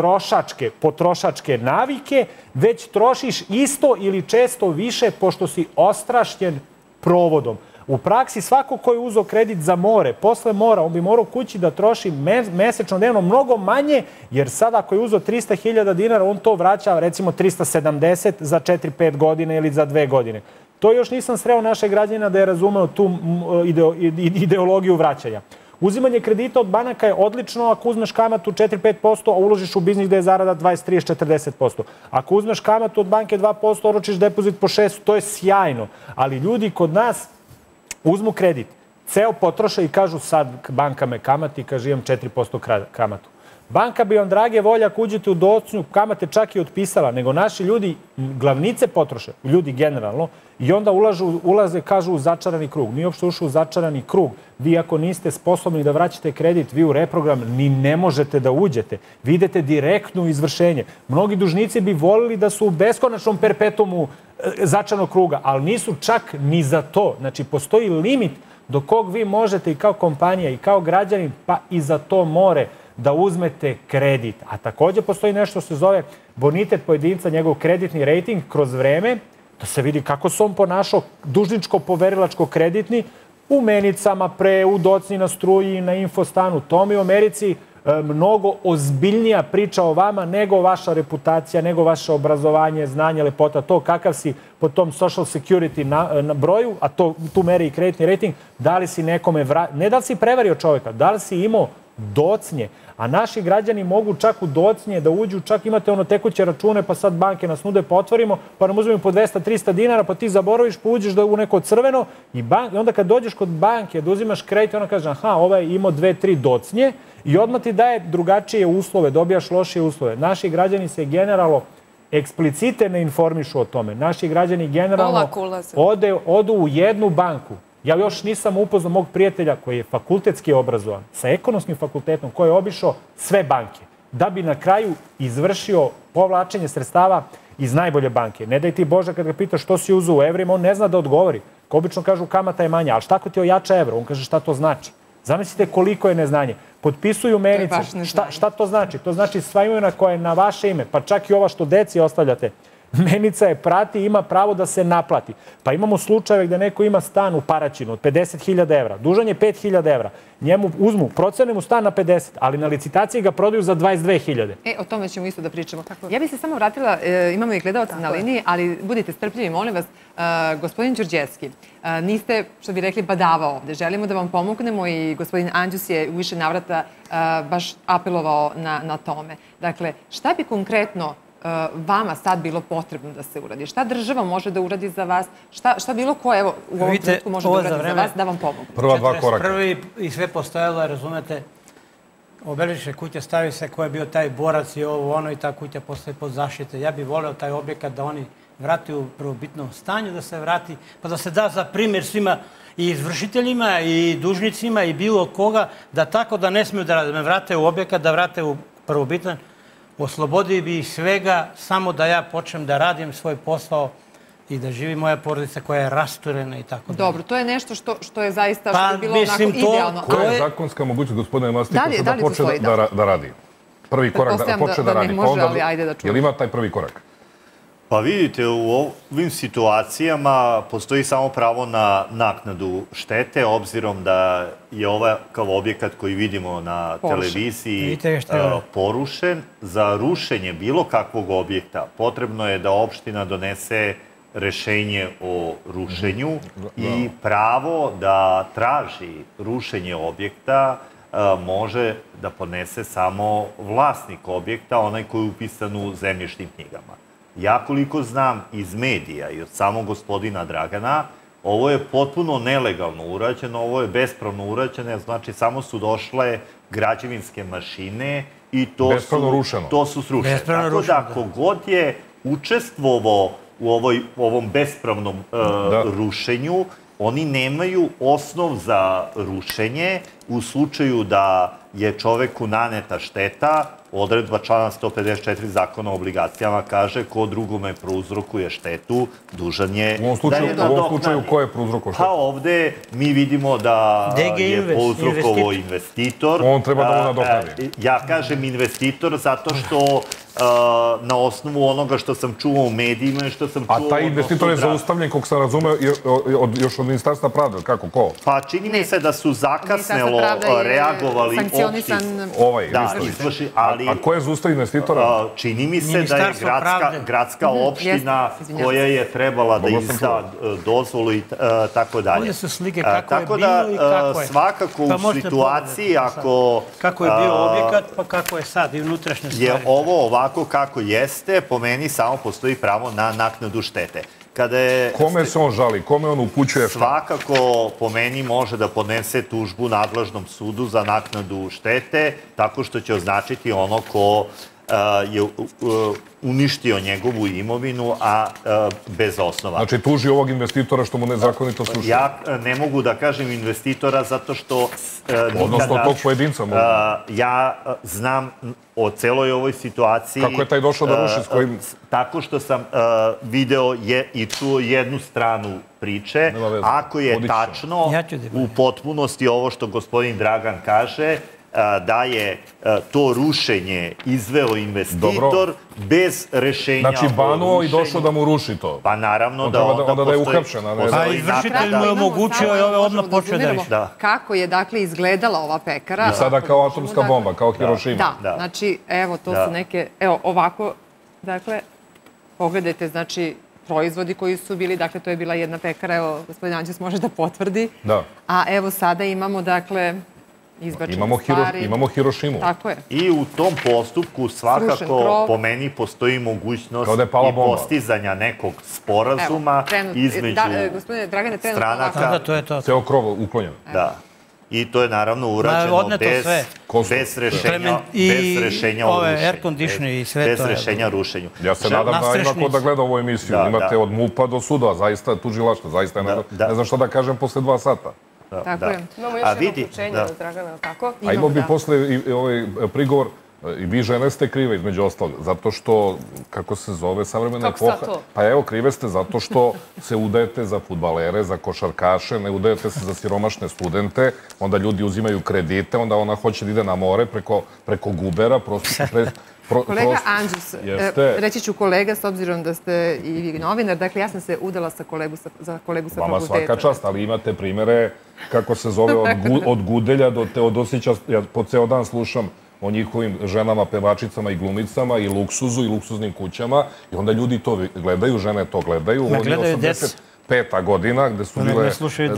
potrošačke navike, već trošiš isto ili često više pošto si ostrašćen provodom. U praksi svako ko je uzeo kredit za more, posle mora, on bi morao kući da troši mesečno dnevno mnogo manje, jer sada ako je uzeo 300.000 dinara, on to vraća recimo 370 za 4-5 godine ili za 2 godine. To još nisam sreo našeg građanina da je razumeo tu ideologiju vraćanja. Uzimanje kredita od banaka je odlično ako uzmeš kamatu 4-5%, a uložiš u biznis gde je zarada 20-30-40%. Ako uzmeš kamatu od banke 2%, oročiš depozit po 6%, to je sjajno. Ali ljudi kod nas uzmu kredit, ceo potroše i kažu sad banka me kamati, kaže imam 4% kamatu. Banka bi vam, drage volja, ako uđete u docnju, kamate čak i otpisala, nego naši ljudi glavnice potroše, ljudi generalno, i onda ulaze, kažu, u začarani krug. Nije uopšte ušao u začarani krug. Vi ako niste sposobni da vraćate kredit, vi u reprogram ni ne možete da uđete. Vi idete direktno u izvršenje. Mnogi dužnici bi volili da su u beskonačnom perpetumu začaranog kruga, ali nisu čak ni za to. Znači, postoji limit do kog vi možete i kao kompanija i kao građanin, pa i za to more, da uzmete kredit. A takođe postoji nešto što se zove bonitet pojedinca, njegov kreditni rejting kroz vreme, da se vidi kako se on ponašao dužničko-poverilačko-kreditni u menicama, u docni, na struji, na infostanu. To mi u Americi mnogo ozbiljnija priča o vama nego vaša reputacija, nego vaše obrazovanje, znanje, lepota, to kakav si po tom social security na broju, a tu meri i kreditni rejting, da li si nekome ne da li si prevario čoveka, da li si imao docnje, a naši građani mogu čak u docnje da uđu, čak imate ono tekuće račune, pa sad banke nas nude, pa otvorimo, pa nam uzmemo po 200-300 dinara, pa ti zaboraviš, pa uđeš u neko crveno i onda kad dođeš kod banke da uzimaš kredit, ona kaže, aha, ovaj je imao 2-3 docnje i odmah ti daje drugačije uslove, dobijaš lošije uslove. Naši građani se generalno eksplicite ne informišu o tome. Naši građani generalno odu u jednu banku. Ja još nisam upoznao mog prijatelja koji je fakultetski obrazovan, sa ekonomskim fakultetom, koji je obišao sve banke, da bi na kraju izvršio povlačenje sredstava iz najbolje banke. Ne daj ti Bože kad ga pitaš što si uzeo u evrima, on ne zna da odgovori. Ko obično kažu kamata je manja, ali šta ako ti ojača evro? On kaže šta to znači. Zamislite koliko je neznanje. Potpisuju menice. Šta to znači? To znači sva imena koja je na vaše ime, pa čak i ova što deci ostavljate. Menica je prati i ima pravo da se naplati. Pa imamo slučajeve gde neko ima stan u Paraćinu od 50.000 evra. Dužan je 5.000 evra. Njemu uzmu, procene mu stan na 50, ali na licitaciji ga prodaju za 22.000. O tome ćemo isto da pričamo. Ja bih se samo vratila, imamo i gledalca na liniji, ali budite strpljivi, molim vas. Gospodin Đurđevski, niste, što bi rekli, badava ovde. Želimo da vam pomognemo i gospodin Anđus je u više navrata baš apelovao na tome. Dakle, šta bi konkretno vama sad bilo potrebno da se uradi? Šta država može da uradi za vas? Šta bilo ko, evo, u ovom trenutku može da uradi za vas da vam pomogu? Prva dva koraka. Prvi i sve postojalo, razumete, obeležiše kuća, stavi se ko je bio taj borac i ovo, ono i ta kuća postoji pod zaštite. Ja bih voleo taj objekat da oni vrati u prvobitnom stanju, da se vrati, pa da se da za primjer svima i izvršiteljima i dužnicima i bilo koga, da tako da ne smiju da me vrate u objekat, da vrate u prvobitan. Oslobodio bi ih svega, samo da ja počnem da radim svoj posao i da živi moja porodica koja je rasturena i tako dalje. Dobro, to je nešto što je zaista, što je bilo onako idealno. Koja je zakonska mogućnost, gospodine Mastikosa, da počne da radi? Prvi korak da počne da radi. Je li ima taj prvi korak? Pa vidite, u ovim situacijama postoji samo pravo na naknadu štete, obzirom da je ovakav objekat koji vidimo na televiziji porušen. Za rušenje bilo kakvog objekta potrebno je da opština donese rešenje o rušenju i pravo da traži rušenje objekta može da podnese samo vlasnik objekta, onaj koji je upisan u zemljišnim knjigama. Ja koliko znam iz medija i od samog gospodina Dragana, ovo je potpuno nelegalno urađeno, ovo je bespravno urađeno, znači samo su došle građevinske mašine i to su srušene. Tako da kogod je učestvovao u ovom bespravnom rušenju, oni nemaju osnov za rušenje u slučaju da je čoveku naneta šteta. Odredba člana 154 zakona o obligacijama kaže ko drugome prouzrokuje štetu, dužan je da je nadoknadi. U ovom slučaju ko je prouzrokovao štetu? Pa ovde mi vidimo da je prouzrokovao investitor. On treba da mu nadoknadi. Ja kažem investitor zato što na osnovu onoga što sam čuo u medijima i što sam čuo... A taj investitor je zaustavljen, kako sam razumeo, još od Ministarstva pravde, kako, ko? Pa čini mi se da su zakasnelo reagovali opštine. A ko je zaustavio investitora? Čini mi se da je gradska opština koja je trebala da izda dozvolu i tako dalje. Ovdje su slike kako je bilo i kako je. Svakako u situaciji ako... Kako je bio objekat, pa kako je sad i unutrašnje stvari. Je ovo ovako kako jeste, po meni samo postoji pravo na naknadu štete. Kome se on žali? Kome on upućuje šta? Svakako, po meni, može da podnese tužbu nadležnom sudu za naknadu štete, tako što će označiti ono ko je uništio njegovu imovinu, a bez osnova. Znači, tuži ovog investitora što mu nezakonito sluša. Ja ne mogu da kažem investitora zato što odnosno tog pojedinca mogu. Ja znam o celoj ovoj situaciji. Kako je taj došao da ruši s kojim? Tako što sam video i čuo jednu stranu priče. Ako je tačno u potpunosti ovo što gospodin Dragan kaže, da je to rušenje izveo investitor bez rešenja. Znači, banuo i došao da mu ruši to. Pa naravno da onda da je uhapšen. A izvršitelj mu je omogućio i ove odmah počeo da reši. Kako je, dakle, izgledala ova pekara. I sada kao atomska bomba, kao Hirošima. Da, znači, evo, to su neke, evo, ovako, dakle, pogledajte, znači, proizvodi koji su bili, dakle, to je bila jedna pekara, evo, gospodin Anđes može da potvrdi. Da. A evo sada imamo, dakle, Imamo Hirošimu. Tako je. I u tom postupku svakako po meni postoji mogućnost i postizanja nekog sporazuma između stranaka. Ceo krov uklonjen. Da. I to je naravno urađeno bez rešenja o rušenju. Ja se nadam da ima ko da gleda ovu emisiju. Imate od MUP-a do suda, zaista tužilaštvo, zaista ne znam šta da kažem posle 2 sata. Tako je. Imamo još jedno uključenje od Dragana, tako? A imao bi posle i ovaj prigovor, i vi žene ste krive između ostalog, zato što, kako se zove, savremena epoha... Kako sad to? Pa evo, krive ste zato što se udajete za fudbalere, za košarkaše, ne udajete se za siromašne studente, onda ljudi uzimaju kredite, onda ona hoće da ide na more preko gubera, prosto... Kolega Anđus, reći ću kolega, s obzirom da ste i vi novinar, dakle, ja sam se udala za kolegu sa fakulteta. Vama svaka čast, ali imate primere, kako se zove, od Gudelja do Teodosića, ja po ceo dan slušam o njihovim ženama, pevačicama i glumicama i luksuzu i luksuznim kućama i onda ljudi to gledaju, žene to gledaju. Ne gledaju deca. 5. godina, gde su bile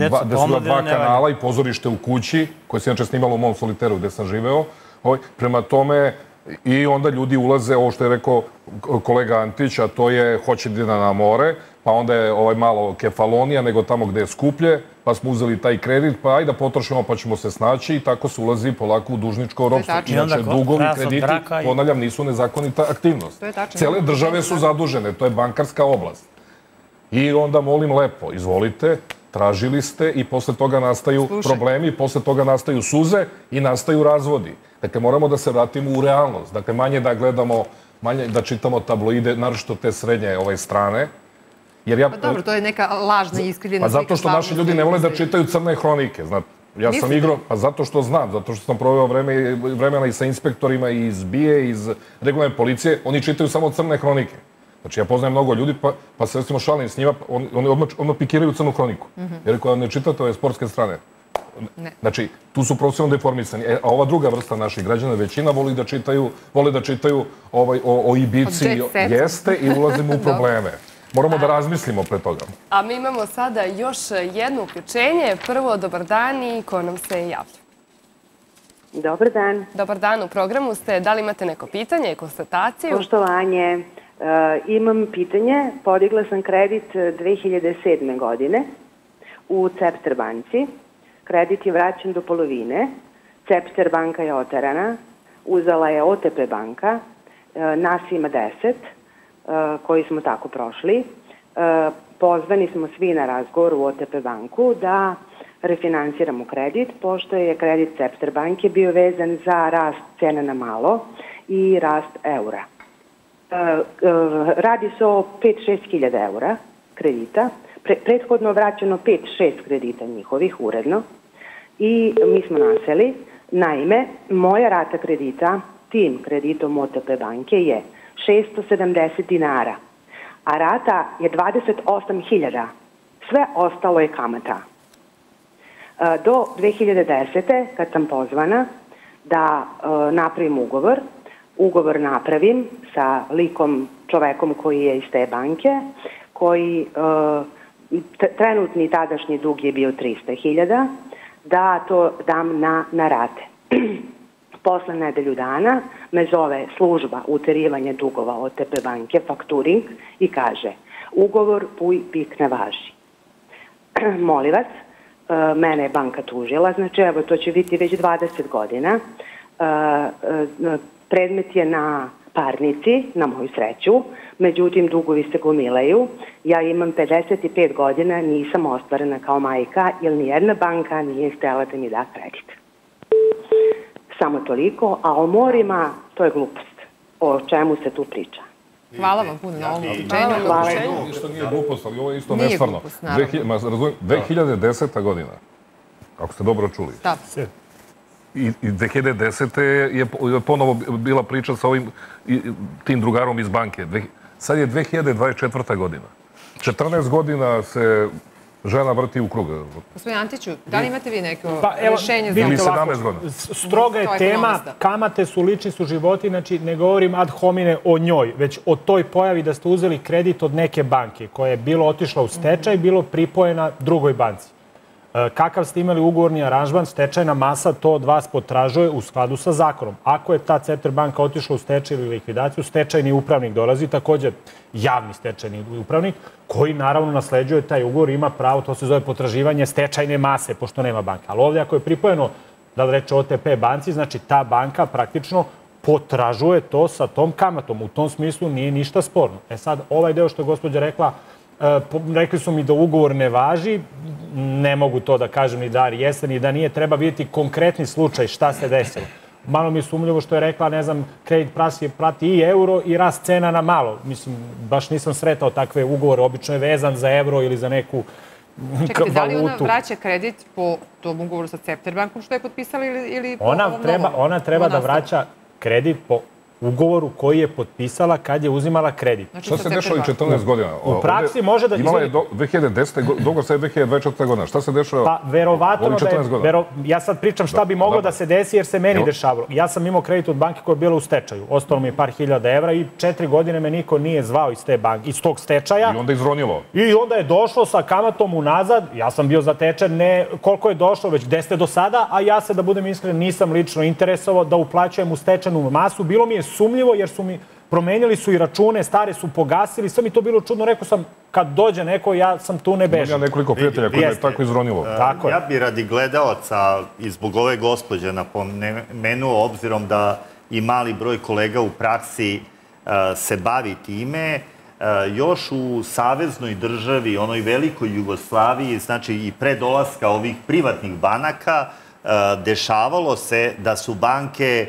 2 kanala i pozorište u kući, koje se inače snimalo u mom soliteru gde sam živeo. Prema tome, i onda ljudi ulaze, ovo što je rekao kolega Antić, a to je hoće da ide na more, pa onda je malo kefalonija nego tamo gde je skuplje, pa smo uzeli taj kredit, pa ajde da potrošimo pa ćemo se snaći i tako se ulazi polako u dužničko ropstvo. Inače, dugovi, krediti, ponavljam, nisu nezakonita aktivnost. Cele države su zadužene, to je bankarska oblast. I onda molim lepo, izvolite, tražili ste i posle toga nastaju problemi, posle toga nastaju suze i nastaju razvodi. Dakle, moramo da se vratimo u realnost. Dakle, manje da gledamo, manje da čitamo tabloide, naročito te srednje strane. Pa dobro, to je neka lažna i iskrivljena slika. Pa zato što naši ljudi ne vole da čitaju crne hronike. Ja sam igrao, pa zato što znam, zato što sam proveo vremena i sa inspektorima iz BIA, iz regularne policije, oni čitaju samo crne hronike. Znači, ja poznajem mnogo ljudi, pa se recimo šalim s njima, oni odmah pikiraju crnu hroniku. Jer ako ne čitate ove sportske strane, znači, tu su profesionalno deformisani. A ova druga vrsta naših građana, većina vole da čitaju o Ibici, jeste i ulazimo u probleme. Moramo da razmislimo pre toga. A mi imamo sada još jedno uključenje. Prvo, dobar dan i ko nam se javlja? Dobar dan. Dobar dan, u programu ste. Da li imate neko pitanje i konstataciju? Poštovanje. Imam pitanje. Podigla sam kredit 2007. godine u Cepter banci. Kredit je vraćen do polovine. Cepter banka je oterana. Uzela je OTP banka. Nas ima 10 koji smo tako prošli. Pozvani smo svi na razgovor u OTP banku da refinansiramo kredit, pošto je kredit Cepter banke bio vezan za rast cena na malo i rast eura. Radi se o 5-6 hiljada eura kredita. Prethodno vraćeno 5-6 kredita njihovih uredno i mi smo naseli. Naime, moja rata kredita tim kreditom OTP banke je 670 dinara, a rata je 28.000. Sve ostalo je kamata. Do 2010. kad sam pozvana da napravim ugovor napravim sa čovekom koji je iz te banke, koji trenutni tadašnji dug je bio 300.000, da to dam na rate. Posle nedelju dana me zove služba uterivanja dugova OTP banke, fakturing, i kaže Ugovor puj pik ne važi. Molim vas, mene je banka tužila, znači evo to će biti već 20 godina. Predmet je na parnici, na moju sreću, međutim dugovi se gomilaju. Ja imam 55 godina, nisam ostvarena kao majka, jer nijedna banka nije htjela da mi da kredit. Samo toliko, a o morima to je glupost. O čemu se tu priča? Hvala vam puno na ovom uključenju. Isto nije glupost, ali ovo je isto nestvarno. 2010. godina, ako ste dobro čuli. I 2010. je ponovo bila priča sa tim drugarom iz banke. Sad je 2024. godina. 14 godina se žena vrti u krug. Gospodin Antiću, da li imate vi neko rješenje za ili 17 godina? Stroga je tema, kamate su, lični su životi, znači ne govorim ad homine o njoj, već o toj pojavi da ste uzeli kredit od neke banke koja je bilo otišla u stečaj, bilo pripojena drugoj banci. Kakav ste imali ugovorni aranžman, stečajna masa to od vas potražuje u skladu sa zakonom. Ako je ta Centar banka otišla u stečaj ili likvidaciju, stečajni upravnik dolazi, također javni stečajni upravnik, koji naravno nasleđuje taj ugovor, ima pravo, to se zove potraživanje stečajne mase, pošto nema banka. Ali ovdje ako je pripojeno, da li reče OTP banci, znači ta banka praktično potražuje to sa tom kamatom. U tom smislu nije ništa sporno. E sad, ovaj deo što je gospođa rekla, rekli su mi da ugovor ne važi, ne mogu to da kažem ni da jeste ni da nije, treba vidjeti konkretni slučaj šta se desilo. Malo mi je sumnjivo što je rekla, ne znam, kredit prati i euro i rast cena na malo. Mislim, baš nisam sretao takve ugovore, obično je vezan za euro ili za neku valutu. Čekajte, da li ona vraća kredit po tom ugovoru sa Centar bankom što je potpisala ili po ovom novom? Ona treba da vraća kredit po ugovoru koji je potpisala kad je uzimala kredit. Šta se dešava i 14 godina? U praksi može da... Imala je 2010. dogovor sad je 2024. godina. Šta se dešava? Pa, verovatno da je... Ja sad pričam šta bi moglo da se desi jer se meni dešavalo. Ja sam imao kredit od banke koja je bila u stečaju. Ostalo mi je par hiljada evra i 4 godine me niko nije zvao iz te banke, iz tog stečaja. I onda izronilo. I onda je došlo sa kamatom unazad. Ja sam bio zatečen, ne koliko je došlo, već 10 do sada, a ja se, da budem iskren, nisam lično interesovao da uplaćujem u stečajnu masu. Bilo mi je sumnjivo jer su mi promenili su i račune, stare su pogasili, sve mi to bilo čudno, rekao sam kad dođe neko, ja sam tu ne bežim. Ja nekoliko prijatelja koji je tako izronilo. Ja bi radi gledalaca i zbog ove gospođe napomenuo, obzirom da i mali broj kolega u praksi se bavi time, još u saveznoj državi, onoj velikoj Jugoslaviji, znači i pre dolaska ovih privatnih banaka, dešavalo se da su banke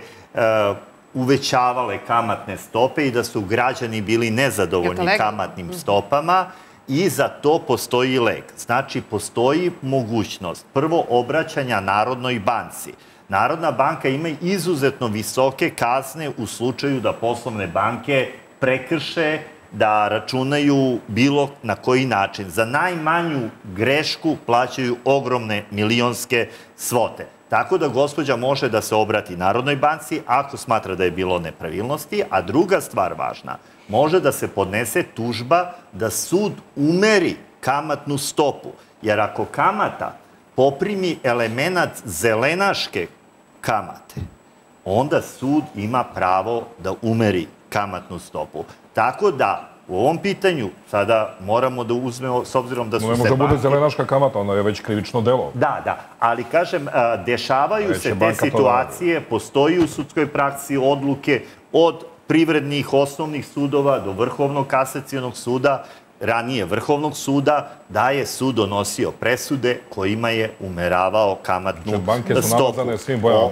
uvećavale kamatne stope i da su građani bili nezadovoljni kamatnim stopama i za to postoji lek. Znači, postoji mogućnost prvo obraćanja Narodnoj banci. Narodna banka ima izuzetno visoke kazne u slučaju da poslovne banke prekrše da računaju bilo na koji način. Za najmanju grešku plaćaju ogromne milionske svote. Tako da gospođa može da se obrati Narodnoj banci ako smatra da je bilo nepravilnosti, a druga stvar važna, može da se podnese tužba da sud umeri kamatnu stopu. Jer ako kamata poprimi element zelenaške kamate, onda sud ima pravo da umeri kamatnu stopu. Tako da u ovom pitanju sada moramo da uzmemo, s obzirom da su se banke... Ne može bude zelenaška kamata, ona je već krivično delo. Da, ali kažem, dešavaju se te situacije, postoji u sudskoj praksi odluke od privrednih osnovnih sudova do Vrhovnog kasacionog suda, ranije Vrhovnog suda, da je sud donosio presude kojima je umeravao kamatnu stopu. Banke su nalazane svim bojama.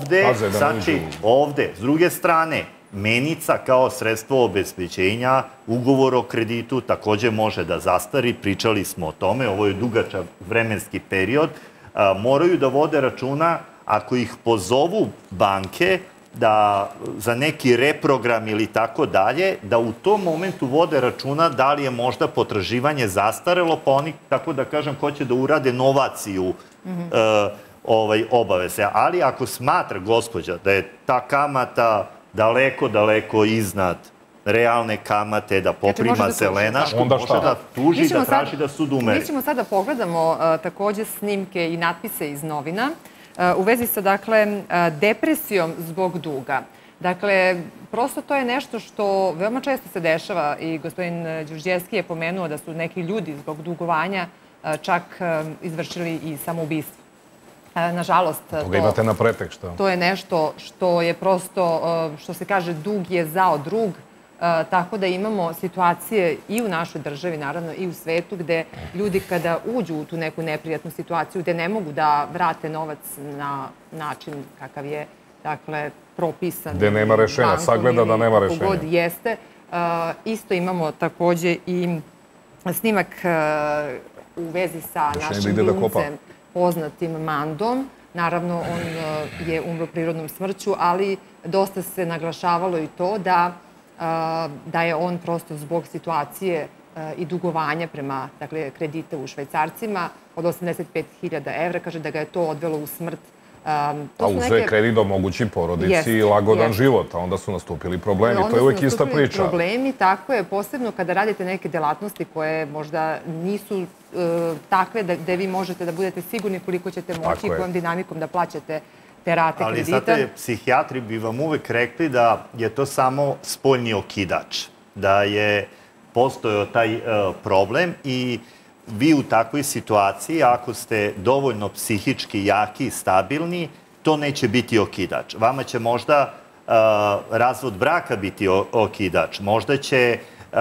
Ovde, s druge strane, menica kao sredstvo obezbeđenja, ugovor o kreditu također može da zastari, pričali smo o tome, ovo je dugačak vremenski period, moraju da vode računa, ako ih pozovu banke, da za neki reprogram ili tako dalje, da u tom momentu vode računa da li je možda potraživanje zastarelo, pa oni, tako da kažem, hoće da urade novaciju obaveze. Ali ako smatra gospođa da je ta kamata daleko iznad realne kamate, da poprima zelenašku, može da tuži, da traži da sud umeri. Mi ćemo sada pogledamo također snimke i natpise iz novina u vezi sa, dakle, depresijom zbog duga. Dakle, prosto to je nešto što veoma često se dešava i gospodin Đurđevski je pomenuo da su neki ljudi zbog dugovanja čak izvršili i samoubistvo. Nažalost, toga imate na pretek, što? To je nešto što je prosto, što se kaže, dug je zao drug, tako da imamo situacije i u našoj državi, naravno i u svetu, gde ljudi kada uđu u tu neku neprijatnu situaciju, gde ne mogu da vrate novac na način kakav je, dakle, propisan. Gde nema rešenja, sagleda da nema rešenja. Kako god jeste. Isto imamo takođe i snimak u vezi sa našim glumcem poznatim Mandom. Naravno, on je umro prirodnom smrću, ali dosta se naglašavalo i to da je on prosto zbog situacije i dugovanja prema kredite u švajcarcima od 85.000 evra, kaže da ga je to odvelo u smrt. A uzeo kredit da omogući porodici i lagodan život, a onda su nastupili problemi. To je uvijek ista priča. Onda su nastupili problemi, tako je, posebno kada radite neke delatnosti koje možda nisu takve da vi možete da budete sigurni koliko ćete moći i kojom dinamikom da plaćate te rate kredita. Ali znate, psihijatri bi vam uvek rekli da je to samo spoljni okidač, da je postojao taj problem i vi u takvoj situaciji, ako ste dovoljno psihički jaki i stabilni, to neće biti okidač. Vama će možda razvod braka biti okidač, možda će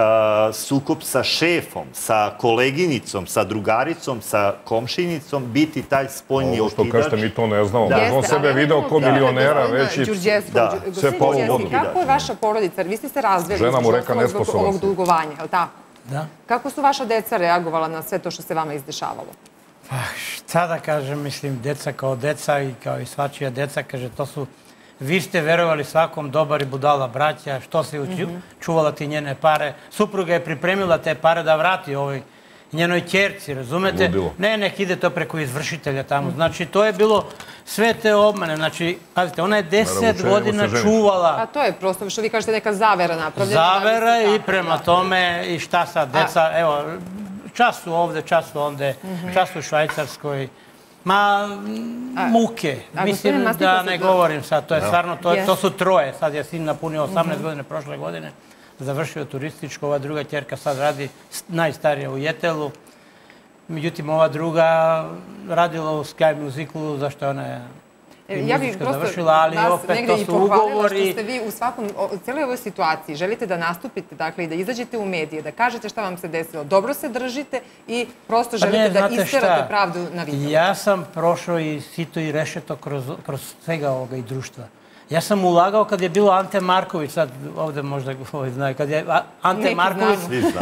sukob sa šefom, sa koleginicom, sa drugaricom, sa komšinicom biti taj spoljni okidač. Ovo što kažete, mi to ne znamo. On sebe video ko milionera već i sve palo u vodu. Kako je vaša porodica? Vi ste se razveli zbog ovog dugovanja, je li tako? Da. Kako su vaša deca reagovala na sve to što se vama izdešavalo? Pa šta da kažem, mislim, deca kao deca i kao i svačija deca, kaže, to su, vi ste verovali svakom dobar i budala braća, što se čuvala ti njene pare. Supruga je pripremila te pare da vrati ovoj njenoj ćerci, razumete? Ludilo. Ne, nek ide to preko izvršitelja tamo. Znači, to je bilo sve te obmane. Znači, pazite, ona je 10 godina čuvala. A to je prosto, što vi kažete, neka zavera napravljena. Zavera i prema tome, i šta sad, deca, evo, čas su ovde, čas su onde, čas su u Švajcarskoj. Ma, muke. Mislim da ne govorim sad, to je stvarno, to su troje. Sad je sin napunio 18 godine prošle godine. Završio turističko, ova druga ćerka sad radi najstarija u Jetelu. Međutim, ova druga radila u Sky Musicalu, zašto je ona muzička završila, ali opet to su ugovori. Što ste vi u cijeloj ovoj situaciji želite da nastupite, dakle, i da izađete u medije, da kažete šta vam se desilo. Dobro se držite i prosto želite da isterate pravdu na videu. Ja sam prošao i sito i rešeto kroz svega ovoga i društva. Ja sam ulagao kad je bilo Ante Marković, sad ovde možda znaju, kad je Ante Marković,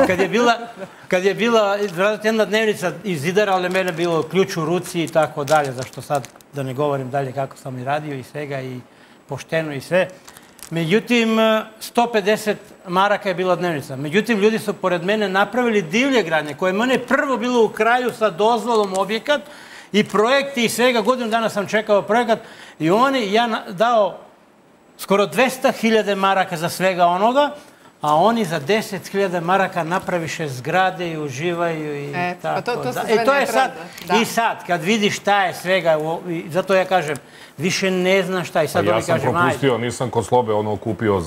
kad je bila jedna dnevnica iz Zidara, ali mene bilo ključ u ruci i tako dalje, zašto sad da ne govorim dalje kako sam i radio i svega i pošteno i sve. Međutim, 150 maraka je bila dnevnica. Međutim, ljudi su pored mene napravili divlje gradnje, koje mene prvo bilo u kraju sa dozvolom objekat i projekti i svega. Godinu dana sam čekao projekat i ja dao skoro 200.000 maraka za svega onoga, a oni za 10.000 maraka napraviše zgrade i uživaju i tako da. I to je sad, i sad, kad vidiš šta je svega, zato ja kažem, više ne znam šta i sad oni kažem, ajde. Ja sam propustio, nisam kod Slobe kupio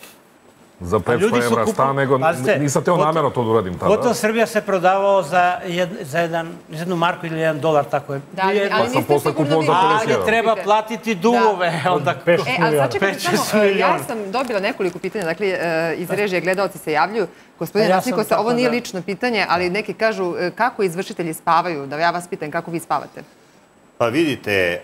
za 500 evra stan, nego nisam teo namjerno to da uradim tada. Hotel Srbija se prodavao za jednu marku ili $1, tako je. Pa sam posle kupovao za 50 evra. Ali treba platiti dugove. Ali sačekajte samo, ja sam dobila nekoliko pitanja, dakle, iz režije gledalci se javljaju. Gospodine Nasnikosa, ovo nije lično pitanje, ali neki kažu kako izvršitelji spavaju, da ja vas pitam kako vi spavate. Pa vidite,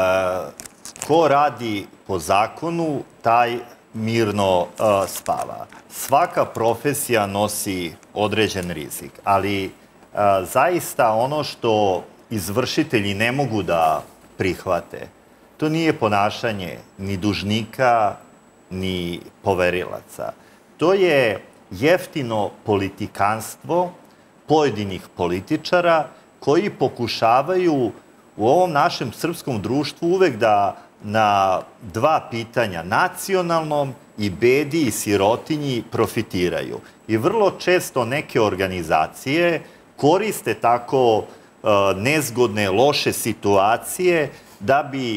ko radi po zakonu, taj mirno spava. Svaka profesija nosi određen rizik, ali zaista ono što izvršitelji ne mogu da prihvate, to nije ponašanje ni dužnika, ni poverilaca. To je jeftino politikanstvo pojedinih političara koji pokušavaju u ovom našem srpskom društvu uvek da na dva pitanja, nacionalnom i bedi i sirotinji, profitiraju. I vrlo često neke organizacije koriste tako nezgodne, loše situacije da bi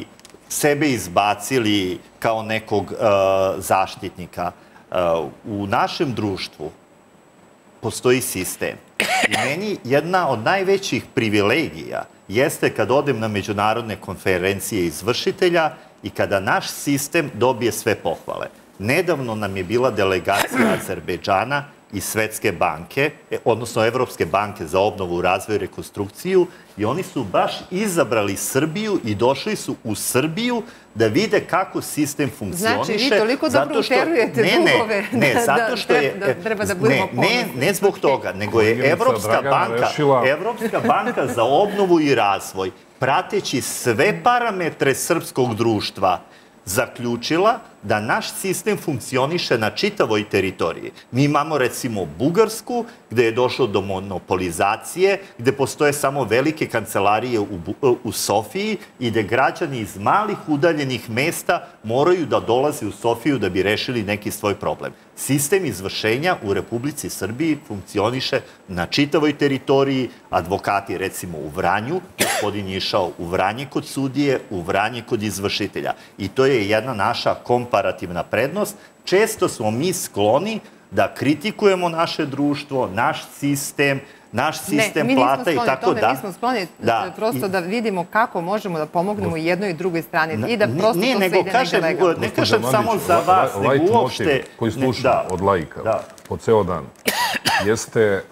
sebe izbacili kao nekog zaštitnika. U našem društvu postoji sistem. I meni jedna od najvećih privilegija jeste kad odem na međunarodne konferencije izvršitelja i kada naš sistem dobije sve pohvale. Nedavno nam je bila delegacija Azerbejdžana i Svetske banke, odnosno Evropske banke za obnovu, razvoj i rekonstrukciju, i oni su baš izabrali Srbiju i došli su u Srbiju da vide kako sistem funkcioniše. Znači, vi toliko dobro uterujete dugove da treba da budemo ponosni. Ne zbog toga, nego je Evropska banka za obnovu i razvoj, prateći sve parametre srpskog društva, zaključila da naš sistem funkcioniše na čitavoj teritoriji. Mi imamo recimo Bugarsku, gde je došlo do monopolizacije, gde postoje samo velike kancelarije u Sofiji i gde građani iz malih udaljenih mesta moraju da dolaze u Sofiju da bi rešili neki svoj problem. Sistem izvršenja u Republici Srbiji funkcioniše na čitavoj teritoriji. Advokati recimo u Vranju, gospodin je išao u Vranje kod sudije, u Vranje kod izvršitelja. I to je jedna naša komparativna prednost. Često smo mi skloni da kritikujemo naše društvo, naš sistem plata i tako da. Mi smo skloni prosto da vidimo kako možemo da pomognemo jednoj i drugoj strani i da prosto to sve ide negdje legalno. Ne kažem samo za vas, nego uopšte. Koji sluša od laika po ceo dan jeste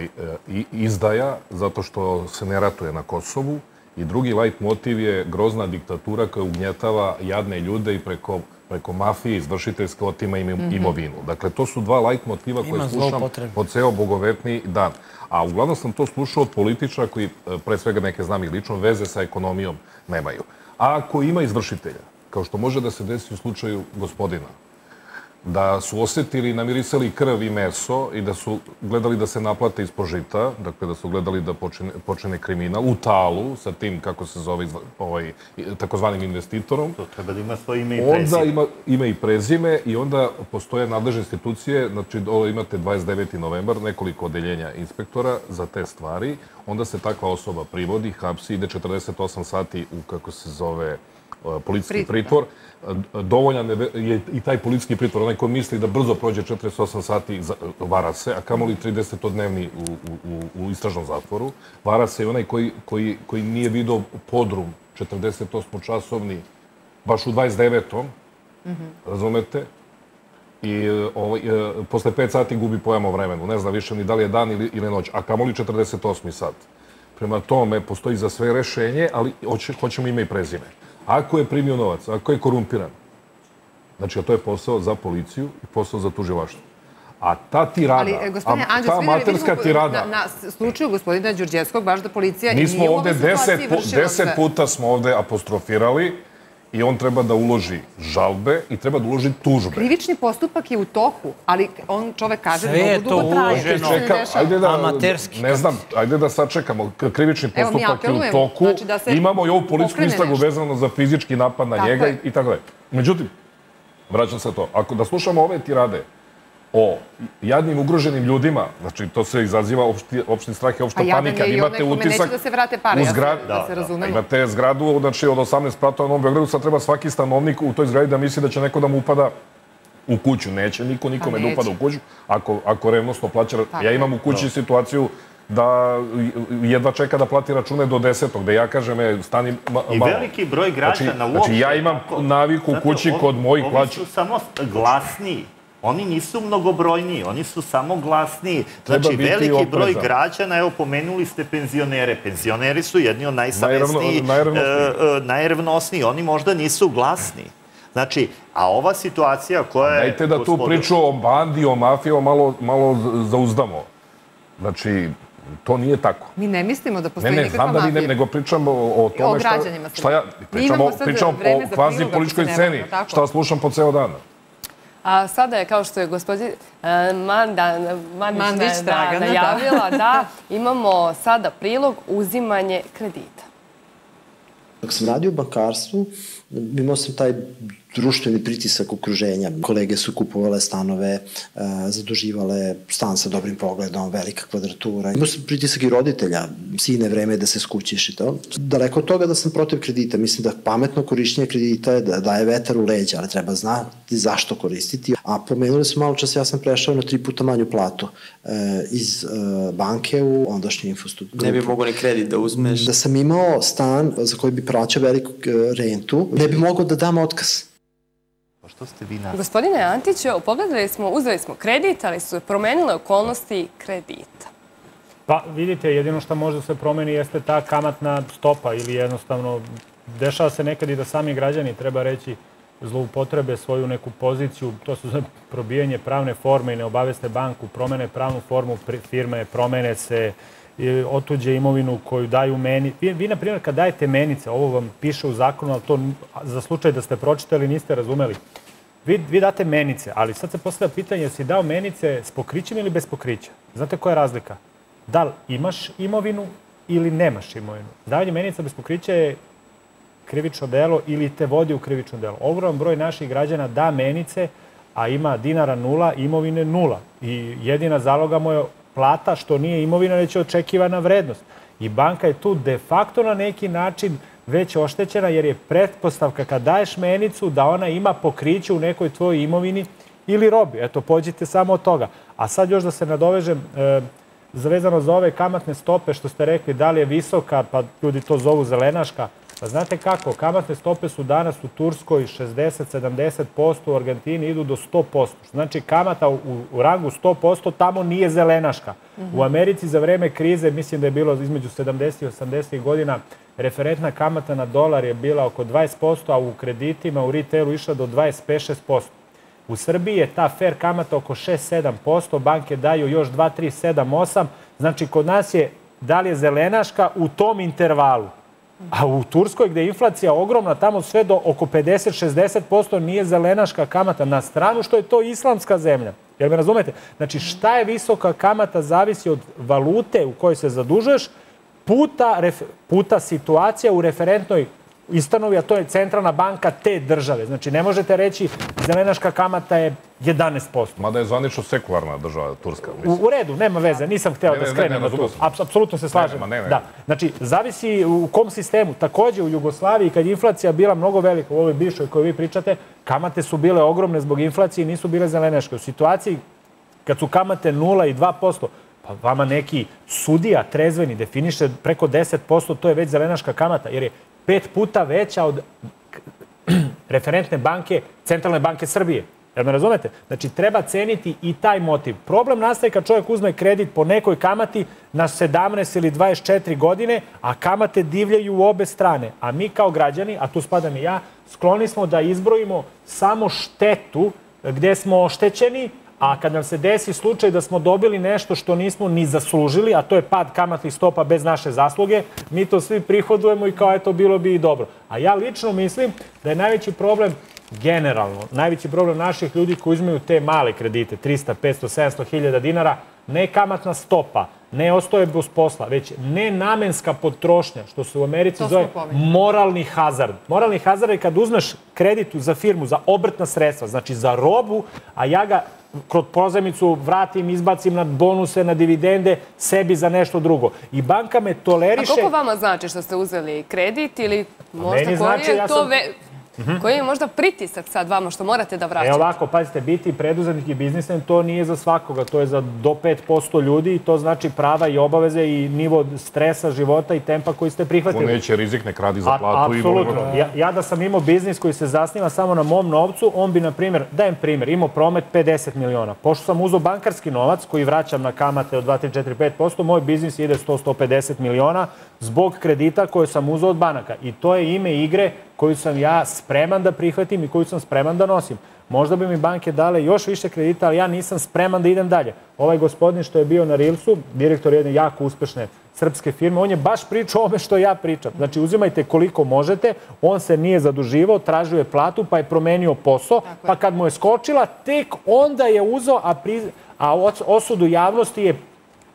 izdaja zato što se ne ratuje na Kosovu i drugi lajt motiv je grozna diktatura koja ugnjetava jadne ljude i preko mafije izvršiteljske otima imovinu. Dakle, to su dva lajt motiva koje slušam po ceo bogovetni dan. A uglavnom sam to slušao od političara koji, pre svega neke znam i lično, veze sa ekonomijom nemaju. A ako ima izvršitelja, kao što može da se desi u slučaju gospodina, da su osetili i namirisali krv i meso i da su gledali da se naplate ispod žita, dakle da su gledali da počine kriminal u talu sa tim, kako se zove, takozvanim investitorom. To treba da ima svoje ime i prezime. Onda ima i prezime i onda postoje nadležne institucije, znači imate 29. novembar, nekoliko odeljenja inspektora za te stvari, onda se takva osoba privodi, hapsi, ide 48 sati u, kako se zove, policijski pritvor. Dovoljan je i taj policijski pritvor. Onaj ko misli da brzo prođe 48 sati, vara se, a kamoli 30-dnevni u istražnom zatvoru. Vara se i onaj koji nije vidio podrum 48-časovni, baš u 29. Razumete? I posle 5 sati gubi pojam o vremenu. Ne zna više ni da li je dan ili noć, a kamoli 48. sat. Prema tome, postoji za sve rešenje, ali hoćemo ime i prezime. Ako je primio novac, ako je korumpiran, znači, to je posao za policiju i posao za tužilaštvo. A ta tirada, ta materska tirada... Na slučaju gospodina Đurđevskog, baš da policija i nije u ovoj situaciji vršila sve. 10 puta smo ovde apostrofirali i on treba da uloži žalbe i treba da uloži tužbe. Krivični postupak je u toku, ali on čovek kaže da mogu dugo traje. Amaterski. Ne znam, ajde da sačekamo. Krivični postupak je u toku. Imamo i ovu policijsku istragu vezano za fizički napad na njega i tako dalje. Međutim, vraćam se to. Ako da slušamo ove tirade o jadnim ugroženim ljudima, znači to se izaziva opšti strah i opšta panika. Imate utisak da se vrate pare, da se razumemo. Imate zgradu, znači od 18 sprata u Novom Beogradu, sad treba svaki stanovnik u toj zgradi da misli da će neko da mu upada u kuću. Neće niko nikome da upada u kuću, ako revnosno plaća. Ja imam u kući situaciju da jedva čeka da plati račune do 10. da ja kažem, stani malo. I veliki broj građana uopšte. Znači, ja imam naviku u kući kod mojih plaća. Ovi su samo glasniji. Oni nisu mnogobrojniji, oni su samo glasniji. Znači, veliki broj građana, evo, pomenuli ste penzionere. Penzioneri su jedni od najrevnosniji. Oni možda nisu glasni. Znači, a ova situacija koja je... Dajte da tu priču o bandi, o mafiji, malo zauzdamo. Znači, to nije tako. Mi ne mislimo da postoji nikakva mafija. Ne, znam da vi ne, nego pričam o tome šta ja... Pričam o kvazi političkoj sceni, šta slušam po ceo dan. A sada je, kao što je gospodin Mandić najavila, da imamo sada prilog uzimanje kredita. Dok sam radio u bankarstvu, imao sam taj društveni pritisak okruženja. Kolege su kupovale stanove, zaduživale stan sa dobrim pogledom, velika kvadratura. Imao sam pritisak i roditelja, sine, vreme je da se skućiš i to. Daleko od toga da sam protiv kredita. Mislim da pametno korišćenje kredita je da daje vetar u leđa, ali treba znati zašto koristiti. A pomenuli smo malo čas, ja sam prešao na 3 puta manju platu iz banke u ondašnju Infostud. Ne bi mogao ni kredit da uzmeš. Da sam imao stan za koji bi plaćao veliku rentu, ne bi mogao da dam otkaz. Pa što ste vi nas? Gospodine Antić, uzeli smo kredit, ali su promenile okolnosti kredita. Pa vidite, jedino što može se promeni jeste ta kamatna stopa ili jednostavno dešava se nekad i da sami građani, treba reći, zloupotrebe svoju neku poziciju, to su probijanje pravne forme i ne obaveste banku, promene pravnu formu firme, promene se, otuđe imovinu koju daju meni. Vi, na primjer, kad dajete menice, ovo vam piše u zakonu, ali to za slučaj da ste pročitali niste razumeli. Vi date menice, ali sad se postavlja pitanje, jesi dao menice s pokrićem ili bez pokrića? Znate koja je razlika? Da li imaš imovinu ili nemaš imovinu? Davanje menica bez pokrića je krivično delo ili te vodi u krivično delo. Ogroman broj naših građana da menice, a ima dinara 0, imovine 0. I jedina zaloga mu je plata, što nije imovina, već je očekivana vrednost. I banka je tu de facto na neki način već oštećena, jer je pretpostavka kad daješ menicu da ona ima pokriće u nekoj tvojoj imovini ili robi. Eto, pođite samo od toga. A sad još da se nadovežem, vezano za ove kamatne stope, što ste rekli, da li je visoka, pa ljudi to zovu zelenaška. Pa znate kako, kamatne stope su danas u Turskoj 60-70%, u Argentini idu do 100%. Znači kamata u rangu 100% tamo nije zelenaška. U Americi za vreme krize, mislim da je bilo između 70 i 80 godina, referentna kamata na dolar je bila oko 20%, a u kreditima u retailu išla do 25-6%. U Srbiji je ta fair kamata oko 6-7%, banke daju još 2-3-7-8%, znači kod nas je, da li je zelenaška u tom intervalu. A u Turskoj, gde je inflacija ogromna, tamo sve do oko 50-60% nije zelenaška kamata, na stranu što je to islamska zemlja. Jel me razumete? Znači, šta je visoka kamata zavisi od valute u kojoj se zadužuješ, puta situacija u referentnoj istanovi, a to je centralna banka te države. Znači, ne možete reći zelenaška kamata je 11%. Mada je zvanično sekularna država Turska. U redu, nema veze, nisam hteo da skrenem na to. Apsolutno se slažem. Da. Znači, zavisi u kom sistemu. Takođe u Jugoslaviji, kad je inflacija bila mnogo velika, u ovoj bivšoj koju vi pričate, kamate su bile ogromne zbog inflacije i nisu bile zelenaške. U situaciji kad su kamate 0 i 2%, pa vama neki sudija trezveni definiše preko 10%, to je već zelenaška kamata, jer je 5 puta veća od referentne banke, Centralne banke Srbije. Jel me razumete? Znači, treba ceniti i taj motiv. Problem nastaje kad čovjek uzme kredit po nekoj kamati na 17 ili 24 godine, a kamate divljaju u obe strane. A mi kao građani, a tu spadam i ja, skloni smo da izbrojimo samo štetu gde smo oštećeni, a kad nam se desi slučaj da smo dobili nešto što nismo ni zaslužili, a to je pad kamatnih stopa bez naše zasluge, mi to svi prihodujemo i kao eto bilo bi i dobro. A ja lično mislim da je najveći problem generalno, najveći problem naših ljudi koji uzmeju te male kredite, 300, 500, 700 hiljada dinara, ne kamatna stopa, ne ostoje bez posla, već nenamenska potrošnja, što se u Americi zove moralni hazard. Moralni hazard je kad uzmeš kredit za firmu, za obrtna sredstva, znači za robu, a ja ga kroz pozajmicu vratim, izbacim na bonuse, na dividende, sebi za nešto drugo. I banka me toleriše... A koliko vama znači što ste uzeli kredit ili možda koji je to... Koji je možda pritisak sad vama što morate da vraćate? Ovako, pazite, biti preduzetnik i biznismen, to nije za svakoga, to je za do 5% ljudi i to znači prava i obaveze i nivo stresa, života i tempa koji ste prihvatili. Ko neće rizik, nek radi za platu. Apsolutno. Ja da sam imao biznis koji se zasniva samo na mom novcu, on bi, na primjer, dajem primjer, imao promet 50 miliona. Pošto sam uzeo bankarski novac koji vraćam na kamate od 2, 3, 4, 5%, moj biznis ide 100-150 miliona zbog kredita koje sam uzeo od banaka. I to je ime igre koju sam ja spreman da prihvatim i koju sam spreman da nosim. Možda bi mi banke dale još više kredita, ali ja nisam spreman da idem dalje. Ovaj gospodin što je bio na Reelsu, direktor jedne jako uspešne srpske firme, on je baš pričao o ome što ja pričam. Znači, uzimajte koliko možete, on se nije zaduživao, tražio je platu, pa je promenio posao, pa kad mu je skočila, tek onda je uzeo, a osudu javnosti je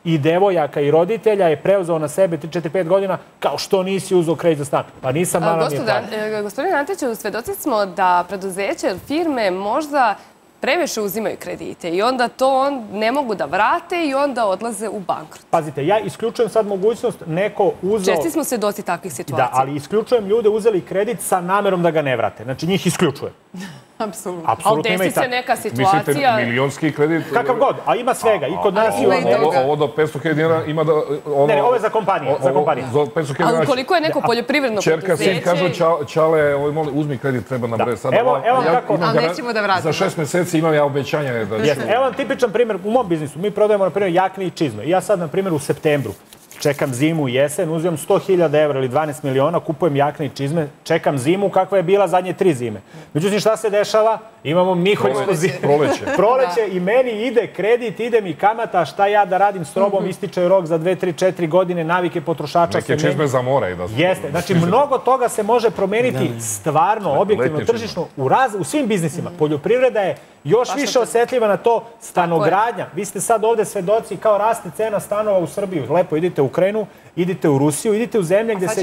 i devojaka i roditelja je preuzeo na sebe 3-4-5 godina kao što nisi uzeo kredit za stan. Pa nisam mala mi je pala. Gospodine Antiću, svedoci smo da preduzeće, firme možda previše uzimaju kredite i onda to ne mogu da vrate i onda odlaze u bankrot. Pazite, ja isključujem sad mogućnost neko uzeo... Česti smo svedoci takvih situacija. Da, ali isključujem ljude uzeli kredit sa namerom da ga ne vrate. Znači, njih isključujem. Apsolutno. Ali desi se neka situacija... Mislite milionski kredit? Kakav god, a ima svega. I kod nas i u Americi. Ovo do 500.000 dinara ima da... Ne, ovo je za kompanije. Ali koliko je neko poljoprivredno preduzeće? Čerka, sin kažu, čale, uzmi kredit, treba nam bre sad. Evo kako... Ali nećemo da vratimo. Za 6 meseci imam ja obećanje da ću... Evo vam tipičan primjer u mom biznisu. Mi prodajemo, na primjer, jakne i čizme. Ja sad, na primjer, u septembru čekam zimu i jesen, uzimam 100.000 evra ili 12 miliona, kupujem jakne i čizme, čekam zimu kakva je bila zadnje 3 zime. Međutim, šta se dešava? Imamo miholjsko zimu. Proleće i meni ide kredit, ide mi kamata, šta ja da radim s robom, ističe rok za 2, 3, 4 godine, navike potrošača. Neke čizme za more. Jeste, znači mnogo toga se može promeniti stvarno, objektivno, tržišno, u svim biznisima. Poljoprivreda je još više osjetljiva na to, stanogradnja. Vi ste sad ovde svedoci kao raste cena stanova u Srbiju. Lepo, idite u Ukrajinu, idite u Rusiju, idite u zemlje gde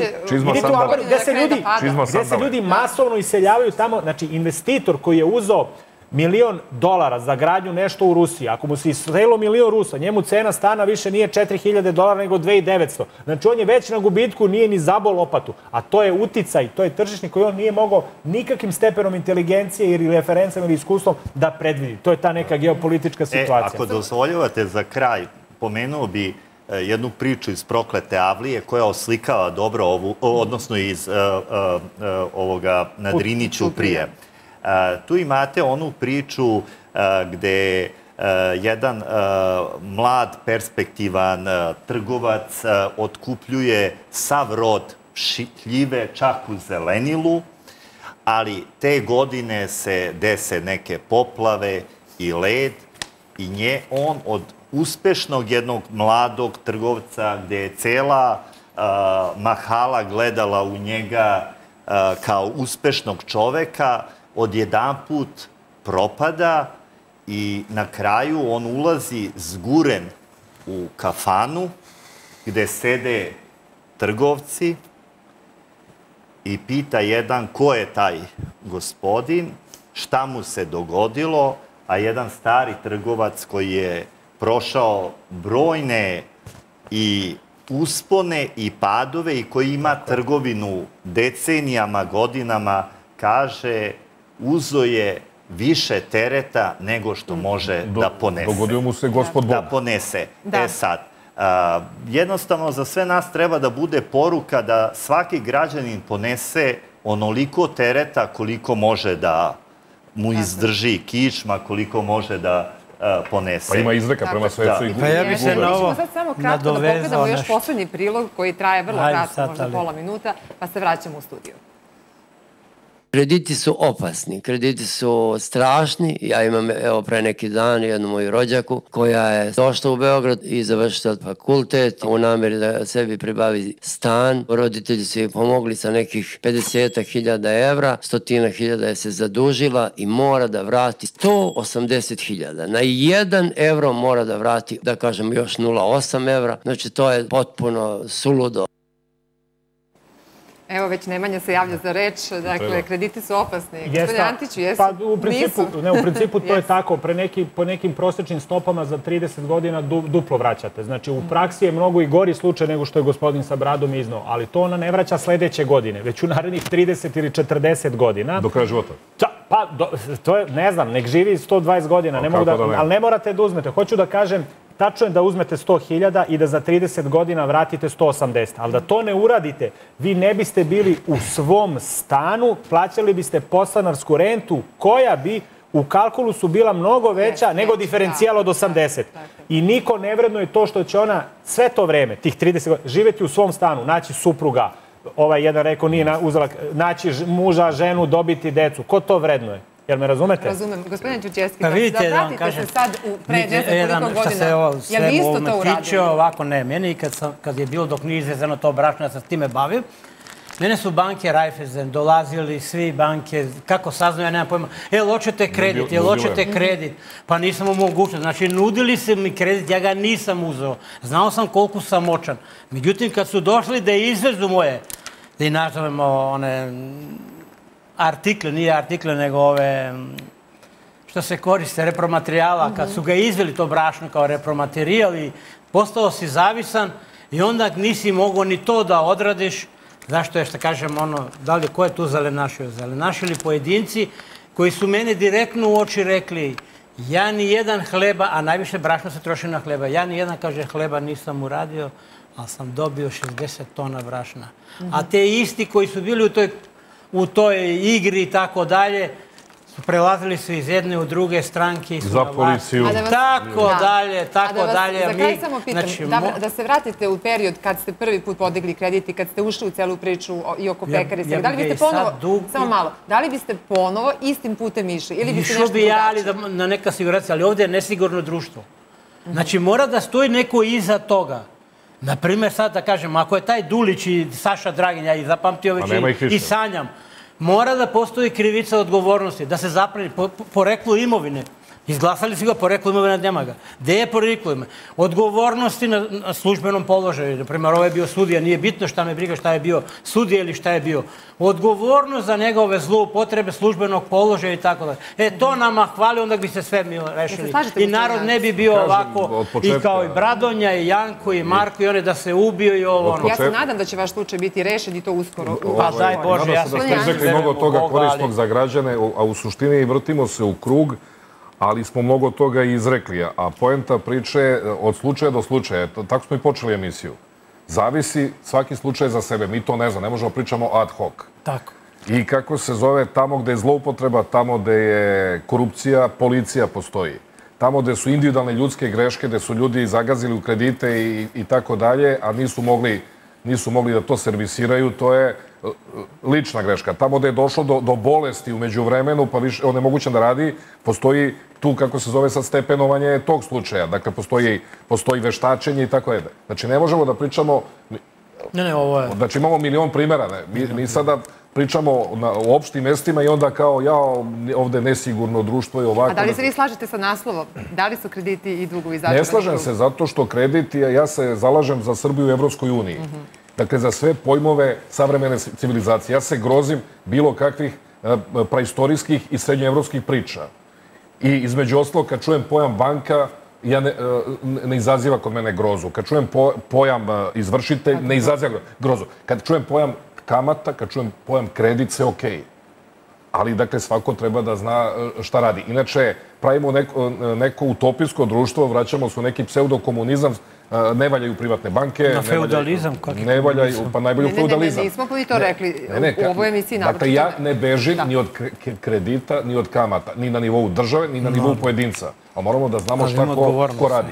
se ljudi masovno iseljavaju tamo. Znači, investitor koji je uzeo $1.000.000 za gradnju nešto u Rusiji, ako mu se iselilo 1.000.000 Rusa, njemu cena stana više nije $4.000 nego 2.900. Znači, on je već na gubitku, nije ni zabol lopatu. A to je uticaj, to je tržišni koji on nije mogao nikakvim stepenom inteligencije ili referencama ili iskustvom da predvidi. To je ta neka geopolitička situacija. Ako dozvoljavate za kraj, pomenuo bi jednu priču iz Proklete Avlije koja oslikava dobro ovu, odnosno iz ovoga na Driniću prije. Tu imate onu priču gde jedan mlad, perspektivan trgovac otkupljuje sav rod šljive čak u zelenilu, ali te godine se dese neke poplave i led i on od uspešnog jednog mladog trgovca gde je cela mahala gledala u njega kao uspešnog čoveka, odjedanput propada i na kraju on ulazi zguren u kafanu gde sede trgovci i pita jedan ko je taj gospodin, šta mu se dogodilo, a jedan stari trgovac koji je prošao brojne i uspone i padove i koji ima trgovinu decenijama, godinama, kaže uzo je više tereta nego što može da ponese. Dogodio mu se gospod Bog. Da ponese. Sad, jednostavno za sve nas treba da bude poruka da svaki građanin ponese onoliko tereta koliko može da mu izdrži kičma, koliko može da ponese. Pa ima izreka prema svecu i gubi. Pa ja bi se na ovo samo kratko da pogledamo još poslednji prilog koji traje vrlo kratko, možda pola minuta, pa se vraćamo u studiju. Krediti su opasni, krediti su strašni. Ja imam, evo, pre neki dan jednu moju rođaku koja je došla u Beograd i završila fakultet u nameri da sebi pribavi stan. Roditelji su joj pomogli sa nekih 50.000 evra, 100.000 je se zadužila i mora da vrati 180.000. Na 1 evro mora da vrati, da kažem, još 0,8 evra. Znači, to je potpuno suludo. Evo, već Nemanja se javlja za reč. Dakle, krediti su opasni. Gospodin Antiću, jesu? Pa, u principu to je tako. Po nekim prosječnim stopama za 30 godina duplo vraćate. Znači, u praksi je mnogo i gori slučaj nego što je gospodin sa bradom iznao. Ali to ona ne vraća sledeće godine, već u narednih 30 ili 40 godina. Do kraja života? Pa, to je, ne znam, nek živi 120 godina. Ali ne morate da uzmete. Hoću da kažem, tačno je da uzmete 100.000 i da za 30 godina vratite 180. Ali da to ne uradite, vi ne biste bili u svom stanu, plaćali biste podstanarsku rentu koja bi u kalkulusu bila mnogo veća nego diferencijal od 80. I niko ne vrednuje to što će ona sve to vreme, tih 30 godina, živeti u svom stanu, naći supruga, ovaj jedan rekao nije uzela, naći muža, ženu, dobiti decu. Ko to vrednuje? Jel me razumete? Razumem. Gospodine Đurđevski, da vratite se sad pre 10 godina. Jel vi isto to uradili? Ovako ne, meni kad je bilo dok nije izvezeno to brašno, ja sam s time bavim. Mene su banke Raiffeisen dolazili, svi banke, kako saznaju, ja nemam pojma, hoćete kredit, pa nisam u mogućnosti. Znači, nudili se mi kredit, ja ga nisam uzeo. Znao sam koliko sam moćan. Međutim, kad su došli da izvezu moje, da i nazovemo one artikle, nije artikle, nego ove što se koriste, repromaterijala, kad su ga izveli to brašno kao repromaterijal i postao si zavisan i onda nisi mogao ni to da odradiš. Zašto je, što kažem, da li ko je tu zelenašio? Zelenašili pojedinci koji su mene direktno u oči rekli ja ni jedan hleba, a najviše brašno se troši na hleba, ja ni jedan, kaže, hleba nisam uradio, ali sam dobio 60 tona brašna. A te isti koji su bili u toj igri i tako dalje, prelazili su iz jedne u druge stranke i su za policiju. Tako dalje. Za kraj samo pitam, da se vratite u period kad ste prvi put podigli kredit i kad ste ušli u celu priču i oko pekare. Da li biste ponovo, samo malo, da li biste ponovo istim putem išli? Ili biste nešto drugačije? Išao bi na neka siguracija, ali ovdje je nesigurno društvo. Znači, mora da stoji neko iza toga. Naprimjer, sad da kažem, ako je taj Dulić i Saša Dragin, ja ih zapamtio već i sanjam, mora da postoji krivica odgovornosti, da se zaprani poreklo imovine. Izglasali su ga, poreklo imovine, nema ga. Gde je poreklo imovine? Odgovornosti na službenom položaju. Naprimjer, ovo je bio sudija, nije bitno šta me briga šta je bio sudija ili šta je bio. Odgovornost za njegove zloupotrebe službenog položaja i tako dalje. To nama hvali, onda bi se sve mi rešili. I narod ne bi bio ovako i kao i Bradonja, i Janko, i Marko, i one da se ubio i ovo. Ja se nadam da će vaš slučaj biti rešen i to uskoro. Pa daj Bože, ja sam... Nadam se da ste izrekli mnogo toga korisnog za građane, a u suštini vrtimo se u krug, ali smo mnogo toga i izrekli. A poenta priče od slučaja do slučaja, tako smo i počeli emisiju. Zavisi svaki slučaj za sebe. Mi to ne znam, ne možemo pričamo ad hoc. Tako. I kako se zove, tamo gde je zloupotreba, tamo gde je korupcija, policija postoji. Tamo gde su individualne ljudske greške, gde su ljudi zagazili u kredite i tako dalje, a nisu mogli da to servisiraju, to je lična greška. Tamo gde je došlo do bolesti u međuvremenu, pa više onemogućen da radi, postoji tu, kako se zove sad, stepenovanje tog slučaja. Dakle, postoji veštačenje i tako je. Znači, ne možemo da pričamo... Ne, ovo je... Znači, imamo milion primjera. Mi sada pričamo u opštim mestima i onda kao, ovde nesigurno društvo je ovako... A da li se vi slažete sa naslovom? Da li su krediti i dugovi zatvoreni? Ne slažem se, zato što kredit, ja se zalažem za Srbiju u Evropskoj uniji. Dakle, za sve pojmove savremene civilizacije. Ja se grozim bilo kakvih praistorijskih i srednjoevropskih priča. I između ostalog, kad čujem pojam banka, ne izaziva kod mene grozu. Kad čujem pojam izvršitelj, ne izaziva grozu. Kad čujem pojam kamata, kad čujem pojam kredit, sve okej. Ali, dakle, svako treba da zna šta radi. Inače, pravimo neko utopijsko društvo, vraćamo se u neki pseudokomunizam, ne valjaju privatne banke. Na feudalizam? Ne valjaju, pa najbolju feudalizam. Ne, nismo mi to rekli u ovoj emisiji. Dakle, ja ne bežim ni od kredita, ni od kamata, ni na nivou države, ni na nivou pojedinca. A moramo da znamo šta ko radi.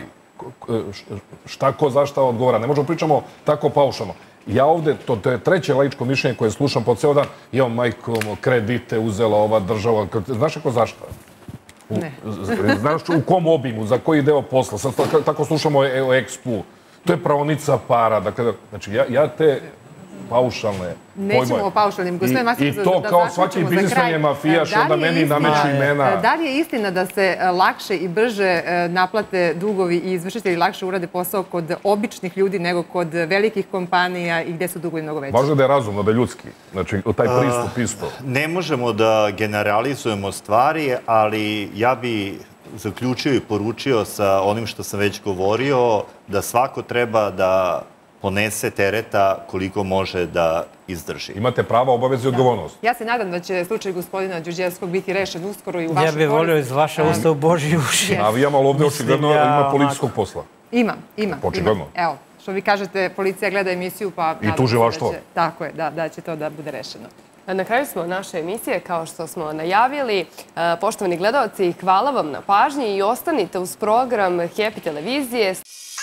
Šta ko za šta odgovara. Ne možemo pričamo tako paušalno. Ja ovde, to je treće laičko mišljenje koje slušam po ceo dan, imam majko, kredite uzela ova država. Znaš kako zašto? Ne. Znaš u kom obimu, za koji deo posla? Sad tako slušamo o Expu. To je praonica para. Znači, ja te paušalne pojmove. Nećemo o paušalnim. Gospodine Maslić, I to kao svaki biznisman je mafijaš, onda meni nameću imena. Da li je istina da se lakše i brže naplate dugovi i izvršitelji lakše urade posao kod običnih ljudi nego kod velikih kompanija i gde su dugovi mnogo veći? Važno da je razumno, da je ljudski. Znači, taj pristup isto. Ne možemo da generalizujemo stvari, ali ja bi zaključio i poručio sa onim što sam već govorio, da svako treba da ponese tereta koliko može da izdrži. Imate pravo, obaveze i odgovornost. Ja se nadam da će slučaj gospodina Đurđevskog biti rešen uskoro i u vašu korist. Ja bih volio iz vaše usta u Božji uši. Navijam, ali ovde očigledno ima policijskog posla. Ima. Očigledno. Evo, što vi kažete, policija gleda emisiju, pa... I tužilaštvo. Tako je, da će to da bude rešeno. Na kraju smo naše emisije, kao što smo najavili. Poštovani gledalci, hvala vam na pažnji i ostanite uz program Happy televizije.